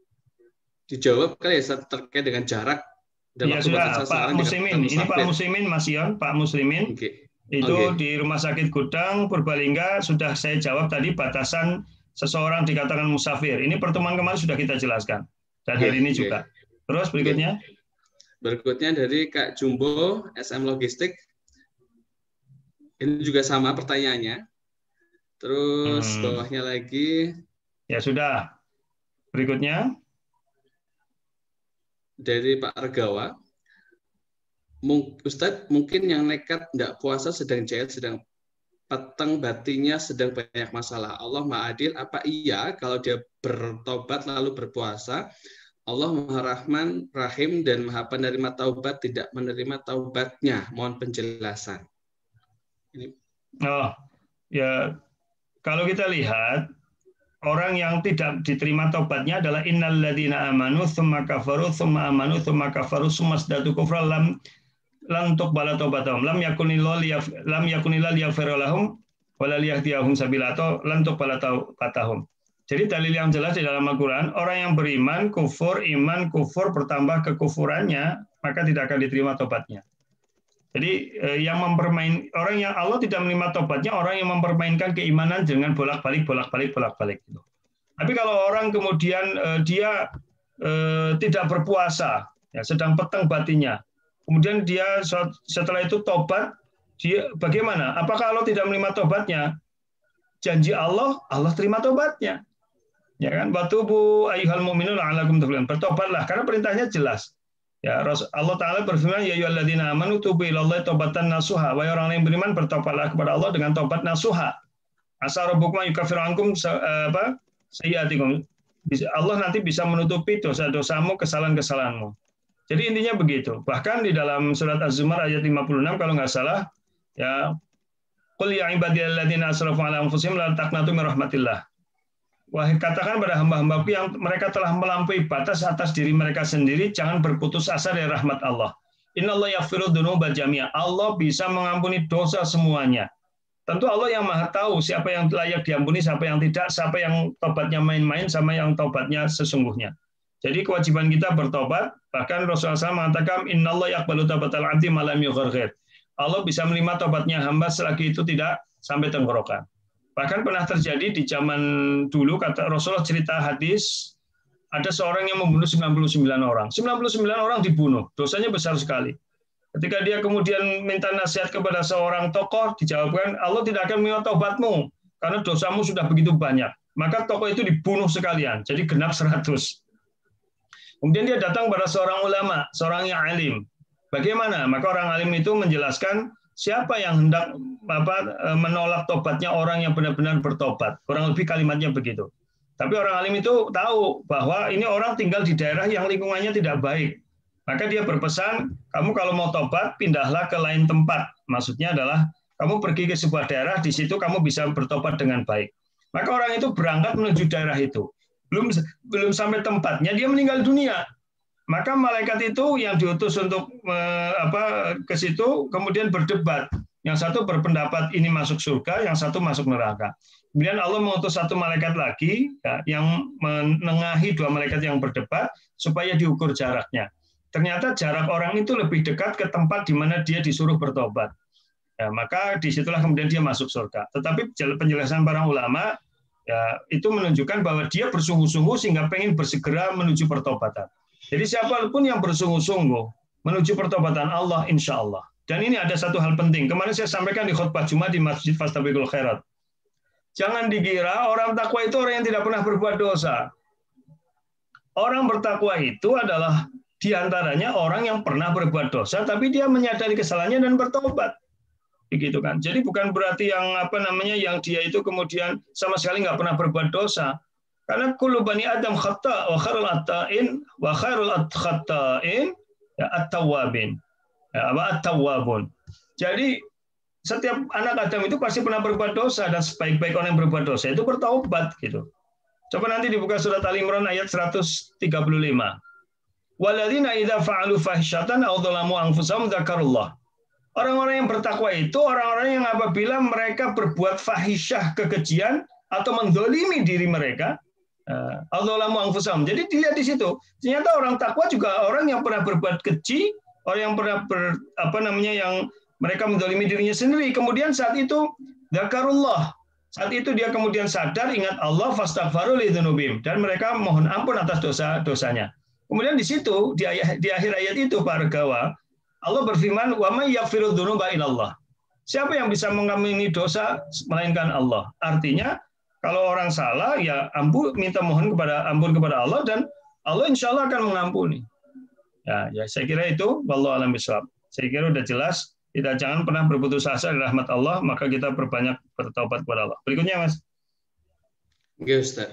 dijawab kali ya terkait dengan jarak dan ya, sudah, Pak Muslimin. Ini Pak Muslimin, Mas Yon, Pak Muslimin. Okay. Itu okay. Di Rumah Sakit Gudang Purbalingga sudah saya jawab tadi batasan seseorang dikatakan musafir. Ini pertemuan kemarin sudah kita jelaskan. Dan hari ini okay. juga. Terus berikutnya. Okay. Berikutnya dari Kak Jumbo, S M Logistik. Ini juga sama pertanyaannya. Terus hmm. bawahnya lagi. Ya sudah. Berikutnya. Dari Pak Regawa. Ustadz, mungkin yang nekat tidak puasa sedang jahil, sedang peteng batinnya sedang banyak masalah. Allah Maha Adil, apa iya kalau dia bertobat lalu berpuasa? Allah Maha Rahman, Rahim, dan Maha Penerima Taubat tidak menerima taubatnya. Mohon penjelasan. Ini. Oh, ya kalau kita lihat orang yang tidak diterima taubatnya adalah innalladzina amanu tsumma kafaru tsumma amanu tsumma kafaru tsumma zdadu kufran lam lan tuqbala taubatahum lam yakunillahu lam yakunillahu liyaghfira lahum wala liyahdiyahum sabila atau lan tuqbala taubatahum. Jadi dalil yang jelas di dalam Al-Qur'an, orang yang beriman, kufur, iman, kufur bertambah kekufurannya, maka tidak akan diterima tobatnya. Jadi yang mempermain orang yang Allah tidak menerima tobatnya orang yang mempermainkan keimanan dengan bolak-balik bolak-balik bolak-balik gitu. Tapi kalau orang kemudian eh, dia eh, tidak berpuasa, ya, sedang peteng batinnya, kemudian dia setelah itu tobat, dia bagaimana? Apakah Allah tidak menerima tobatnya? Janji Allah, Allah terima tobatnya. Ya kan? Watubu ayyuhal mu'minun la'allakum tuflihun. Bertobatlah karena perintahnya jelas. Ya, Allah Ta'ala berfirman, ya ayyuhalladzina amanu tubu ilallahi taubatan nasuha. Wahai orang yang beriman, bertobatlah kepada Allah dengan taubat nasuha. Asa rabbukum yukaffiru ankum apa? sayyi'atikum. Allah nanti bisa menutupi dosa-dosamu, kesalahan-kesalahanmu. Jadi intinya begitu. Bahkan di dalam surat Az-Zumar ayat lima puluh enam kalau nggak salah, ya, qul ya ibadiyalladzina asrafu ala anfusihim la taqnatu min rahmatillah. Wahai katakan pada hamba-hambaku yang mereka telah melampaui batas atas diri mereka sendiri, jangan berputus asa dari rahmat Allah. Innallaha yaghfiru dzunuba jami'a. Allah bisa mengampuni dosa semuanya. Tentu Allah yang maha tahu siapa yang layak diampuni, siapa yang tidak, siapa yang tobatnya main-main, sama yang tobatnya sesungguhnya. Jadi kewajiban kita bertobat, bahkan Rasulullah shallallahu alaihi wasallam mengatakan, Innallaha yaqbalu taubatal abdi ma lam yugharghir. Allah bisa menerima tobatnya hamba selagi itu tidak sampai tenggorokan. Bahkan pernah terjadi di zaman dulu, kata Rasulullah cerita hadis, ada seorang yang membunuh sembilan puluh sembilan orang. sembilan puluh sembilan orang dibunuh, dosanya besar sekali. Ketika dia kemudian minta nasihat kepada seorang tokoh, dijawabkan, Allah tidak akan menerima taubatmu, karena dosamu sudah begitu banyak. Maka tokoh itu dibunuh sekalian, jadi genap seratus. Kemudian dia datang pada seorang ulama, seorang yang alim. Bagaimana? Maka orang alim itu menjelaskan, siapa yang hendak apa, menolak tobatnya orang yang benar-benar bertobat. Kurang lebih kalimatnya begitu. Tapi orang alim itu tahu bahwa ini orang tinggal di daerah yang lingkungannya tidak baik. Maka dia berpesan, kamu kalau mau tobat, pindahlah ke lain tempat. Maksudnya adalah, kamu pergi ke sebuah daerah, di situ kamu bisa bertobat dengan baik. Maka orang itu berangkat menuju daerah itu. Belum belum sampai tempatnya, dia meninggal dunia. Maka malaikat itu yang diutus untuk eh, apa ke situ, kemudian berdebat. Yang satu berpendapat ini masuk surga, yang satu masuk neraka. Kemudian Allah mengutus satu malaikat lagi, ya, yang menengahi dua malaikat yang berdebat, supaya diukur jaraknya. Ternyata jarak orang itu lebih dekat ke tempat di mana dia disuruh bertobat. Ya, maka disitulah kemudian dia masuk surga. Tetapi penjelasan para ulama ya, itu menunjukkan bahwa dia bersungguh-sungguh sehingga pengen bersegera menuju pertobatan. Jadi siapapun yang bersungguh-sungguh menuju pertobatan Allah, insya Allah. Dan ini ada satu hal penting. Kemarin saya sampaikan di khutbah Jumat di Masjid Fastabiqul Khairat. Jangan dikira orang takwa itu orang yang tidak pernah berbuat dosa. Orang bertakwa itu adalah di antaranya orang yang pernah berbuat dosa, tapi dia menyadari kesalahannya dan bertobat, begitu kan? Jadi bukan berarti yang apa namanya, yang dia itu kemudian sama sekali nggak pernah berbuat dosa, karena kullu bani Adam khata wa khairul atta'in wa khairul khata'in ya at-tawwabin, ya, apa at-tawwabun. Jadi setiap anak Adam itu pasti pernah berbuat dosa, dan sebaik-baik orang yang berbuat dosa itu bertaubat, gitu. Coba nanti dibuka surat Al-Imran ayat seratus tiga puluh lima. Walladzina idza fa'alu fahisyatan aw dzalamu anfusahum dzakarullah. Orang-orang yang bertakwa itu orang-orang yang apabila mereka berbuat fahisyah, kekejian atau menzalimi diri mereka, aw dzalamu anfusahum. Jadi dilihat di situ. Ternyata orang takwa juga orang yang pernah berbuat keji, orang yang pernah ber, apa namanya yang mereka menzalimi dirinya sendiri. Kemudian saat itu dzakarullah. Saat itu dia kemudian sadar, ingat Allah, fastaghfaru lidzunubihim, dan mereka mohon ampun atas dosa-dosanya. Kemudian di situ di, ayat, di akhir ayat itu Pak Regawa, Allah berfirman, wa may yaghfiru dzunuba illallah. Siapa yang bisa mengampuni dosa melainkan Allah. Artinya kalau orang salah ya ampun, minta mohon kepada ampun kepada Allah, dan Allah insya Allah akan mengampuni. Ya, ya saya kira itu wallahu a'lam bishawab. Saya kira udah jelas. Kita jangan pernah berputus asa dari rahmat Allah, maka kita perbanyak bertaubat kepada Allah. Berikutnya Mas. Oke Ustaz.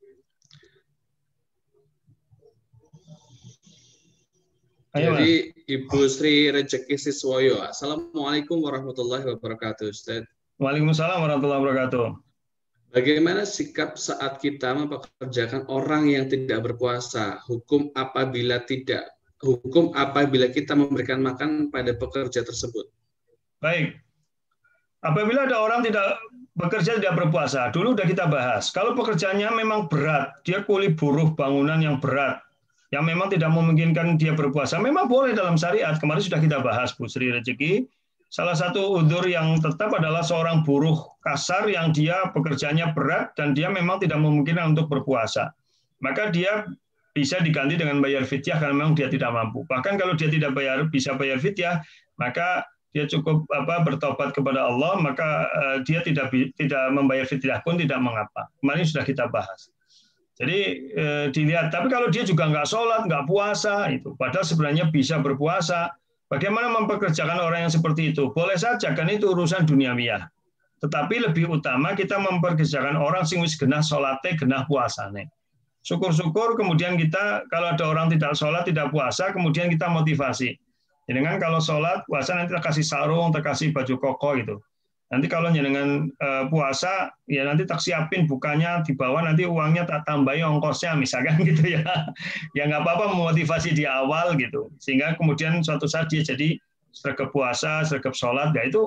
Ayo, Jadi Ibu Sri Rejeki Siswoyo. Assalamualaikum warahmatullahi wabarakatuh, Ustaz. Waalaikumsalam warahmatullahi wabarakatuh. Bagaimana sikap saat kita mempekerjakan orang yang tidak berpuasa? Hukum apabila tidak hukum apabila kita memberikan makan pada pekerja tersebut? Baik. Apabila ada orang tidak bekerja tidak berpuasa, dulu sudah kita bahas. Kalau pekerjaannya memang berat, dia kuli buruh bangunan yang berat, yang memang tidak memungkinkan dia berpuasa, memang boleh dalam syariat. Kemarin sudah kita bahas, Bu Sri Rejeki. Salah satu udzur yang tetap adalah seorang buruh kasar yang dia pekerjaannya berat dan dia memang tidak memungkinkan untuk berpuasa. Maka dia bisa diganti dengan bayar fidyah karena memang dia tidak mampu. Bahkan kalau dia tidak bayar bisa bayar fidyah, maka dia cukup apa bertobat kepada Allah, maka uh, dia tidak tidak membayar fidyah pun tidak mengapa. Kemarin sudah kita bahas. Jadi eh, dilihat, tapi kalau dia juga nggak sholat, nggak puasa, itu padahal sebenarnya bisa berpuasa. Bagaimana mempekerjakan orang yang seperti itu? Boleh saja, kan itu urusan duniawiyah. Tetapi lebih utama kita mempekerjakan orang sing wis genah sholate, genah puasane. Syukur-syukur kemudian kita kalau ada orang tidak sholat, tidak puasa, kemudian kita motivasi. Jadi kan kalau sholat, puasa nanti kita kasih sarung, kita kasih baju koko gitu. Nanti kalau dengan uh, puasa, ya nanti tak siapin bukanya di bawah, nanti uangnya tak tambahi ongkosnya, misalkan gitu ya. Ya nggak apa-apa memotivasi di awal gitu. Sehingga kemudian suatu saat dia jadi sergap puasa, sergap sholat, ya itu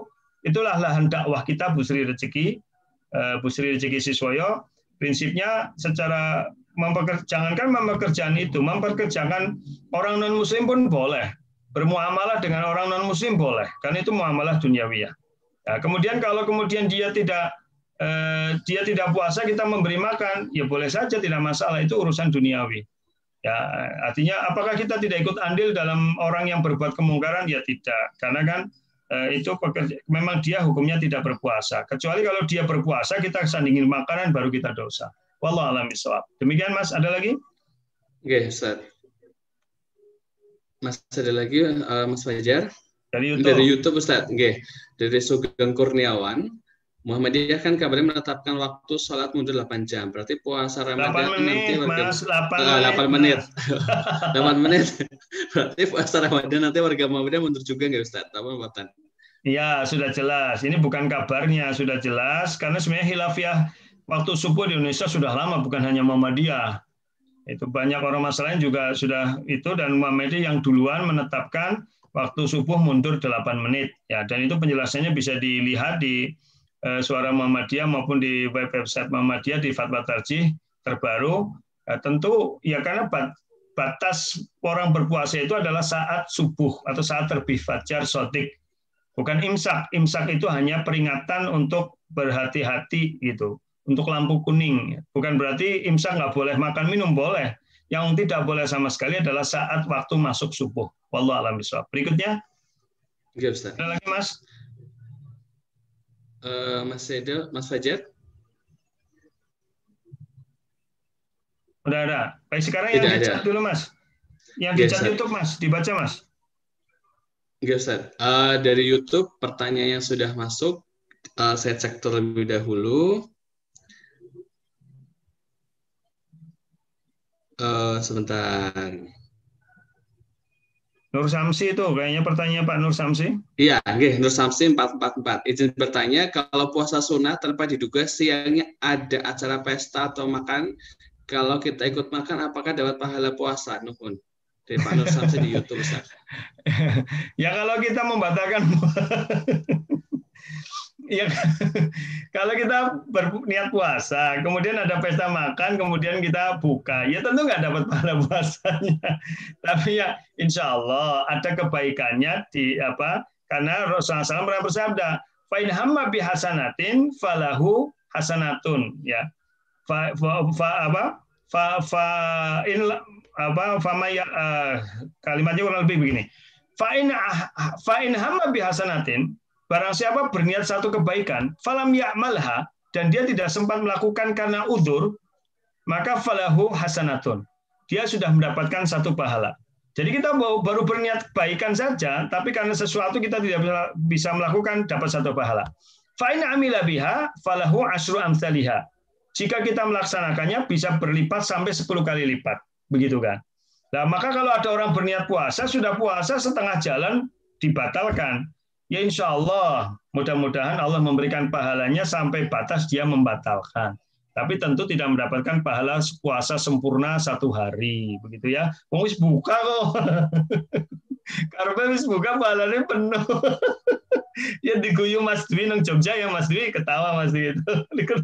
itulah lahan dakwah kita Bu Sri Rezeki, Bu Sri Rezeki Siswoyo. Prinsipnya secara mempekerjakan mempekerjaan itu, memperkerjakan orang non Muslim pun boleh, bermuamalah dengan orang non Muslim boleh, karena itu muamalah duniawiyah. Nah, kemudian kalau kemudian dia tidak eh, dia tidak puasa, kita memberi makan, ya boleh saja, tidak masalah, itu urusan duniawi. Ya, artinya apakah kita tidak ikut andil dalam orang yang berbuat kemungkaran? Ya tidak, karena kan eh, itu pekerja, memang dia hukumnya tidak berpuasa. Kecuali kalau dia berpuasa, kita sandingin makanan, baru kita dosa. Wallahu a'lam bishawab. Demikian Mas, ada lagi? Oke, Ustaz. Mas ada lagi uh, Mas Fajar? Dari YouTube. Dari YouTube Ustaz. Oke. Dari Sugeng Kurniawan. Muhammadiyah kan kabarnya menetapkan waktu sholat mundur delapan jam. Berarti puasa Ramadan delapan menit, nanti warga Mas, delapan uh, delapan menit. Mas. delapan menit. Berarti puasa Ramadan nanti warga Muhammadiyah mundur juga nggak Ustaz? Apa Ustaz? Iya, sudah jelas. Ini bukan kabarnya, sudah jelas karena sebenarnya khilafiyah waktu subuh di Indonesia sudah lama, bukan hanya Muhammadiyah. Itu banyak orang masalahnya juga sudah itu, dan Muhammadiyah yang duluan menetapkan waktu subuh mundur delapan menit. Ya, dan itu penjelasannya bisa dilihat di eh, Suara Muhammadiyah maupun di website Muhammadiyah di Fatwa Tarjih terbaru. Eh, tentu ya karena batas orang berpuasa itu adalah saat subuh atau saat terbit fajar shadiq. Bukan imsak. Imsak itu hanya peringatan untuk berhati-hati gitu. Untuk lampu kuning. Bukan berarti imsak nggak boleh makan minum, boleh. Yang tidak boleh sama sekali adalah saat waktu masuk subuh. Wallahu a'lam bishawab. Berikutnya. Oke, Ustaz. Ada lagi Mas? Uh, Mas Edo, Mas Fajar? Udah ada. Baik, sekarang yang Tidak di chat ada. dulu Mas. Yang di Oke, chat Ustaz. YouTube Mas, dibaca Mas. Oke, Ustaz. Uh, dari YouTube pertanyaan yang sudah masuk, uh, saya cek terlebih dahulu. Uh, sebentar. Nur Samsi itu kayaknya pertanyaan Pak Nur Samsi. Iya, nggih, Nur Samsi empat empat empat. Izin bertanya, kalau puasa sunnah tanpa diduga siangnya ada acara pesta atau makan, kalau kita ikut makan apakah dapat pahala puasa? Nuhun. Dari Pak Nur Samsi di YouTube, Ustaz. Ya kalau kita membatalkan ya kalau kita berniat puasa, kemudian ada pesta makan, kemudian kita buka, ya tentu nggak dapat pahala puasanya. Tapi ya insya Allah ada kebaikannya di apa? Karena Rasulullah shallallahu alaihi wasallam pernah bersabda, "Fa in hamma bi hasanatin falahu hasanatun." Ya, fa, fa, fa apa? Fa, fa in apa? Fama ya uh, kalimatnya kurang lebih begini. Fa in fa in hamma bi hasanatin, barang siapa berniat satu kebaikan, falam ya'malha, dan dia tidak sempat melakukan karena udzur, maka falahu hasanatun. Dia sudah mendapatkan satu pahala. Jadi kita baru berniat kebaikan saja, tapi karena sesuatu kita tidak bisa melakukan, dapat satu pahala. Fa in amila biha falahu asyru amsalihha. Jika kita melaksanakannya bisa berlipat sampai sepuluh kali lipat. Begitu kan? Nah, maka kalau ada orang berniat puasa, sudah puasa setengah jalan dibatalkan. Ya insya Allah, mudah-mudahan Allah memberikan pahalanya sampai batas dia membatalkan. Tapi tentu tidak mendapatkan pahala puasa sempurna satu hari, begitu ya. Wis buka kok, karena wis buka pahalanya penuh. Ya diguyu Mas Dwi nang Jogja ya Mas Dwi, ketawa Mas Dwi itu.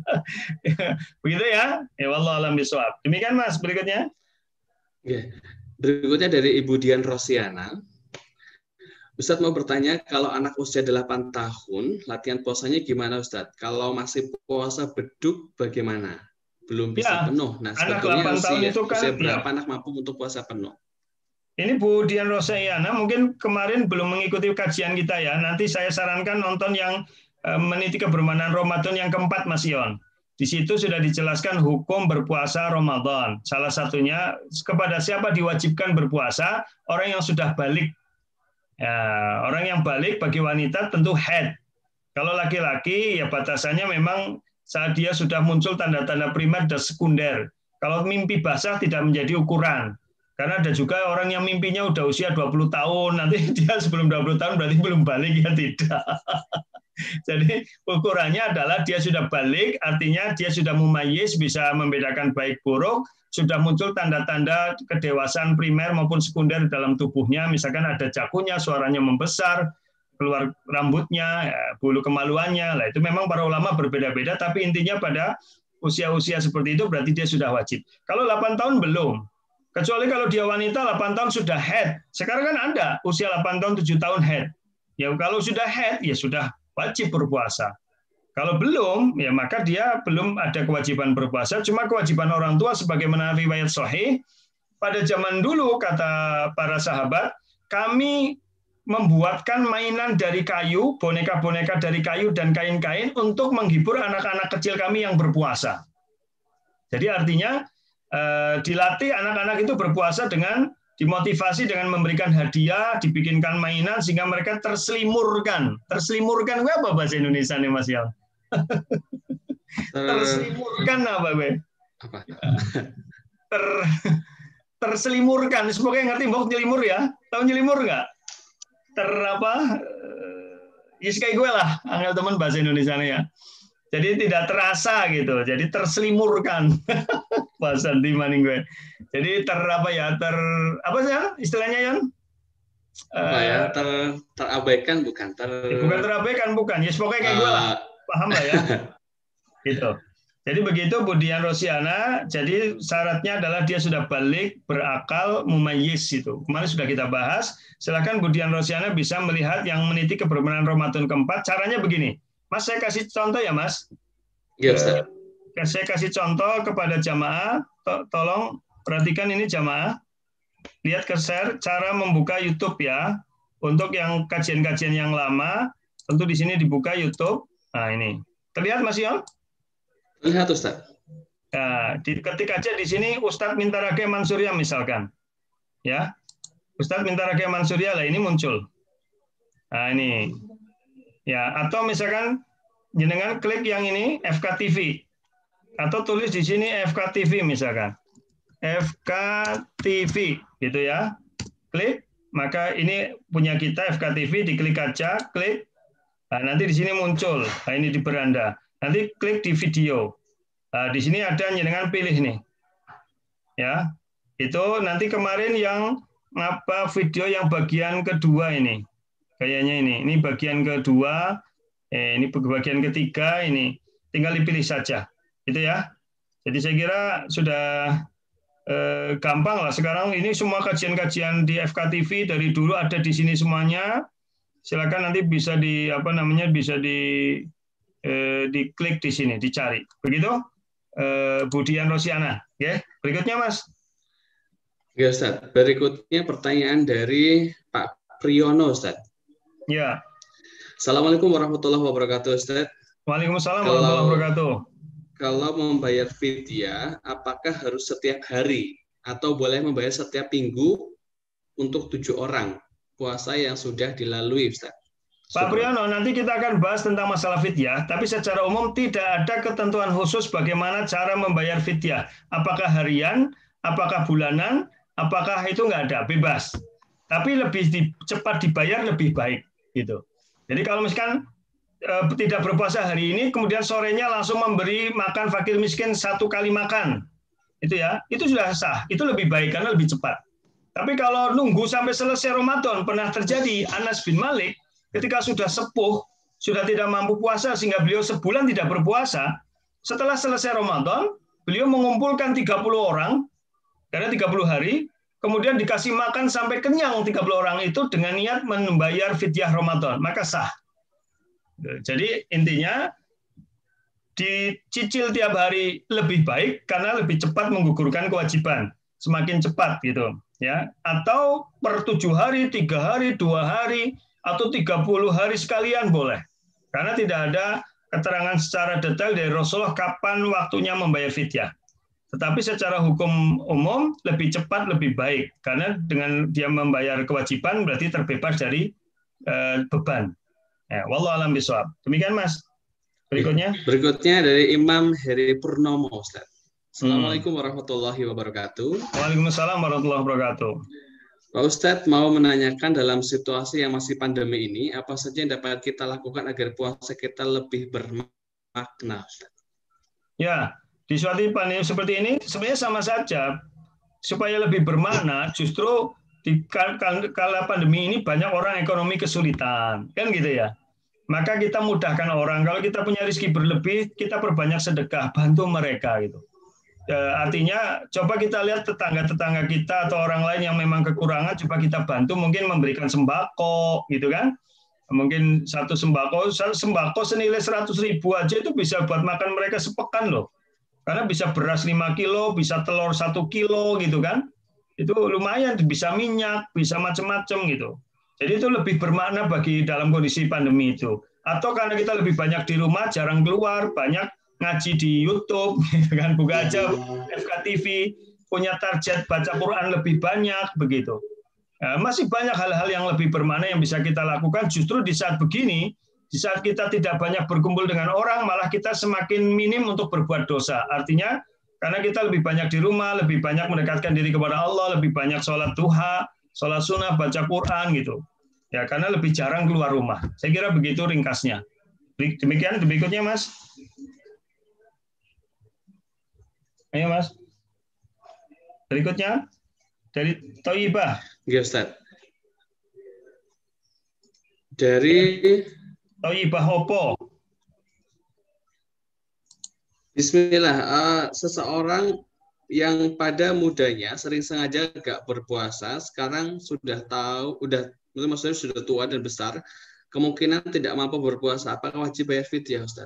Begitu ya. Ya wallahu a'lam bishawab. Demikian Mas, berikutnya. Oke. Berikutnya dari Ibu Dian Rosiana. Ustadz mau bertanya, kalau anak usia delapan tahun, latihan puasanya gimana Ustadz? Kalau masih puasa beduk, bagaimana? Belum bisa ya, penuh. Nah, anak sebetulnya delapan tahun usia, itu kan, usia berapa ya. anak mampu untuk puasa penuh? Ini Bu Dian Rosiana, mungkin kemarin belum mengikuti kajian kita ya. Nanti saya sarankan nonton yang meniti kebermanfaatan Ramadan yang keempat, Mas Yon. Di situ sudah dijelaskan hukum berpuasa Ramadan. Salah satunya kepada siapa diwajibkan berpuasa? Orang yang sudah balik. Ya, orang yang balik bagi wanita tentu haid. Kalau laki-laki ya batasannya memang saat dia sudah muncul tanda-tanda primer dan sekunder. Kalau mimpi basah tidak menjadi ukuran. Karena ada juga orang yang mimpinya udah usia dua puluh tahun, nanti dia sebelum dua puluh tahun berarti belum balik, ya tidak. Jadi ukurannya adalah dia sudah balik, artinya dia sudah mumayyiz, bisa membedakan baik buruk, sudah muncul tanda-tanda kedewasaan primer maupun sekunder dalam tubuhnya, misalkan ada jakunya, suaranya membesar, keluar rambutnya, ya, bulu kemaluannya. Lah itu memang para ulama berbeda-beda, tapi intinya pada usia-usia seperti itu berarti dia sudah wajib. Kalau delapan tahun belum. Kecuali kalau dia wanita delapan tahun sudah head. Sekarang kan ada usia delapan tahun tujuh tahun head. Ya kalau sudah head ya sudah wajib berpuasa. Kalau belum ya maka dia belum ada kewajiban berpuasa. Cuma kewajiban orang tua sebagaimana riwayat sahih pada zaman dulu kata para sahabat, kami membuatkan mainan dari kayu, boneka-boneka dari kayu dan kain-kain untuk menghibur anak-anak kecil kami yang berpuasa. Jadi artinya eh, dilatih anak-anak itu berpuasa dengan dimotivasi dengan memberikan hadiah, dibikinkan mainan sehingga mereka terselimurkan. Terselimurkan apa bahasa Indonesia nih Mas Yal? Terselimurkan apa, Be? Apa? Ter terselimurkan. Semoga ngerti mbok nyelimur ya. Tahu nyelimur nggak? Ter apa? Ya kayak gue lah, angel teman bahasa Indonesia ya. Jadi tidak terasa gitu. Jadi terselimurkan. Bahasa di maning gue. Jadi ter apa ya? Ter apa sih istilahnya Yan? Apa ya? Ter terabaikan bukan ter bukan terabaikan bukan. Ya pokoknya kayak uh... gue lah. Paham lah ya? Gitu. Jadi begitu Budian Rosiana, jadi syaratnya adalah dia sudah balik, berakal, mumayyiz itu. Kemarin sudah kita bahas. Silakan Budian Rosiana bisa melihat yang meniti kebenaran Ramadan keempat. Caranya begini. Mas, saya kasih contoh ya, Mas. Ya, Ustaz. Eh, saya kasih contoh kepada jamaah. Tolong perhatikan ini jamaah. Lihat ke share cara membuka YouTube ya. Untuk yang kajian-kajian yang lama, tentu di sini dibuka YouTube. Nah, ini. Terlihat Mas Yon? Lihat Ustaz. Nah, ketik aja di sini Ustadz Mintarage Mansurya misalkan. Ya. Ustadz Mintarage Mansurya lah ini muncul. Nah, ini. Ya, atau misalkan jenengan klik yang ini F K T V. Atau tulis di sini F K T V misalkan. F K T V gitu ya. Klik, maka ini punya kita F K T V, diklik aja, klik. Nah, nanti di sini muncul. Nah, ini di beranda. Nanti klik di video. Nah, di sini ada jenengan pilih nih. Ya. Itu nanti kemarin yang apa video yang bagian kedua ini. Kayaknya ini. Ini bagian kedua, eh, ini bagian ketiga ini. Tinggal dipilih saja. Gitu ya. Jadi saya kira sudah eh, gampang lah sekarang ini semua kajian-kajian di F K T V dari dulu ada di sini semuanya. Silakan nanti bisa di apa namanya bisa di eh, diklik di sini, dicari. Begitu, eh, Budian Rosiana. Ya, berikutnya Mas. Ya Ustaz. Berikutnya pertanyaan dari Pak Priyono Ustaz. Ya. Assalamualaikum warahmatullahi wabarakatuh Ustaz. Waalaikumsalam warahmatullahi wabarakatuh. Kalau membayar fidyah, apakah harus setiap hari atau boleh membayar setiap minggu untuk tujuh orang? Puasa yang sudah dilalui, Ustaz. Pak Priyono, nanti kita akan bahas tentang masalah fidyah, tapi secara umum tidak ada ketentuan khusus bagaimana cara membayar fidyah. Apakah harian, apakah bulanan, apakah itu nggak ada, bebas. Tapi lebih di, cepat dibayar lebih baik, gitu. Jadi kalau misalkan eh, tidak berpuasa hari ini, kemudian sorenya langsung memberi makan fakir miskin satu kali makan, itu ya, itu sudah sah, itu lebih baik karena lebih cepat. Tapi kalau nunggu sampai selesai Ramadan, pernah terjadi Anas bin Malik ketika sudah sepuh, sudah tidak mampu puasa sehingga beliau sebulan tidak berpuasa. Setelah selesai Ramadan, beliau mengumpulkan tiga puluh orang karena tiga puluh hari, kemudian dikasih makan sampai kenyang tiga puluh orang itu dengan niat membayar fidyah Ramadan, maka sah. Jadi intinya dicicil tiap hari lebih baik karena lebih cepat menggugurkan kewajiban, semakin cepat gitu. Ya, atau per tujuh hari, tiga hari, dua hari, atau tiga puluh hari sekalian boleh. Karena tidak ada keterangan secara detail dari Rasulullah kapan waktunya membayar fidyah. Tetapi secara hukum umum lebih cepat lebih baik. Karena dengan dia membayar kewajiban berarti terbebas dari eh, beban. Ya, wallahu a'lam bishawab. Demikian Mas. Berikutnya. Berikutnya dari Imam Heri Purnomo, Ustaz. Assalamualaikum warahmatullahi wabarakatuh. Waalaikumsalam warahmatullahi wabarakatuh. Pak Ustadz mau menanyakan dalam situasi yang masih pandemi ini, apa saja yang dapat kita lakukan agar puasa kita lebih bermakna, Ustadz? Ya, di suatu pandemi seperti ini sebenarnya sama saja. Supaya lebih bermakna, justru Di kala pandemi ini banyak orang ekonomi kesulitan, kan gitu ya. Maka kita mudahkan orang. Kalau kita punya rezeki berlebih, kita perbanyak sedekah, bantu mereka gitu. Ya, artinya coba kita lihat tetangga-tetangga kita atau orang lain yang memang kekurangan, coba kita bantu, mungkin memberikan sembako gitu kan. Mungkin satu sembako, sembako senilai seratus ribu aja itu bisa buat makan mereka sepekan loh. Karena bisa beras lima kilo, bisa telur satu kilo gitu kan. Itu lumayan, bisa minyak, bisa macam-macam gitu. Jadi itu lebih bermakna bagi dalam kondisi pandemi itu. Atau karena kita lebih banyak di rumah, jarang keluar, banyak ngaji di YouTube, gitu kan, buka aja F K T V, punya target baca Quran lebih banyak, begitu. Nah, masih banyak hal-hal yang lebih bermakna yang bisa kita lakukan justru di saat begini, di saat kita tidak banyak berkumpul dengan orang, malah kita semakin minim untuk berbuat dosa. Artinya, karena kita lebih banyak di rumah, lebih banyak mendekatkan diri kepada Allah, lebih banyak sholat duha, sholat sunnah, baca Quran gitu. Ya, karena lebih jarang keluar rumah. Saya kira begitu ringkasnya. Demikian, berikutnya Mas. Ayo Mas. Berikutnya dari Thayyibah. Ya Ustaz. Dari Thayyibah Opo. Bismillah, uh, seseorang yang pada mudanya sering sengaja gak berpuasa, sekarang sudah tahu, udah maksudnya sudah tua dan besar, kemungkinan tidak mampu berpuasa, apakah wajib bayar fidyah, Ustaz?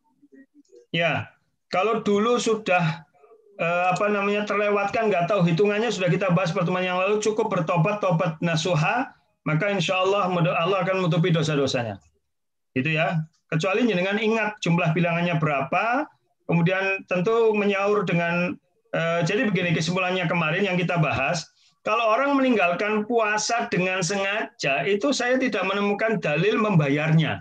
Ya, kalau dulu sudah eh, apa namanya terlewatkan, nggak tahu hitungannya, sudah kita bahas pertemuan yang lalu, cukup bertobat, tobat nasuha, maka insya Allah Allah akan menutupi dosa-dosanya. Gitu ya. Kecuali dengan ingat jumlah bilangannya berapa. Kemudian tentu menyaur dengan, eh, jadi begini kesimpulannya kemarin yang kita bahas, kalau orang meninggalkan puasa dengan sengaja, itu saya tidak menemukan dalil membayarnya.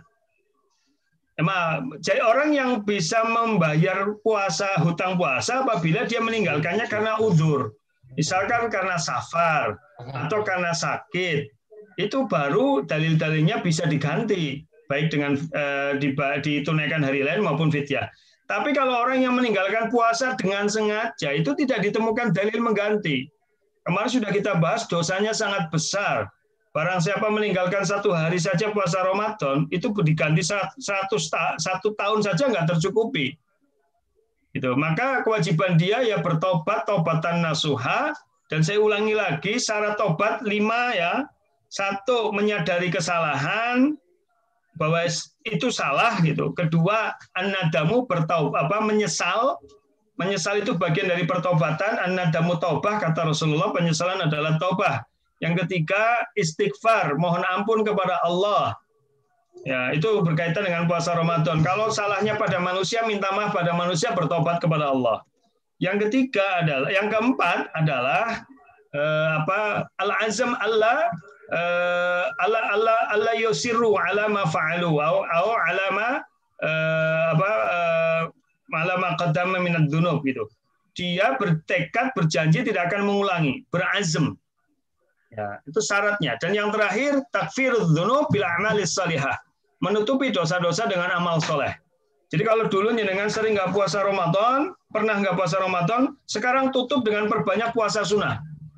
Emang, jadi orang yang bisa membayar puasa, hutang puasa apabila dia meninggalkannya karena udzur. Misalkan karena safar, atau karena sakit, itu baru dalil-dalilnya bisa diganti, baik dengan eh, ditunaikan hari lain maupun fidyah. Tapi kalau orang yang meninggalkan puasa dengan sengaja, itu tidak ditemukan dalil mengganti. Kemarin sudah kita bahas, dosanya sangat besar. Barang siapa meninggalkan satu hari saja puasa Ramadan, itu diganti seratus, satu tahun saja nggak tercukupi. Gitu. Maka kewajiban dia ya bertobat, tobatan nasuha, dan saya ulangi lagi, syarat tobat lima ya. Satu, menyadari kesalahan, bahwa itu salah gitu. Kedua, an-nadamu bertaubat, apa menyesal. Menyesal itu bagian dari pertobatan. An-nadamu taubah, kata Rasulullah, penyesalan adalah taubah. Yang ketiga, istighfar, mohon ampun kepada Allah. Ya, itu berkaitan dengan puasa Ramadan. Kalau salahnya pada manusia, minta maaf pada manusia, bertobat kepada Allah. Yang ketiga adalah, yang keempat adalah eh, apa? Al-azam Allah Uh, Allah Allah Allah yusiru ala ma fa'alu au au ala ma uh, apa uh, ala ma qaddama min ad-dzunub gitu. Dia bertekad, berjanji tidak akan mengulangi, berazam. Ya, itu syaratnya. Dan yang terakhir, takfirudz dzunub bil a'malis shalihah. Menutupi dosa-dosa dengan amal soleh. Jadi kalau dulu dengan sering nggak puasa Ramadan, pernah nggak puasa Ramadan, sekarang tutup dengan perbanyak puasa sunnah.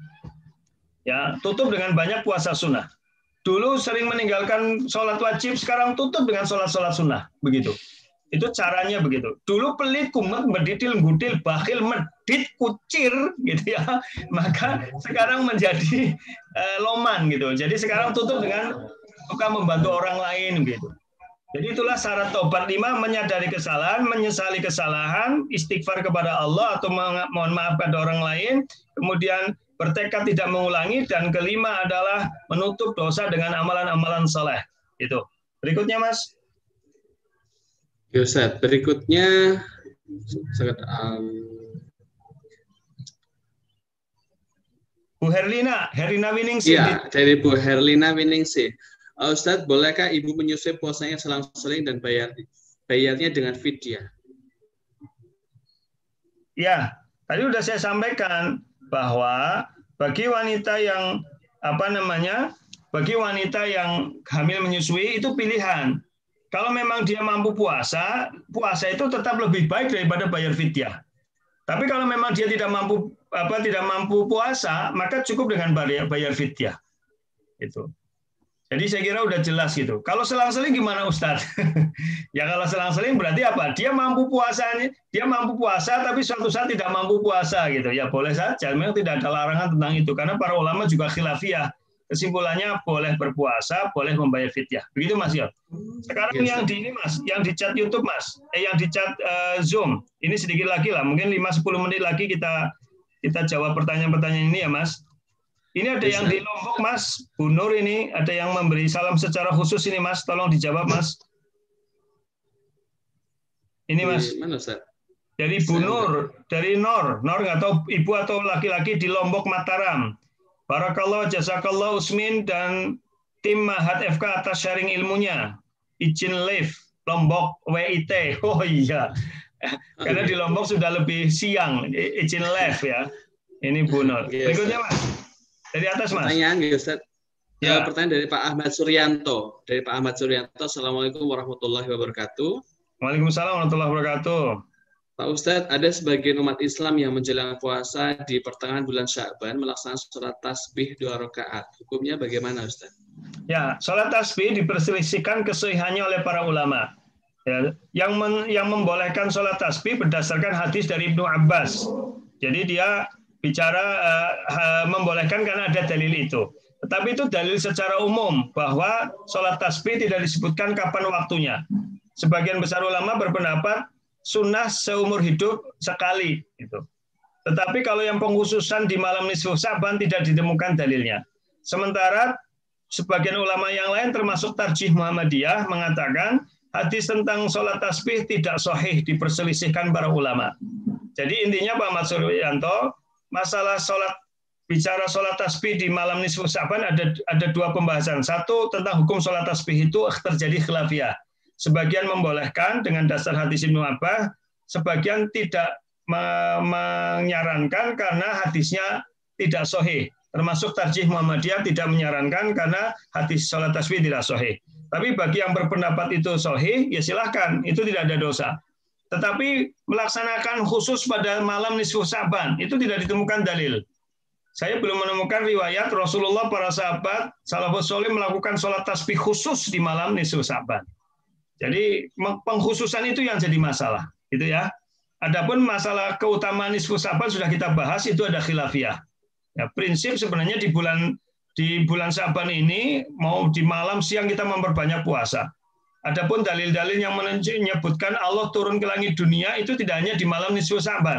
Ya, tutup dengan banyak puasa sunnah. Dulu sering meninggalkan sholat wajib, sekarang tutup dengan sholat-sholat sunnah. Begitu. Itu caranya begitu. Dulu pelit, kumet, mendidil, gudil, bakhil, medit, kucir, gitu ya. Maka sekarang menjadi uh, loman gitu. Jadi sekarang tutup dengan suka membantu orang lain gitu. Jadi itulah syarat tobat lima, menyadari kesalahan, menyesali kesalahan, istighfar kepada Allah atau mohon maaf pada orang lain, kemudian bertekad tidak mengulangi, dan kelima adalah menutup dosa dengan amalan-amalan saleh. Itu. Berikutnya, Mas. Ya, Ustaz. Berikutnya sangat um... Bu Herlina, Herlina Winingsih. Iya, dari Bu Herlina Winingsih. Uh, Ustaz, bolehkah ibu menyusui puasanya selang-seling dan bayar bayarnya dengan fidyah? Ya, tadi sudah saya sampaikan bahwa bagi wanita yang apa namanya, bagi wanita yang hamil menyusui itu pilihan. Kalau memang dia mampu puasa, puasa itu tetap lebih baik daripada bayar fidyah. Tapi kalau memang dia tidak mampu apa tidak mampu puasa, maka cukup dengan bayar, bayar fidyah. Itu. Jadi saya kira udah jelas gitu. Kalau selang-seling gimana Ustadz? Ya kalau selang-seling berarti apa? Dia mampu puasanya, dia mampu puasa tapi suatu saat tidak mampu puasa gitu. Ya boleh saja, memang tidak ada larangan tentang itu karena para ulama juga khilafiyah. Kesimpulannya boleh berpuasa, boleh membayar fidyah. Begitu Mas Yon. Sekarang Yes, yang di ini Mas, yang di chat YouTube Mas, eh yang di chat uh, Zoom. Ini sedikit lagi lah, mungkin lima sampai sepuluh menit lagi kita kita jawab pertanyaan-pertanyaan ini ya Mas. Ini ada yang di Lombok, Mas. Bu Nur ini ada yang memberi salam secara khusus ini, Mas. Tolong dijawab, Mas. Ini, Mas. Mana, Ustaz? Dari Bu Nur, dari Nor. Nor nggak tahu ibu atau laki-laki di Lombok, Mataram. Barakallah, jazakallah, Usmin, dan tim Mahat F K atas sharing ilmunya. Izin live, Lombok, W I T. Oh iya. Karena di Lombok sudah lebih siang. Izin live ya. Ini Bu Nur. Berikutnya, Mas. Dari atas, Mas. Pertanyaan, Ustaz. Ya. Pertanyaan dari Pak Ahmad Suryanto. Dari Pak Ahmad Suryanto. Assalamualaikum warahmatullahi wabarakatuh. Waalaikumsalam warahmatullahi wabarakatuh. Pak Ustadz, ada sebagian umat Islam yang menjelang puasa di pertengahan bulan Sya'ban melaksanakan sholat tasbih dua rakaat. Hukumnya bagaimana, Ustadz? Ya, sholat tasbih diperselisihkan kesahihannya oleh para ulama. Ya, yang men, yang membolehkan sholat tasbih berdasarkan hadis dari Ibnu Abbas. Jadi dia bicara uh, uh, membolehkan karena ada dalil itu. Tetapi itu dalil secara umum bahwa sholat tasbih tidak disebutkan kapan waktunya. Sebagian besar ulama berpendapat sunnah seumur hidup sekali. Gitu. Tetapi kalau yang pengkhususan di malam nisfu Sya'ban tidak ditemukan dalilnya. Sementara sebagian ulama yang lain termasuk Tarjih Muhammadiyah mengatakan hadis tentang sholat tasbih tidak sahih, diperselisihkan para ulama. Jadi intinya Pak Ahmad Suryanto, masalah sholat, bicara sholat tasbih di malam nisfu Sya'ban ada ada dua pembahasan. Satu tentang hukum sholat tasbih itu terjadi khilafiyah. Sebagian membolehkan dengan dasar hadis Ibnu Abbas, sebagian tidak me- menyarankan karena hadisnya tidak sahih. Termasuk Tarjih Muhammadiyah tidak menyarankan karena hadis sholat tasbih tidak sahih. Tapi bagi yang berpendapat itu sahih, ya silahkan, itu tidak ada dosa. Tetapi melaksanakan khusus pada malam nisfu Sya'ban itu tidak ditemukan dalil. Saya belum menemukan riwayat Rasulullah para sahabat salafus saleh melakukan sholat tasbih khusus di malam nisfu Sya'ban. Jadi pengkhususan itu yang jadi masalah, gitu ya. Adapun masalah keutamaan nisfu Sya'ban sudah kita bahas, itu ada khilafiyah. Ya, prinsip sebenarnya di bulan di bulan Sya'ban ini mau di malam siang kita memperbanyak puasa. Adapun dalil-dalil yang menyebutkan Allah turun ke langit dunia itu tidak hanya di malam nisfu Sya'ban.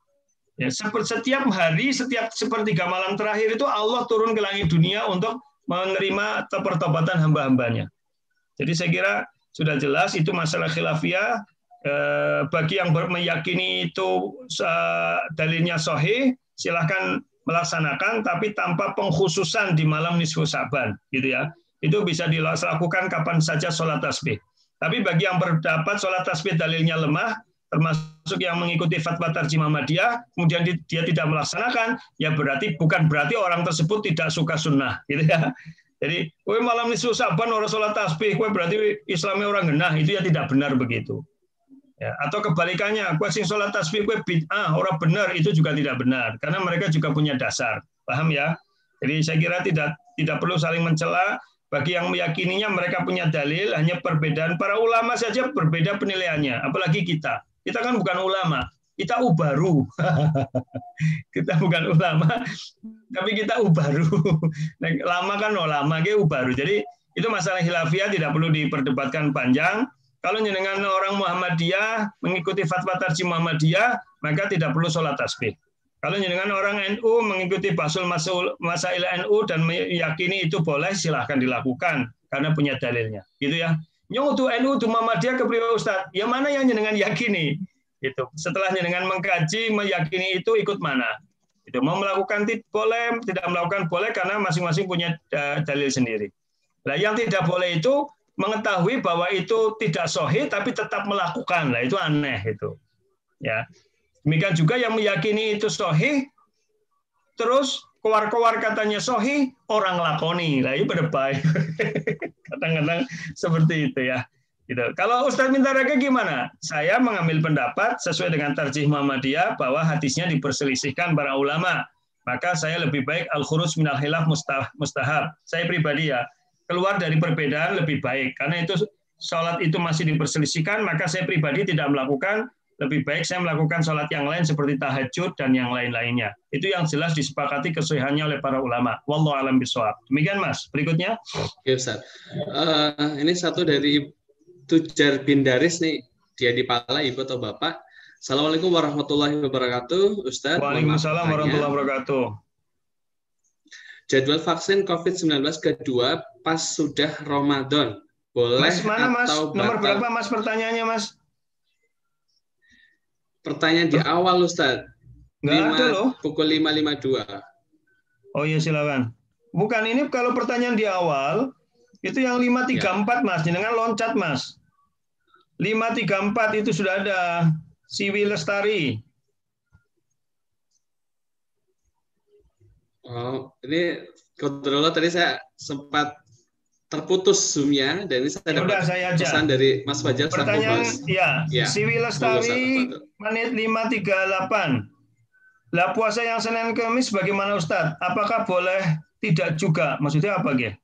Ya, setiap hari, setiap sepertiga malam terakhir itu Allah turun ke langit dunia untuk menerima pertobatan hamba-hambanya. Jadi saya kira sudah jelas itu masalah khilafiyah. Eh, bagi yang meyakini itu uh, dalilnya sahih, silahkan melaksanakan, tapi tanpa pengkhususan di malam nisfu Sya'ban, gitu ya. Itu bisa dilakukan kapan saja sholat tasbih. Tapi bagi yang berpendapat sholat tasbih dalilnya lemah, termasuk yang mengikuti fatwa Tarjih Muhammadiyah, kemudian dia tidak melaksanakan, ya berarti bukan berarti orang tersebut tidak suka sunnah, gitu ya. Jadi, kowe malam nisfu Sya'ban orang sholat tasbih, kowe berarti Islamnya orang genah, itu ya tidak benar begitu. Ya, atau kebalikannya, kowe sing sholat tasbih kowe bid'ah, orang benar, itu juga tidak benar, karena mereka juga punya dasar, paham ya? Jadi saya kira tidak tidak perlu saling mencela. Bagi yang meyakininya mereka punya dalil, hanya perbedaan para ulama saja berbeda penilaiannya, apalagi kita. Kita kan bukan ulama, kita ubaru. Kita bukan ulama, tapi kita ubaru. Lama kan ulama, kita ubaru. Jadi itu masalah khilafiyah tidak perlu diperdebatkan panjang. Kalau dengan orang Muhammadiyah mengikuti fatwa Tarjih Muhammadiyah, maka tidak perlu sholat tasbih. Kalau dengan orang N U mengikuti Basul Masail N U dan meyakini itu boleh, silahkan dilakukan karena punya dalilnya, gitu ya. Yang untuk N U untuk Muhammadiyah kepriwe Ustaz, yang mana yang jenengan yakini? Gitu. Setelah jenengan mengkaji, meyakini itu ikut mana? Itu mau melakukan boleh, tidak melakukan boleh karena masing-masing punya dalil sendiri. Nah, yang tidak boleh itu mengetahui bahwa itu tidak sahih tapi tetap melakukan. Lah itu aneh itu. Ya. Demikian juga yang meyakini itu sahih terus keluar-keluar katanya sahih, orang lakoni. Lah itu berbahaya. Kadang-kadang seperti itu ya. Gitu. Kalau Ustadz minta reka gimana? Saya mengambil pendapat sesuai dengan tarjih Muhammadiyah bahwa hadisnya diperselisihkan para ulama. Maka saya lebih baik al-khuruj minal khilaf mustahab. Saya pribadi ya, keluar dari perbedaan lebih baik. Karena itu sholat itu masih diperselisihkan, maka saya pribadi tidak melakukan. Lebih baik saya melakukan sholat yang lain seperti tahajud dan yang lain-lainnya. Itu yang jelas disepakati kesuhihannya oleh para ulama. Wallahu a'lam bishawab. Demikian Mas. Berikutnya. Oke Ustaz. Uh, ini satu dari Tujar Bindaris nih, dia di Pala, Ibu atau Bapak. Assalamualaikum warahmatullahi wabarakatuh, Ustaz. Waalaikumsalam warahmatullahi wabarakatuh. Jadwal vaksin covid sembilan belas kedua pas sudah Ramadan, boleh Mas, mana, Mas? atau batal? Nomor berapa Mas pertanyaannya Mas? Pertanyaan di awal Ustaz. Nggak ada loh. Pukul lima lima puluh dua. Oh iya silakan. Bukan, ini kalau pertanyaan di awal, itu yang lima tiga empat ya. Mas, jangan loncat Mas. lima tiga empat itu sudah ada. Siwi Lestari. Oh, ini kebetulan tadi saya sempat terputus Zoom-nya, dan ini saya dapat saya pesan dari Mas Fajar. Pertanyaan, ya, ya. Siwi Lestari, menit lima tiga delapan. Lah puasa yang Senin Kamis bagaimana Ustadz? Apakah boleh tidak juga? Maksudnya apa, Ge?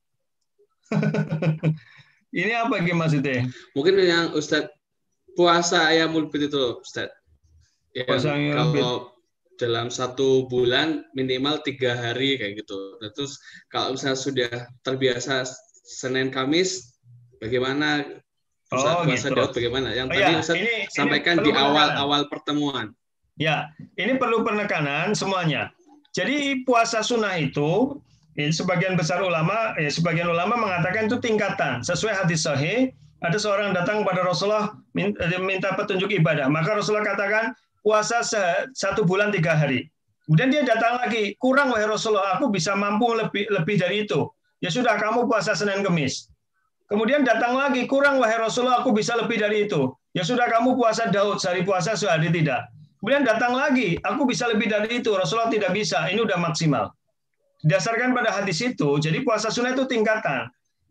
Ini apa Ge maksudnya? Mungkin yang Ustadz puasa Ayyamul Bid itu, Ustaz. Ya, kalau dalam satu bulan minimal tiga hari kayak gitu. Terus kalau misalnya sudah terbiasa Senin Kamis, bagaimana Ustaz oh, puasa gitu. Daud bagaimana? Yang oh, tadi ya, Ustaz ini, sampaikan ini di awal-awal pertemuan. Ya, ini perlu penekanan semuanya. Jadi puasa sunnah itu, ya, sebagian besar ulama, ya, sebagian ulama mengatakan itu tingkatan. Sesuai hadis sahih, ada seorang datang kepada Rasulullah minta petunjuk ibadah. Maka Rasulullah katakan puasa satu bulan tiga hari. Kemudian dia datang lagi, kurang wahai Rasulullah, aku bisa mampu lebih lebih dari itu. Ya sudah, kamu puasa Senin Kemis. Kemudian datang lagi, kurang wahai Rasulullah, aku bisa lebih dari itu. Ya sudah, kamu puasa Daud, sehari puasa sehari tidak. Kemudian datang lagi, aku bisa lebih dari itu. Rasulullah tidak bisa, ini udah maksimal. Didasarkan pada hadis itu, jadi puasa sunnah itu tingkatan.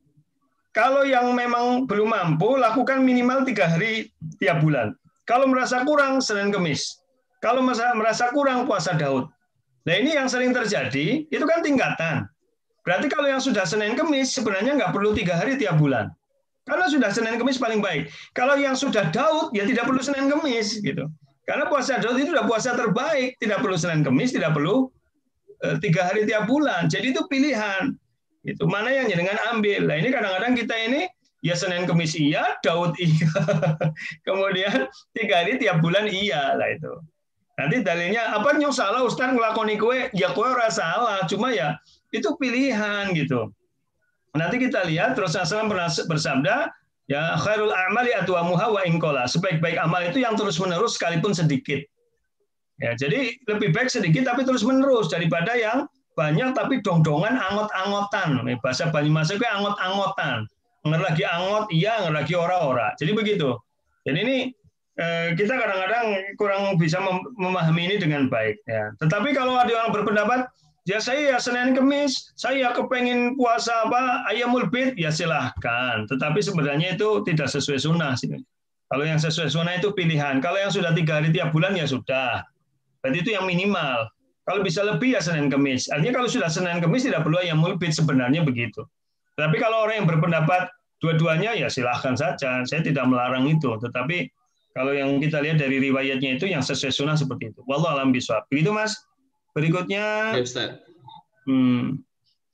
Kalau yang memang belum mampu, lakukan minimal tiga hari tiap bulan. Kalau merasa kurang, Senin Kemis. Kalau merasa kurang, puasa Daud. Nah ini yang sering terjadi, itu kan tingkatan. Berarti kalau yang sudah Senin Kemis, sebenarnya nggak perlu tiga hari tiap bulan. Karena sudah Senin Kemis paling baik. Kalau yang sudah Daud, ya tidak perlu Senin Kemis. Gitu. Karena puasa Daud itu sudah puasa terbaik. Tidak perlu Senin Kemis, tidak perlu eh, tiga hari tiap bulan. Jadi itu pilihan. Itu mana yang jenengan ambil. Nah ini kadang-kadang kita ini ya Senin Kemis iya, Daud iya. Kemudian tiga hari tiap bulan iya lah itu. Nanti dalilnya apa nyong salah Ustaz ngelakoni kue, ya kue ora salah, cuma ya itu pilihan gitu. Nanti kita lihat terus Rasulullah pernah bersabda, ya khairul a'mali atwamuha wa inqala. Sebaik-baik amal itu yang terus-menerus sekalipun sedikit. Ya, jadi lebih baik sedikit tapi terus-menerus daripada yang banyak tapi dong-dongan angot-angotan. Bahasa Banyumas itu angot-angotan. Nggak lagi angot, iya, nggak lagi ora-ora. Jadi begitu. Jadi ini eh, kita kadang-kadang kurang bisa memahami ini dengan baik. Ya. Tetapi kalau ada yang berpendapat, ya saya ya Senin Kemis, saya kepengen puasa apa Ayyamul Bid, ya silahkan. Tetapi sebenarnya itu tidak sesuai sunnah. Kalau yang sesuai sunnah itu pilihan. Kalau yang sudah tiga hari tiap bulan ya sudah. Berarti itu yang minimal. Kalau bisa lebih ya Senin Kemis. Artinya kalau sudah Senin Kemis tidak perlu Ayyamul Bid, sebenarnya begitu. Tapi kalau orang yang berpendapat dua-duanya ya silahkan saja. Saya tidak melarang itu. Tetapi kalau yang kita lihat dari riwayatnya itu yang sesuai sunnah seperti itu. Wallahu a'lam bishawab. Begitu Mas. Berikutnya. Ya, Ustaz. Hmm,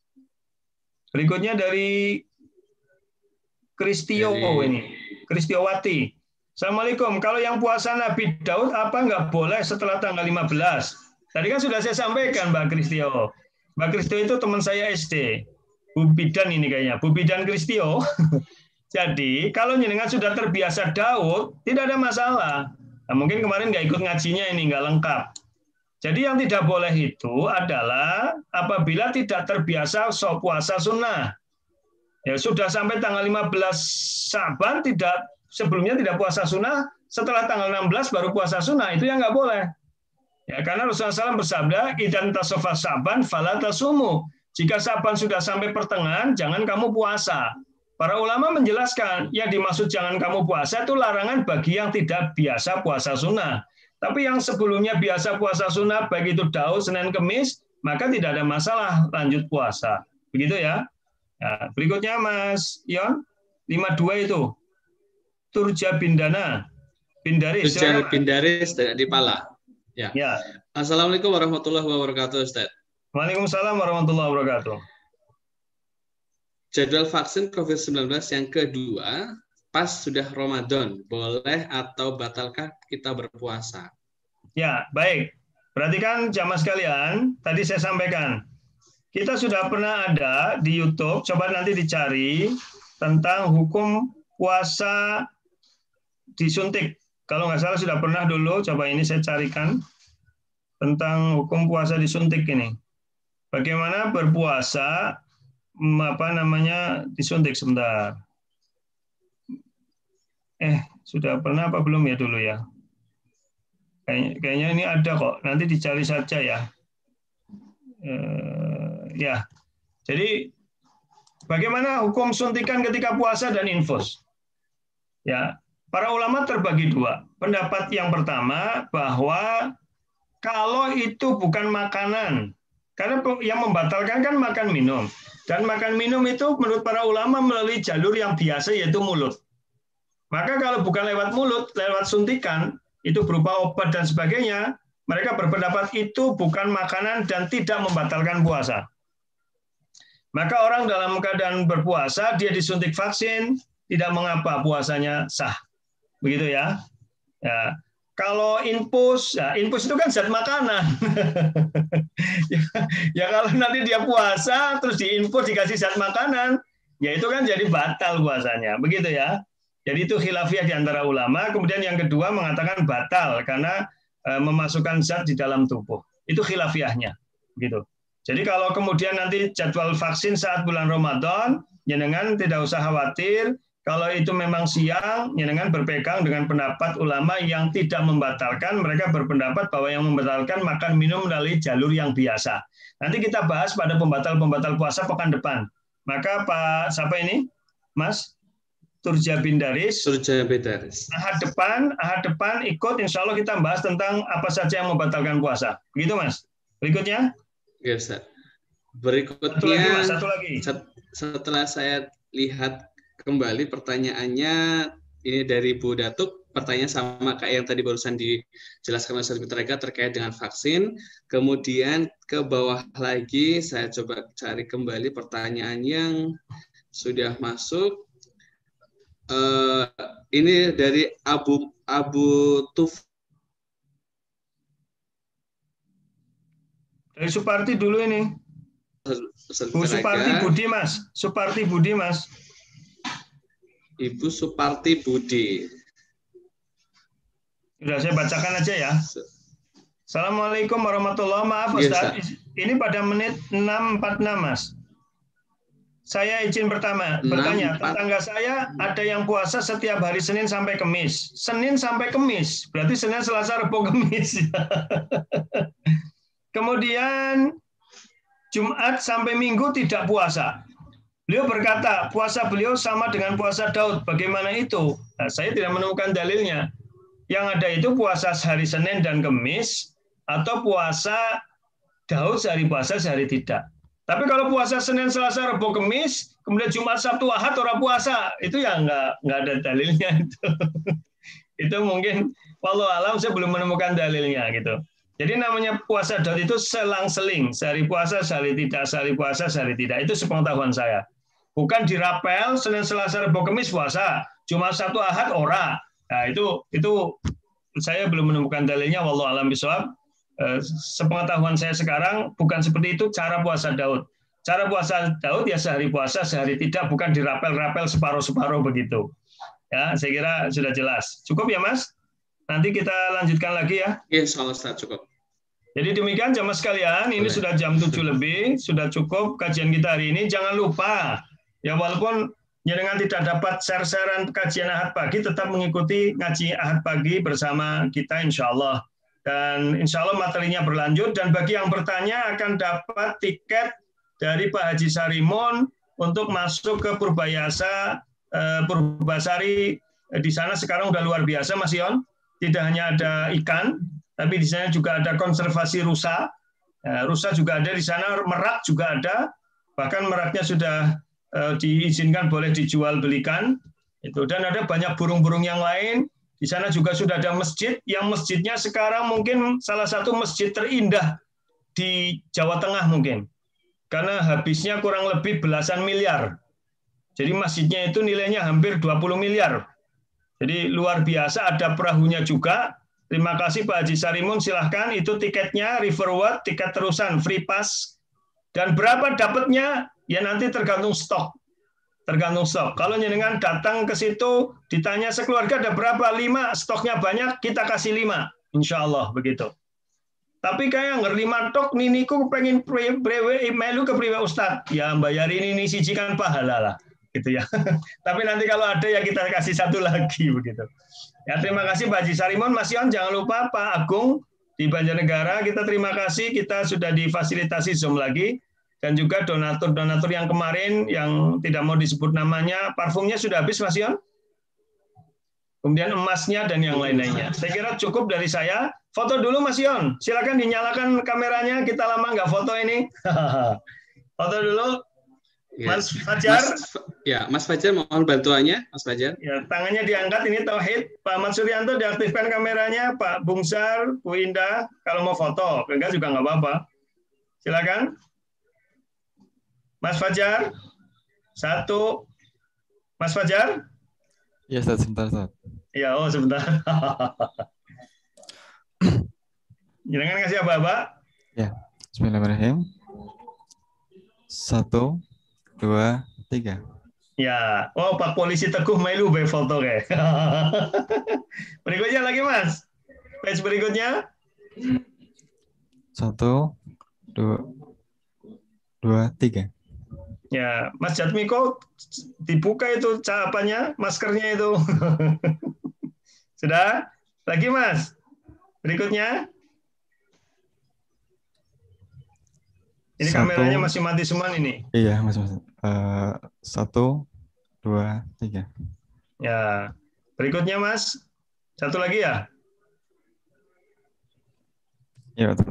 berikutnya dari Kristio dari... ini. Kristiowati. Assalamualaikum. Kalau yang puasa Nabi Daud apa nggak boleh setelah tanggal lima belas? Tadi kan sudah saya sampaikan Mbak Kristio. Mbak Kristio itu teman saya S D. Bu Bidan ini kayaknya. Bu Bidan Kristio. Jadi kalau jenengan sudah terbiasa Daud, tidak ada masalah. Nah, mungkin kemarin nggak ikut ngajinya ini, nggak lengkap. Jadi yang tidak boleh itu adalah apabila tidak terbiasa so puasa sunnah. Ya sudah sampai tanggal lima belas Syaban tidak sebelumnya tidak puasa sunnah, setelah tanggal enam belas baru puasa sunnah, itu yang nggak boleh. Ya, karena Rasulullah shallallahu alaihi wasallam bersabda, "Idzan tasofa Syaban fala tasumu." Jika Syaban sudah sampai pertengahan, jangan kamu puasa. Para ulama menjelaskan, yang dimaksud jangan kamu puasa itu larangan bagi yang tidak biasa puasa sunnah. Tapi yang sebelumnya biasa puasa sunnah, baik itu Daud, Senin, Kemis, maka tidak ada masalah lanjut puasa. Begitu ya. Nah, berikutnya Mas Yon, lima puluh dua itu. Turja Bindana. Bindaris. Turja Bindaris di Pala. Ya. Ya. Assalamualaikum warahmatullahi wabarakatuh, Ustaz. Waalaikumsalam warahmatullahi wabarakatuh. Jadwal vaksin covid sembilan belas yang kedua pas sudah Ramadan, boleh atau batalkah kita berpuasa? Ya, baik. Perhatikan jamaah sekalian, tadi saya sampaikan, kita sudah pernah ada di YouTube, coba nanti dicari tentang hukum puasa disuntik. Kalau nggak salah sudah pernah dulu, coba ini saya carikan tentang hukum puasa disuntik ini. Bagaimana berpuasa apa namanya disuntik sebentar. Eh, sudah pernah apa belum ya dulu ya? Kayaknya, kayaknya ini ada kok. Nanti dicari saja ya. Eh, ya. Jadi bagaimana hukum suntikan ketika puasa dan infus? Ya, para ulama terbagi dua. Pendapat yang pertama bahwa kalau itu bukan makanan, karena yang membatalkan kan makan minum. Dan makan minum itu menurut para ulama melalui jalur yang biasa yaitu mulut. Maka kalau bukan lewat mulut, lewat suntikan, itu berupa obat dan sebagainya, mereka berpendapat itu bukan makanan dan tidak membatalkan puasa. Maka orang dalam keadaan berpuasa, dia disuntik vaksin, tidak mengapa puasanya sah. Begitu ya. Ya. Kalau infus, ya infus itu kan zat makanan. ya, ya kalau nanti dia puasa, terus diinfus dikasih zat makanan, ya itu kan jadi batal puasanya. Begitu ya. Jadi itu khilafiyah di antara ulama. Kemudian yang kedua mengatakan batal karena e, memasukkan zat di dalam tubuh. Itu khilafiyahnya. Gitu. Jadi kalau kemudian nanti jadwal vaksin saat bulan Ramadan, jenengan tidak usah khawatir. Kalau itu memang siang, jenengan berpegang dengan pendapat ulama yang tidak membatalkan. Mereka berpendapat bahwa yang membatalkan makan minum melalui jalur yang biasa. Nanti kita bahas pada pembatal-pembatal puasa pekan depan. Maka Pak, siapa ini? Mas Turja Bindaris. Turja Bindaris. Ahad depan, ahad depan ikut, insya Allah kita bahas tentang apa saja yang membatalkan puasa. Begitu Mas? Berikutnya? Ya, Ustaz. Berikutnya, satu lagi, Mas, satu lagi. Setelah saya lihat kembali pertanyaannya, ini dari Bu Datuk, pertanyaan sama kayak yang tadi barusan dijelaskan oleh Ustaz Fitrega terkait dengan vaksin. Kemudian ke bawah lagi, saya coba cari kembali pertanyaan yang sudah masuk. Uh, ini dari Abu Abu Tuf. Dari Suparti dulu ini. Bu Suparti Budi Mas. Suparti Budi Mas. Ibu Suparti Budi. Sudah saya bacakan aja ya. Assalamualaikum warahmatullahi wabarakatuh. Maaf Ustaz, yes, ini pada menit enam empat puluh enam Mas. Saya izin pertama bertanya, tetangga saya ada yang puasa setiap hari Senin sampai Kemis. Senin sampai Kemis, berarti Senin, Selasa, Rabu, Kemis. Kemudian Jumat sampai Minggu tidak puasa. Beliau berkata, puasa beliau sama dengan puasa Daud. Bagaimana itu? Nah, saya tidak menemukan dalilnya. Yang ada itu puasa sehari Senin dan Kemis, atau puasa Daud sehari puasa, sehari tidak. Tapi kalau puasa Senin, Selasa, Rabu, Kemis, kemudian Jumat, Sabtu, Ahad, orang puasa, itu ya nggak, nggak ada dalilnya. Itu, itu mungkin, walau alam saya belum menemukan dalilnya. Gitu. Jadi namanya puasa Daud itu selang-seling. Sehari puasa, sehari tidak, sehari puasa, sehari tidak. Itu sepengetahuan saya. Bukan dirapel, Senin, Selasa, Rabu, Kemis puasa. Jumat, Sabtu, Ahad, ora. Nah, itu itu saya belum menemukan dalilnya, wallahu alam bishawab. Sepengetahuan saya sekarang bukan seperti itu cara puasa Daud. Cara puasa Daud ya sehari puasa, sehari tidak, bukan dirapel-rapel separuh-separuh begitu. Ya, saya kira sudah jelas. Cukup ya, Mas? Nanti kita lanjutkan lagi ya. Iya, soal Ustaz, cukup. Jadi demikian jamaah sekalian, ini Boleh. Sudah jam tujuh lebih, sudah cukup kajian kita hari ini. Jangan lupa, ya walaupun jenengan tidak dapat share-sharean kajian Ahad pagi, tetap mengikuti ngaji Ahad pagi bersama kita insya Allah. Dan insya Allah materinya berlanjut, dan bagi yang bertanya akan dapat tiket dari Pak Haji Sarimun untuk masuk ke Purbayasa, eh, Purbasari. Di sana sekarang udah luar biasa, Mas Yon. Tidak hanya ada ikan, tapi di sana juga ada konservasi rusa. Ya, rusa juga ada di sana, merak juga ada. Bahkan meraknya sudah eh, diizinkan boleh dijual belikan. Itu, dan ada banyak burung-burung yang lain. Di sana juga sudah ada masjid, yang masjidnya sekarang mungkin salah satu masjid terindah di Jawa Tengah mungkin. Karena habisnya kurang lebih belasan miliar. Jadi masjidnya itu nilainya hampir dua puluh miliar. Jadi luar biasa, ada perahunya juga. Terima kasih Pak Haji Sarimun, silahkan. Itu tiketnya, Riverworld, tiket terusan, free pass. Dan berapa dapatnya? Ya nanti tergantung stok. Tergantung stok. Kalau jenengan datang ke situ, ditanya sekeluarga ada berapa? Lima, stoknya banyak, kita kasih lima. Insya Allah, begitu. Tapi kayak nggak lima tok, niniku pengen prewe melu ke priwe Ustadz. Ya bayarin ini siji kan pahala lah. Gitu ya. Tapi nanti kalau ada ya kita kasih satu lagi begitu. Ya terima kasih Pak Haji Sarimun, Mas Yon, jangan lupa Pak Agung di Banjarnegara, kita terima kasih, kita sudah difasilitasi Zoom lagi, dan juga donatur-donatur yang kemarin yang tidak mau disebut namanya, parfumnya sudah habis Mas Yon? Kemudian emasnya dan yang lain-lainnya. Saya kira cukup dari saya. Foto dulu Mas Yon, silakan dinyalakan kameranya, kita lama nggak foto ini. Foto dulu. Ya. Mas Fajar. Mas, ya, Mas Fajar mohon bantuannya, Mas Fajar. Ya, tangannya diangkat ini Tauhid. Pak Mat Suryanto diaktifkan kameranya, Pak Bungsar, Bu Indah, kalau mau foto, enggak juga nggak apa-apa. Silakan. Mas Fajar. Satu. Mas Fajar? Ya, Ustaz, sebentar, Ustaz. Ya, oh sebentar. Jangan kasih apa-apa. Ya, bismillahirrahmanirrahim. Satu. Dua, tiga. Ya, oh Pak Polisi Teguh melu be foto kayak. Berikutnya lagi Mas. Page berikutnya. Satu, dua, dua, tiga. Ya, Mas Jatmiko dibuka itu apanya, maskernya itu. Sudah? Lagi Mas. Berikutnya. Ini Satu, kameranya masih mati semua ini. Iya, Mas. mas. Uh, satu, dua, tiga. Ya, berikutnya Mas. Satu lagi ya. Iya, betul.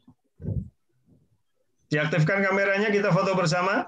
Diaktifkan kameranya, kita foto bersama.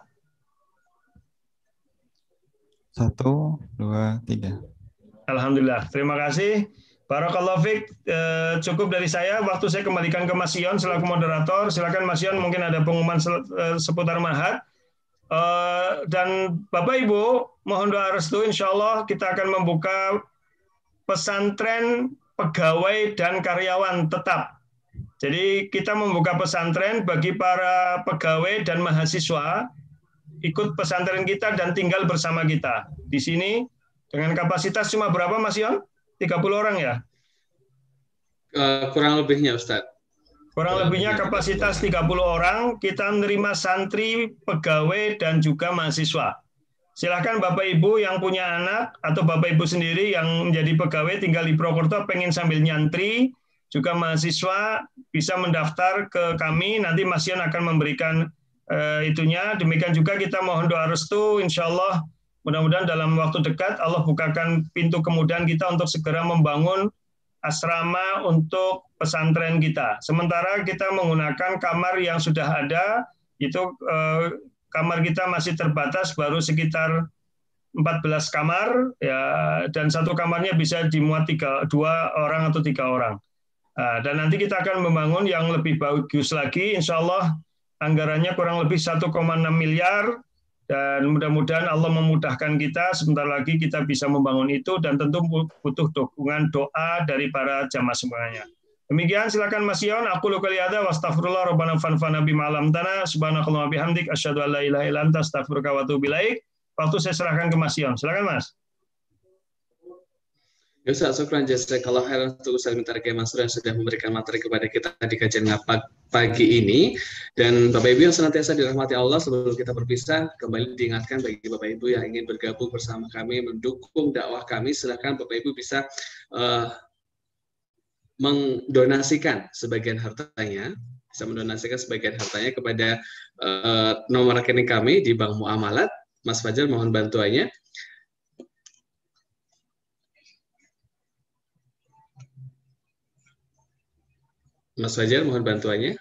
Satu, dua, tiga. Alhamdulillah. Terima kasih. Barakallahu fiik, eh, cukup dari saya. Waktu saya kembalikan ke Mas Yon selaku moderator. Silakan Mas Yon, mungkin ada pengumuman seputar Mahat. Eh, dan Bapak Ibu, mohon doa restu. Insya Allah kita akan membuka pesantren pegawai dan karyawan tetap. Jadi kita membuka pesantren bagi para pegawai dan mahasiswa ikut pesantren kita dan tinggal bersama kita di sini dengan kapasitas cuma berapa Mas Yon? tiga puluh orang ya? Uh, kurang lebihnya, Ustadz. Kurang lebihnya kapasitas tiga puluh orang, kita menerima santri, pegawai, dan juga mahasiswa. Silahkan Bapak Ibu yang punya anak, atau Bapak Ibu sendiri yang menjadi pegawai tinggal di Purwokerto, pengen sambil nyantri, juga mahasiswa bisa mendaftar ke kami, nanti Mas Yon akan memberikan uh, itunya. Demikian juga kita mohon doa restu, insya Allah mudah-mudahan dalam waktu dekat Allah bukakan pintu kemudahan kita untuk segera membangun asrama untuk pesantren kita. Sementara kita menggunakan kamar yang sudah ada, itu eh, kamar kita masih terbatas, baru sekitar empat belas kamar, ya, dan satu kamarnya bisa dimuat tiga, dua orang atau tiga orang. Nah, dan nanti kita akan membangun yang lebih bagus lagi, insya Allah anggarannya kurang lebih satu koma enam miliar, dan mudah-mudahan Allah memudahkan kita, sebentar lagi kita bisa membangun itu, dan tentu butuh dukungan doa dari para jamaah semuanya. Demikian, silakan Mas Yon. Aku lu kali ada, wastaghfirullah, rabbana fanfana bima alamtana, subhanakallah bihamdik, asyhadu an la ilaha illa anta, astaghfiruka wa atubu ilaik. Waktu saya serahkan ke Mas Yon. Silakan Mas. Ya Ustaz, syukran jazakallahu khairan untuk Ustaz Mintar Kiai Mansur yang sudah memberikan materi kepada kita di kajian ngapak pagi ini. Dan Bapak Ibu yang senantiasa dirahmati Allah, sebelum kita berpisah, kembali diingatkan bagi Bapak Ibu yang ingin bergabung bersama kami, mendukung dakwah kami, silakan Bapak Ibu bisa uh, mendonasikan sebagian hartanya, bisa mendonasikan sebagian hartanya kepada uh, nomor rekening kami di Bank Muamalat Mas Fajar mohon bantuannya. Mas Fajar mohon bantuannya.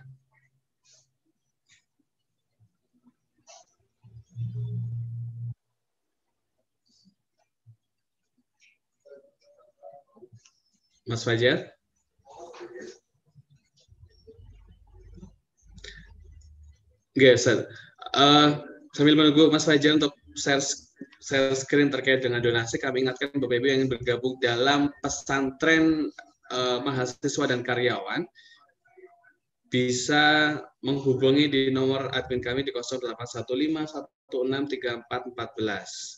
Mas Fajar. Oke, uh, sambil menunggu Mas Fajar untuk share, share screen terkait dengan donasi, kami ingatkan Bapak Ibu yang ingin bergabung dalam pesantren uh, mahasiswa dan karyawan, bisa menghubungi di nomor admin kami di nol delapan satu lima satu enam tiga empat empat belas.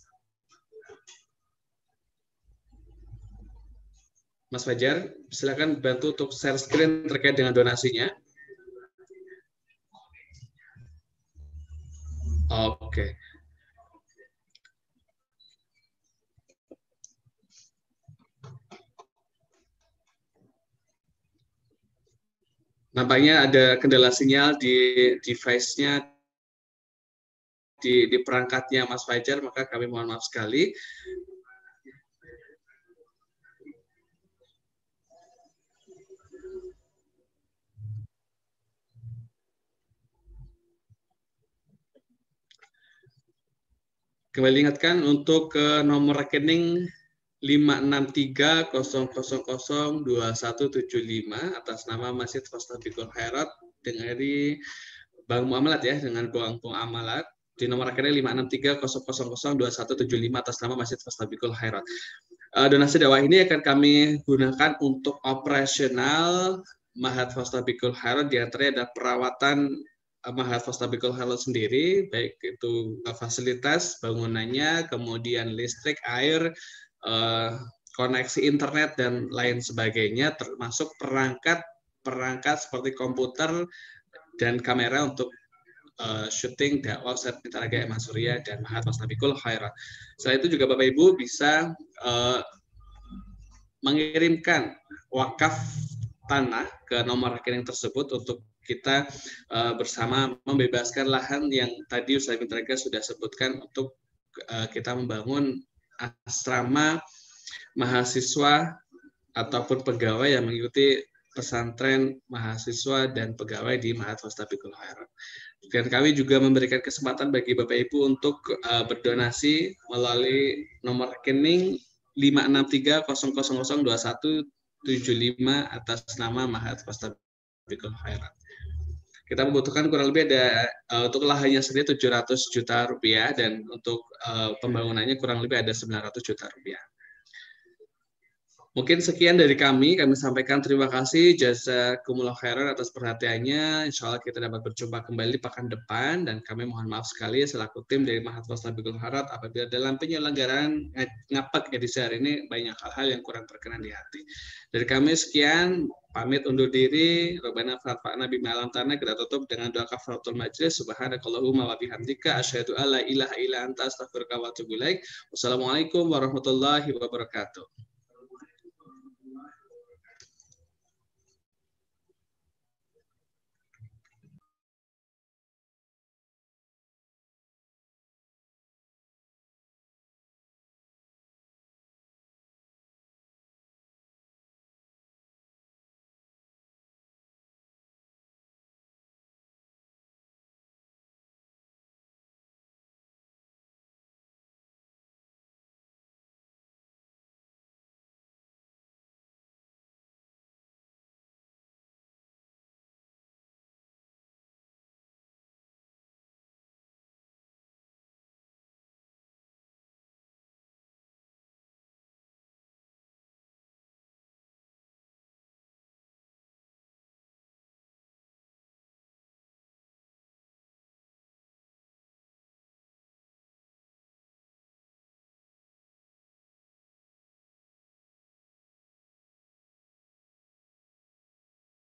Mas Fajar, silakan bantu untuk share screen terkait dengan donasinya. Oke. Nampaknya ada kendala sinyal di device-nya, di, di perangkatnya Mas Fajar, maka kami mohon maaf sekali. Kembali ingatkan untuk ke nomor rekening lima enam tiga nol nol nol dua satu tujuh lima atas nama Masjid Fastabikul Khairat dari Bank Muamalat ya, dengan Bank Muamalat di nomor rekening lima enam tiga nol nol nol dua satu tujuh lima atas nama Masjid Fastabikul Khairat. Donasi dakwah ini akan kami gunakan untuk operasional Mahat Fastabikul Khairat, di antaranya ada perawatan Mahat Fastabikul Khairat sendiri, baik itu fasilitas bangunannya, kemudian listrik, air, eh, koneksi internet dan lain sebagainya, termasuk perangkat perangkat seperti komputer dan kamera untuk uh, syuting dakwah Ustaz Pintar Aga Eman Surya dan Mahat Fastabikul Khairat. Selain itu juga Bapak Ibu bisa uh, mengirimkan wakaf tanah ke nomor rekening tersebut untuk kita uh, bersama membebaskan lahan yang tadi Ustaz Pintar Aga sudah sebutkan untuk uh, kita membangun asrama mahasiswa ataupun pegawai yang mengikuti pesantren mahasiswa dan pegawai di Mahat Fastabikul Khairat. Dan kami juga memberikan kesempatan bagi Bapak Ibu untuk uh, berdonasi melalui nomor rekening lima enam tiga nol nol nol dua satu tujuh lima atas nama Mahat Fastabikul Khairat. Kita membutuhkan kurang lebih ada uh, untuk lahannya sendiri tujuh ratus juta rupiah dan untuk uh, pembangunannya kurang lebih ada sembilan ratus juta rupiah. Mungkin sekian dari kami, kami sampaikan terima kasih jazakumullah khairan atas perhatiannya. Insya Allah kita dapat berjumpa kembali pekan depan, dan kami mohon maaf sekali selaku tim dari Mahat Fastabikul Khairat apabila dalam penyelenggaraan ngapek edisi hari ini banyak hal-hal yang kurang berkenan di hati. Dari kami sekian, pamit undur diri. Rabbana fa'alna bima alamtana, kita tutup dengan doa kafaratul majlis. Subhanakallahumma wa bihamdika asyhadu alla ilaha illa anta astaghfiruka wa atubu ilaik. Wassalamualaikum warahmatullahi wabarakatuh.